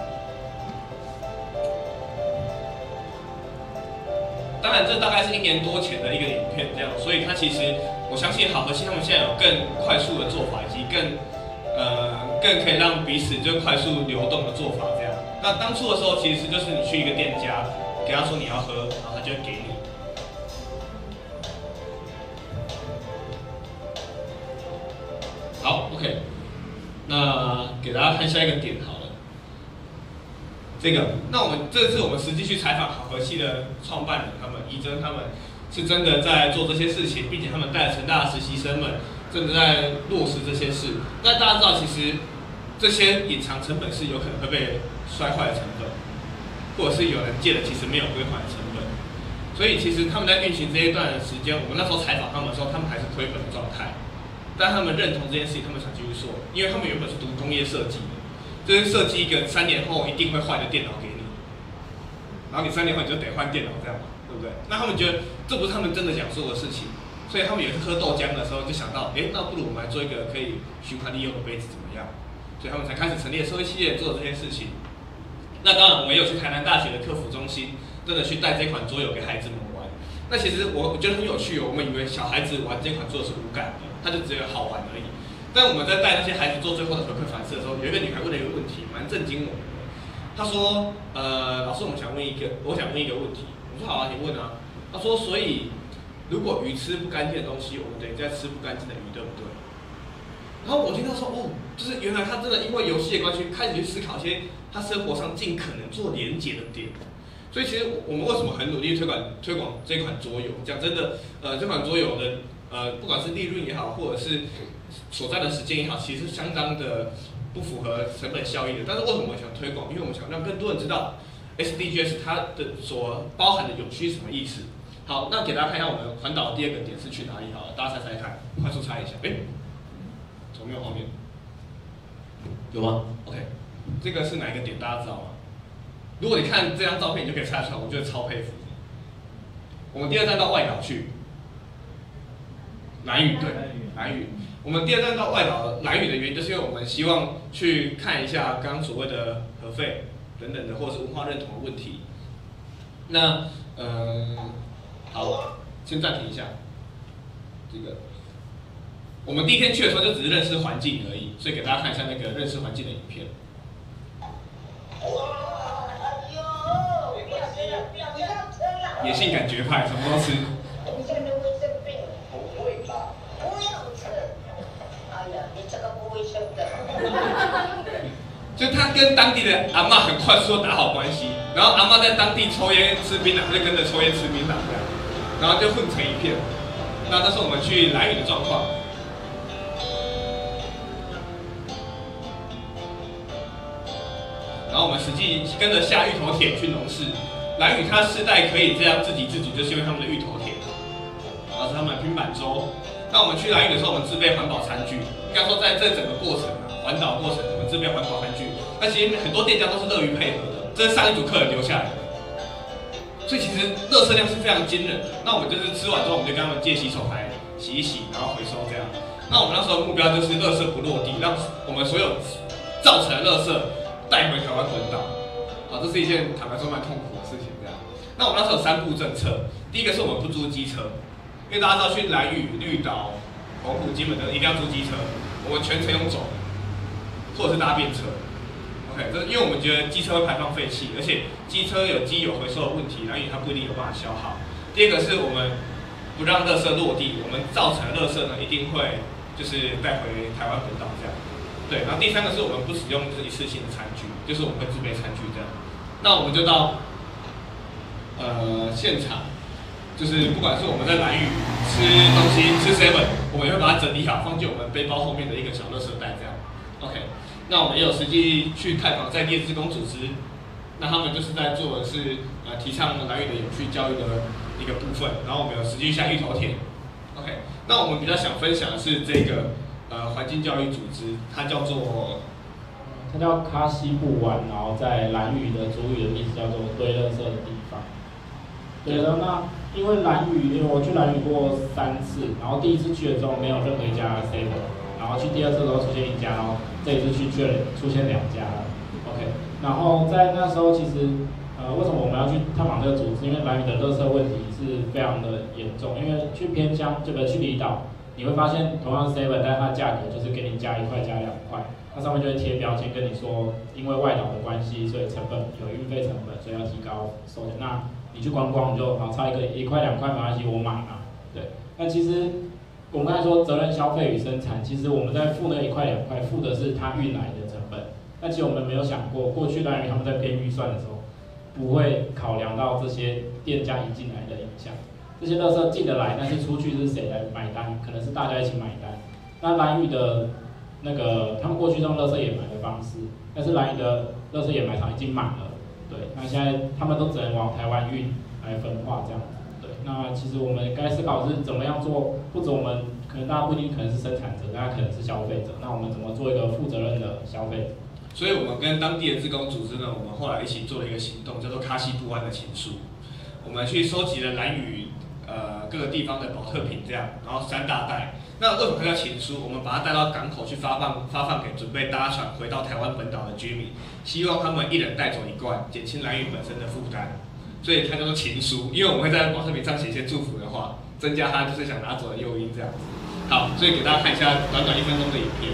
当然，这大概是一年多前的一个影片，这样，所以它其实我相信好和气他们现在有更快速的做法，以及更呃更可以让彼此就快速流动的做法，这样。那当初的时候，其实就是你去一个店家，给他说你要喝，然后他就会给你。好 ，OK， 那给大家看下一个点好了。这个，那我们这次我们实际去采访好和气的创办人，他们怡珍他们是真的在做这些事情，并且他们带着成大的实习生们真的在落实这些事。那大家知道，其实这些隐藏成本是有可能会被摔坏的成本，或者是有人借的其实没有归还的成本。所以其实他们在运行这一段的时间，我们那时候采访他们的时候，他们还是亏本的状态。但他们认同这件事情，他们想继续做，因为他们原本是读工业设计的。就是设计一个三年后一定会坏的电脑给你，然后你三年后你就得换电脑，这样嘛，对不对？那他们觉得这不是他们真的想做的事情，所以他们有一次喝豆浆的时候就想到，哎，那不如我们来做一个可以循环利用的杯子怎么样？所以他们才开始成立社会企业做这件事情。那当然，我们也有去台南大学的客服中心，真的去带这款桌游给孩子们玩。那其实我我觉得很有趣哦，我们以为小孩子玩这款桌游是无感的，它就只有好玩而已。但我们在带那些孩子做最后的回馈反射的时候，有一个女孩问了一个问题，蛮震惊我们的。她说：“呃，老师，我们想问一个，我想问一个问题。”我说：“好啊，你问啊。”她说：“所以，如果鱼吃不干净的东西，我们等于在吃不干净的鱼，对不对？”然后我听到说：“哦，就是原来他真的因为游戏的关系，开始去思考一些他生活上尽可能做连结的点。”所以其实我们为什么很努力推广推广这款桌游？讲真的，呃，这款桌游的呃，不管是利润也好，或者是所在的时间也好，其实是相当的不符合成本效益的。但是为什么我想推广？因为我们想让更多人知道 S D Gs 它的所包含的永续是什么意思。好，那给大家看一下我们环岛的第二个点是去哪里好了，大家猜猜看，快速猜一下。哎，怎么没有画面？有吗 ？OK， 这个是哪一个点？大家知道吗？如果你看这张照片，你就可以猜出来，我觉得超佩服。我们第二站到外岛去，兰屿对，兰屿。我们第二站到外岛兰屿的原因，就是因为我们希望去看一下刚刚所谓的核废等等的，或者是文化认同的问题。那嗯，好，先暂停一下。这个，我们第一天去的时候就只是认识环境而已，所以给大家看一下那个认识环境的影片。野性感觉派，什么都吃。 所以他跟当地的阿嬷很快速打好关系，然后阿嬷在当地抽烟吃槟榔，就跟着抽烟吃槟榔这样，然后就混成一片。那这是我们去兰屿的状况。然后我们实际跟着下芋头田去农事，兰屿它世代可以这样自给自足，就是因为他们的芋头田，然后是他们的拼板舟。那我们去兰屿的时候，我们自备环保餐具。应该说在这整个过程啊，环岛过程，我们自备环保餐具。那其实很多店家都是乐于配合的，这是上一组客人留下来的。所以其实垃圾量是非常惊人的。那我们就是吃完之后，我们就跟他们借洗手台洗一洗，然后回收这样。那我们那时候的目标就是垃圾不落地，让我们所有造成的垃圾带回台湾本岛。好，这是一件坦白说蛮痛苦的事情这样。那我们那时候有三步政策，第一个是我们不租机车，因为大家知道去兰屿、绿岛、澎湖、金门的一定要租机车，我们全程用走，或者是搭便车。OK， 这因为我们觉得机车会排放废气，而且机车有机油回收的问题，兰屿它不一定有办法消耗。第二个是我们不让垃圾落地，我们造成的垃圾呢一定会就是带回台湾本岛这样。对，然后第三个是我们不使用就是一次性的餐具，就是我们会自备餐具这样。那我们就到呃现场，就是不管是我们在兰屿吃东西吃 seven， 我们也会把它整理好，放进我们背包后面的一个小垃圾袋这样。OK， 那我们也有实际去探访在地的志工组织，那他们就是在做的是呃提倡兰屿的永续教育的一个部分，然后我们有实际下芋头田。OK， 那我们比较想分享的是这个。呃，环境教育组织，它叫做，
它叫卡西布湾，然后在兰屿的主语的意思叫做堆垃圾的地方。对的，那因为兰屿，因为我去兰屿过三次，然后第一次去的时候没有任何一家 seven， 然后去第二次的时候出现一家，然后这一次去去了出现两家了 ，OK， 然后在那时候其实，呃，为什么我们要去探访这个组织？因为兰屿的垃圾问题是非常的严重，因为去偏乡，这个去离岛。你会发现，同样 seven， 但是它的价格就是给你加一块加两块，它上面就会贴标签跟你说，因为外岛的关系，所以成本有运费成本，所以要提高收钱。那你去观光，你就好差一个一块两块没关系，我买嘛。对，那其实我们刚才说责任消费与生产，其实我们在付那一块两块，付的是它运来的成本。但其实我们没有想过，过去兰屿他们在编预算的时候，不会考量到这些店家引进来的影响。这些垃圾进得来，但是出去是谁来买单？可能是大家一起买单。那兰屿的那个他们过去用垃圾掩埋的方式，但是兰屿的垃圾掩埋场已经满了，对。那现在他们都只能往台湾运来分化这样子，对。那其实我们该思考是怎么样做，不止我们可能大家不一定可能是生产者，大家可能是消费者。那我们怎么做一个负责任的消费者？
所以我们跟当地的志工组织呢，我们后来一起做了一个行动，叫做卡西布湾的情书。我们去收集了兰屿。呃，各个地方的保特瓶这样，然后三大袋。那为什么它叫情书？我们把它带到港口去发放，发放给准备搭船回到台湾本岛的居民，希望他们一人带走一罐，减轻兰屿本身的负担。所以它叫做情书，因为我们会在保特瓶上写一些祝福的话，增加他就是想拿走的诱因这样子。好，所以给大家看一下短短一分钟的影片。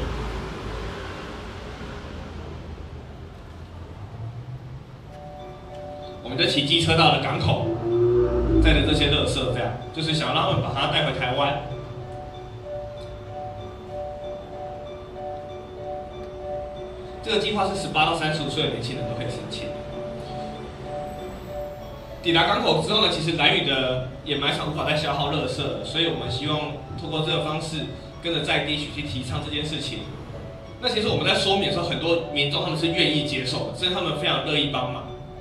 我们就骑机车到了港口。带着这些垃圾，这样就是想让他们把它带回台湾。这个计划是十八到三十五岁的年轻人都可以申请。抵达港口之后呢，其实兰屿的掩埋场无法再消耗垃圾了，所以我们希望透过这个方式，跟着在地去提倡这件事情。那其实我们在说明的时候，很多民众他们是愿意接受的，甚至他们非常乐意帮忙。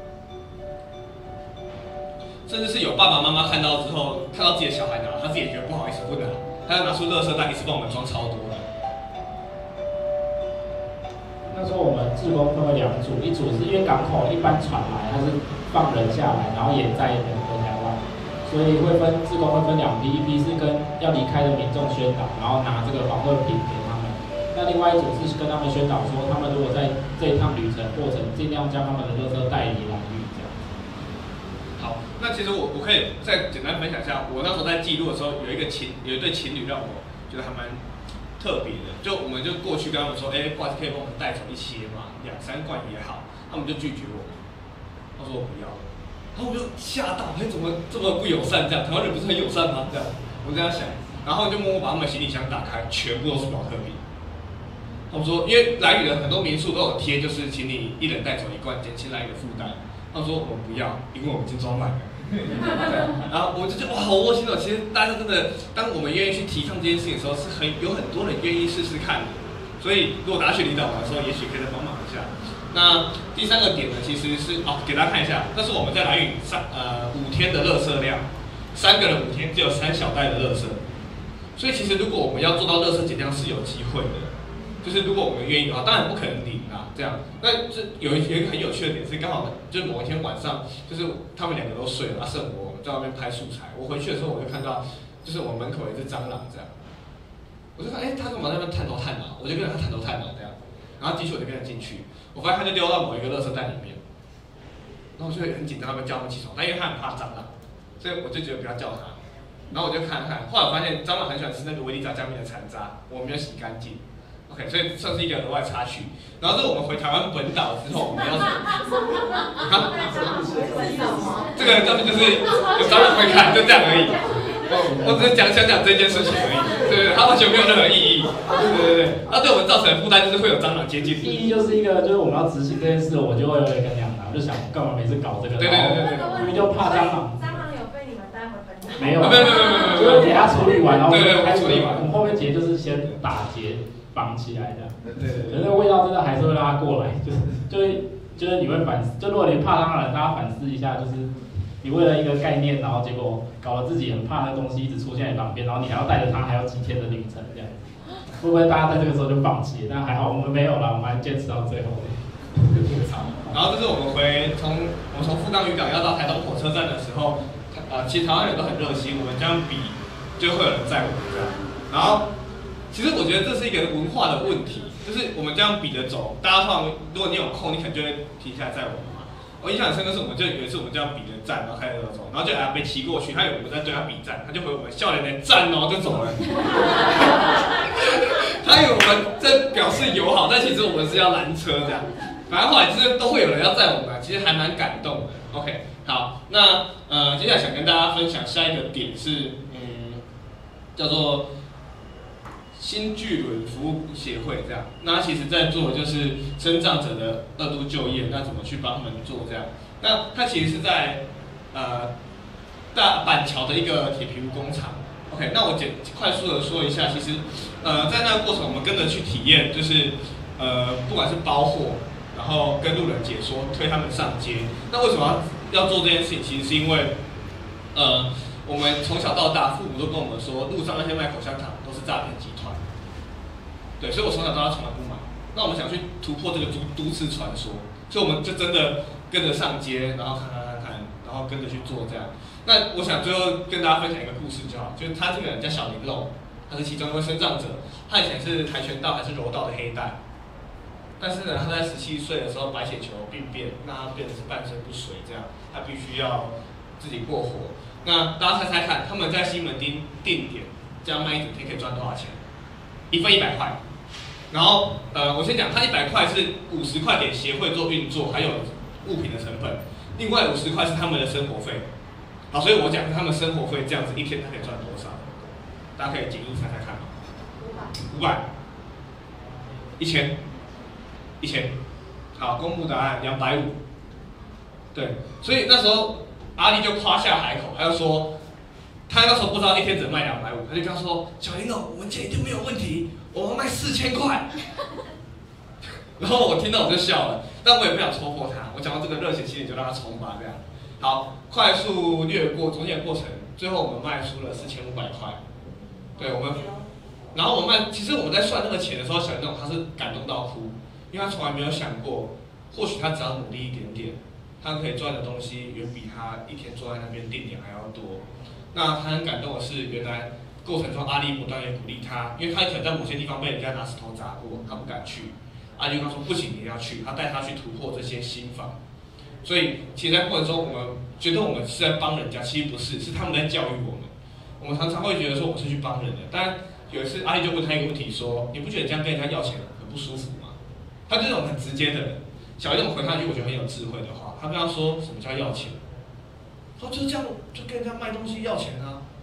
甚至是有爸爸妈妈看到之后，看到自己的小孩拿，他自己也觉得不好意思不拿，他要拿出垃圾袋，一次帮我们装超多的。
那时候我们志工分为两组，一组是因为港口一般船来，它是放人下来，然后也载人回台湾，所以会分志工会分两批，一批是跟要离开的民众宣导，然后拿这个保特瓶给他们。那另外一组是跟他们宣导说，他们如果在这一趟旅程过程，尽量将他们的垃圾带离兰屿。
好，那其实我我可以再简单分享一下，我那时候在记录的时候，有一个情有一对情侣让我觉得还蛮特别的，就我们就过去跟他们说，哎、欸，不好意思，可以帮我们带走一些嘛，两三罐也好，他们就拒绝我，他说我不要，然后我就吓到，哎、欸，怎么这么不友善这样？台湾人不是很友善吗？这样，我这样想，然后就默默把他们行李箱打开，全部都是保特瓶，然他们说，因为兰屿的很多民宿都有贴，就是请你一人带走一罐减轻兰屿的负担。他们说我们不要，因为我们已经装满了。然后我就觉得哇，好窝心哦！其实大家真的，当我们愿意去提倡这件事情的时候，是很有很多人愿意试试看的。所以如果大家去离岛玩的时候，也许可以再帮忙一下。那第三个点呢，其实是哦，给大家看一下，那是我们在兰屿三呃五天的垃圾量，三个人五天只有三小袋的垃圾。所以其实如果我们要做到垃圾减量是有机会的。就是如果我们愿意的话，当然不可能零啊，这样。那这有一有一个很有趣的点是，刚好就是某一天晚上，就是他们两个都睡了，啊，剩我我们在外面拍素材。我回去的时候，我就看到，就是我门口有一只蟑螂这样，我就看，哎、欸，他干嘛在那边探头探脑？我就跟着他探头探脑这样，然后继续我就跟着进去，我发现他就溜到某一个垃圾袋里面，然后我就很紧张，他们叫他们起床，但因为他很怕蟑螂，所以我就觉得不要叫他，然后我就看看，后来我发现蟑螂很喜欢吃那个维力炸酱面的残渣，我没有洗干净。OK， 所以算是一个额外插曲。然后这我们回台湾本岛之后，我们要什么？啊？这个根本就是有蟑螂会看，就这样而已。我我只是讲想讲这件事情而已，对对对，它完全没有任何意义。对对对，它对我们造成的负担就是会有蟑螂接近。
意义就是一个，就是我们要执行这件事，我就会有一个两难，就想干嘛每次搞这个？
对对对对对，
因为就怕蟑螂。
蟑螂有被你们带回本岛？
没有，
没有没有没有没有，
就是给它处理完，然后
对对，我处理完。
我们后面结就是先打结。绑起来的，
对对对，
可是那个味道真的还是会让它过来，就是就是就是你会反思，就如果你怕蟑螂，大家反思一下，就是你为了一个概念，然后结果搞得自己很怕那东西一直出现在旁边，然后你还要带着它，还要几天的旅程这样，会不会大家在这个时候就放弃？但还好我们没有啦，我们还坚持到最后。
然后这是我们回从我们从富冈渔港要到台东火车站的时候，呃，其实台湾人都很热心，我们这样比就会有人载我们这样，然后。其实我觉得这是一个文化的问题，就是我们这样比着走，大家通常如果你有空，你可能就会停下来载我们嘛。我印象很深刻是，我们就有一次我们这样比着站，然后开着走，然后就阿被骑过去，他以为我们在对他比站，他就回我们笑脸脸站哦就走了。他以为我们在表示友好，但其实我们是要拦车这样。反正后来就是都会有人要载我们，其实还蛮感动的。OK， 好，那呃接下来想跟大家分享下一个点是，嗯，叫做。新巨轮服务协会这样，那其实在做的就是身障者的二度就业，那怎么去帮他们做这样？那它其实是在呃大板桥的一个铁皮屋工厂。OK， 那我简快速的说一下，其实呃在那个过程我们跟着去体验，就是呃不管是包货，然后跟路人解说，推他们上街。那为什么要要做这件事情？其实是因为呃我们从小到大，父母都跟我们说，路上那些卖口香糖都是诈骗集团。对，所以我从小到大从来不买。那我们想去突破这个都都市传说，所以我们就真的跟着上街，然后看看看看，然后跟着去做这样。那我想最后跟大家分享一个故事就好，就是他这个人叫小玲珑，他是其中一位身障者，他以前是跆拳道还是柔道的黑带，但是呢，他在十七岁的时候白血球病变，那他变成是半身不遂这样，他必须要自己过活。那大家猜猜看，他们在西门町定点这样卖一整天可以赚多少钱？一份一百块。然后呃，我先讲，他一百块是五十块给协会做运作，还有物品的成本，另外五十块是他们的生活费。好，所以我讲他们生活费这样子一天他可以赚多少？大家可以简易猜猜看。五百。一千。一千。好，公布答案，两百五。对，所以那时候阿力就夸下海口，他就说，他那时候不知道一天只卖两百五，他就跟他说：“小玲珑，我们钱一定没有问题，我们卖四千块。”然后我听到我就笑了，但我也不想戳破他，我讲到这个热血心理就让他冲吧，这样。好，快速略过中间的过程，最后我们卖出了四千五百块。对，我们，然后我们卖，其实我们在算那个钱的时候，小玲珑他是感动到哭，因为他从来没有想过，或许他只要努力一点点。他可以赚的东西远比他一天坐在那边定点还要多。那他很感动的是，原来过程中阿力不断也鼓励他，因为他可能在某些地方被人家拿石头砸过，他不敢去。阿力跟他说：“不行，你要去。”他带他去突破这些心防。所以，其实在过程中，我们觉得我们是在帮人家，其实不是，是他们在教育我们。我们常常会觉得说我是去帮人的，但有一次阿力就问他一个问题说：“你不觉得这样跟人家要钱很不舒服吗？”他就是那种很直接的人。小玲珑回他一句我觉得很有智慧的话，他跟他说什么叫要钱？他说就是这样，就跟人家卖东西要钱啊。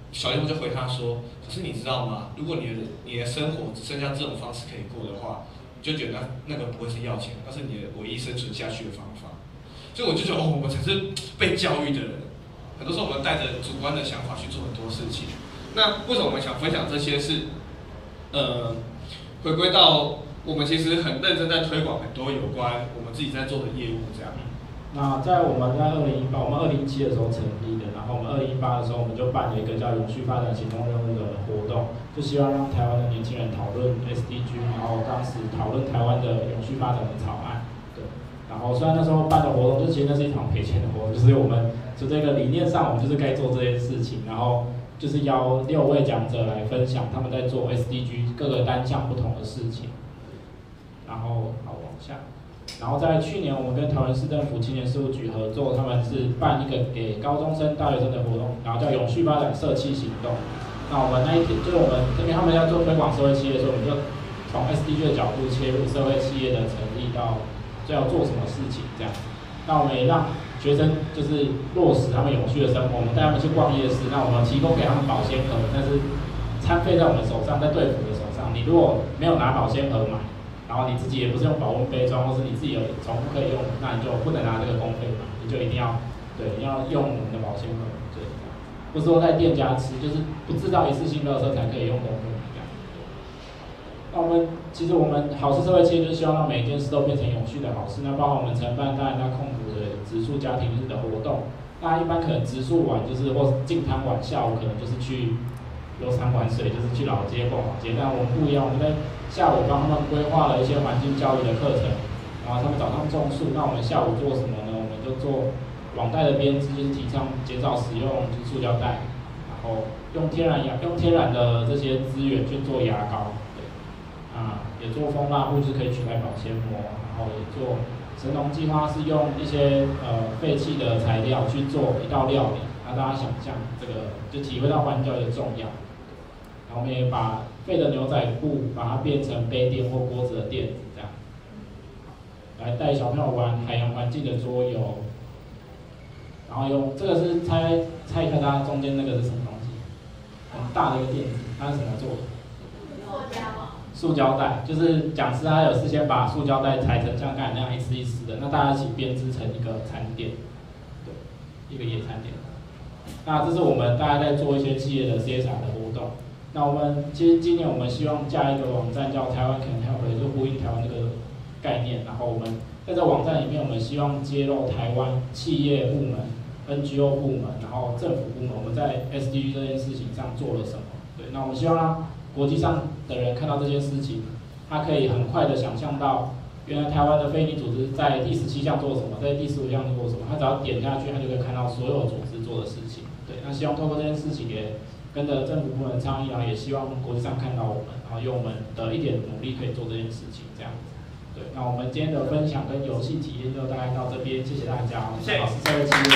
小猎户就回他说：“可是你知道吗？如果你的你的生活只剩下这种方式可以过的话，你就觉得那那个不会是要钱，那是你的唯一生存下去的方法。”所以我就觉得，哦，我们才是被教育的人。很多时候我们带着主观的想法去做很多事情。那为什么我们想分享这些是？呃，回归到我们其实很认真在推广很多有关我们自己在做的业务这样。
那在我们在二零一八，我们二零一七的时候成立的，然后我们二零一八的时候，我们就办了一个叫永续发展行动任务的活动，就希望让台湾的年轻人讨论 S D G， 然后当时讨论台湾的永续发展的草案。对，然后虽然那时候办的活动，就其实那是一场赔钱的活动，就是我们就这个理念上，我们就是该做这件事情，然后就是邀六位讲者来分享他们在做 S D G 各个单项不同的事情。然后好往下。然后在去年，我们跟桃园市政府青年事务局合作，他们是办一个给高中生、大学生的活动，然后叫永续发展社企行动。那我们那一天就是我们这边他们要做推广社会企业的时候，我们就从 S D G 的角度切入社会企业的成立到就要做什么事情这样。那我们也让学生就是落实他们永续的生活，我们带他们去逛夜市，那我们提供给他们保鲜盒，但是餐费在我们手上，在队服的手上。你如果没有拿保鲜盒买，然后你自己也不是用保温杯装，或是你自己有重复可以用，那你就不能拿这个公费嘛，你就一定要，对，你要用我们的保鲜盒，对，不是说在店家吃，就是不制造一次性垃圾才可以用公费这样。那我们其实我们好事社会企业就是希望让每一件事都变成永续的好事，那包括我们承办当然在控股的植树家庭日的活动，那一般可能植树晚就是或进摊晚下午可能就是去游山玩水，就是去老街逛老街，但我们不一样，我们在下午帮他们规划了一些环境教育的课程，然后他们早上种树，那我们下午做什么呢？我们就做网袋的编织，就是提倡减少使用就是塑胶袋，然后用天然牙用天然的这些资源去做牙膏，对，啊，也做蜂蜡布，就是可以取代保鲜膜，然后也做神农计划是用一些呃废弃的材料去做一道料理，让大家想象这个就体会到环境教育的重要。然后我们也把废的牛仔布把它变成杯垫或锅子的垫子，这样，来带小朋友玩海洋环境的桌游。然后用这个是猜猜一下，大家中间那个是什么东西？很大的一个垫子，它是什么做的？塑胶。塑胶袋，就是讲师他有事先把塑胶袋裁成像刚才那样一丝一丝的，那大家一起编织成一个餐垫，对，一个野餐垫。那这是我们大家在做一些企业的 C S R 的活动。那我们其实今年我们希望架一个网站叫台湾 Can Help， 也就呼应台湾这个概念。然后我们在这网站里面，我们希望揭露台湾企业部门、N G O 部门，然后政府部门，我们在 S D G 这件事情上做了什么。对，那我们希望让国际上的人看到这件事情，他可以很快的想象到，原来台湾的非营利组织在第十七项做什么，在第十五项做什么，他只要点下去，他就可以看到所有组织做的事情。对，那希望透过这件事情也跟着政府部门倡议，然后也希望国际上看到我们，然后用我们的一点努力可以做这件事情，这样子。对，那我们今天的分享跟游戏体验就大概到这边，谢谢大家。谢谢老师这位企业。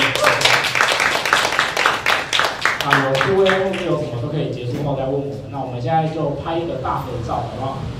啊，有各位后面有什么都可以结束后再问我们。那我们现在就拍一个大合照，好不好？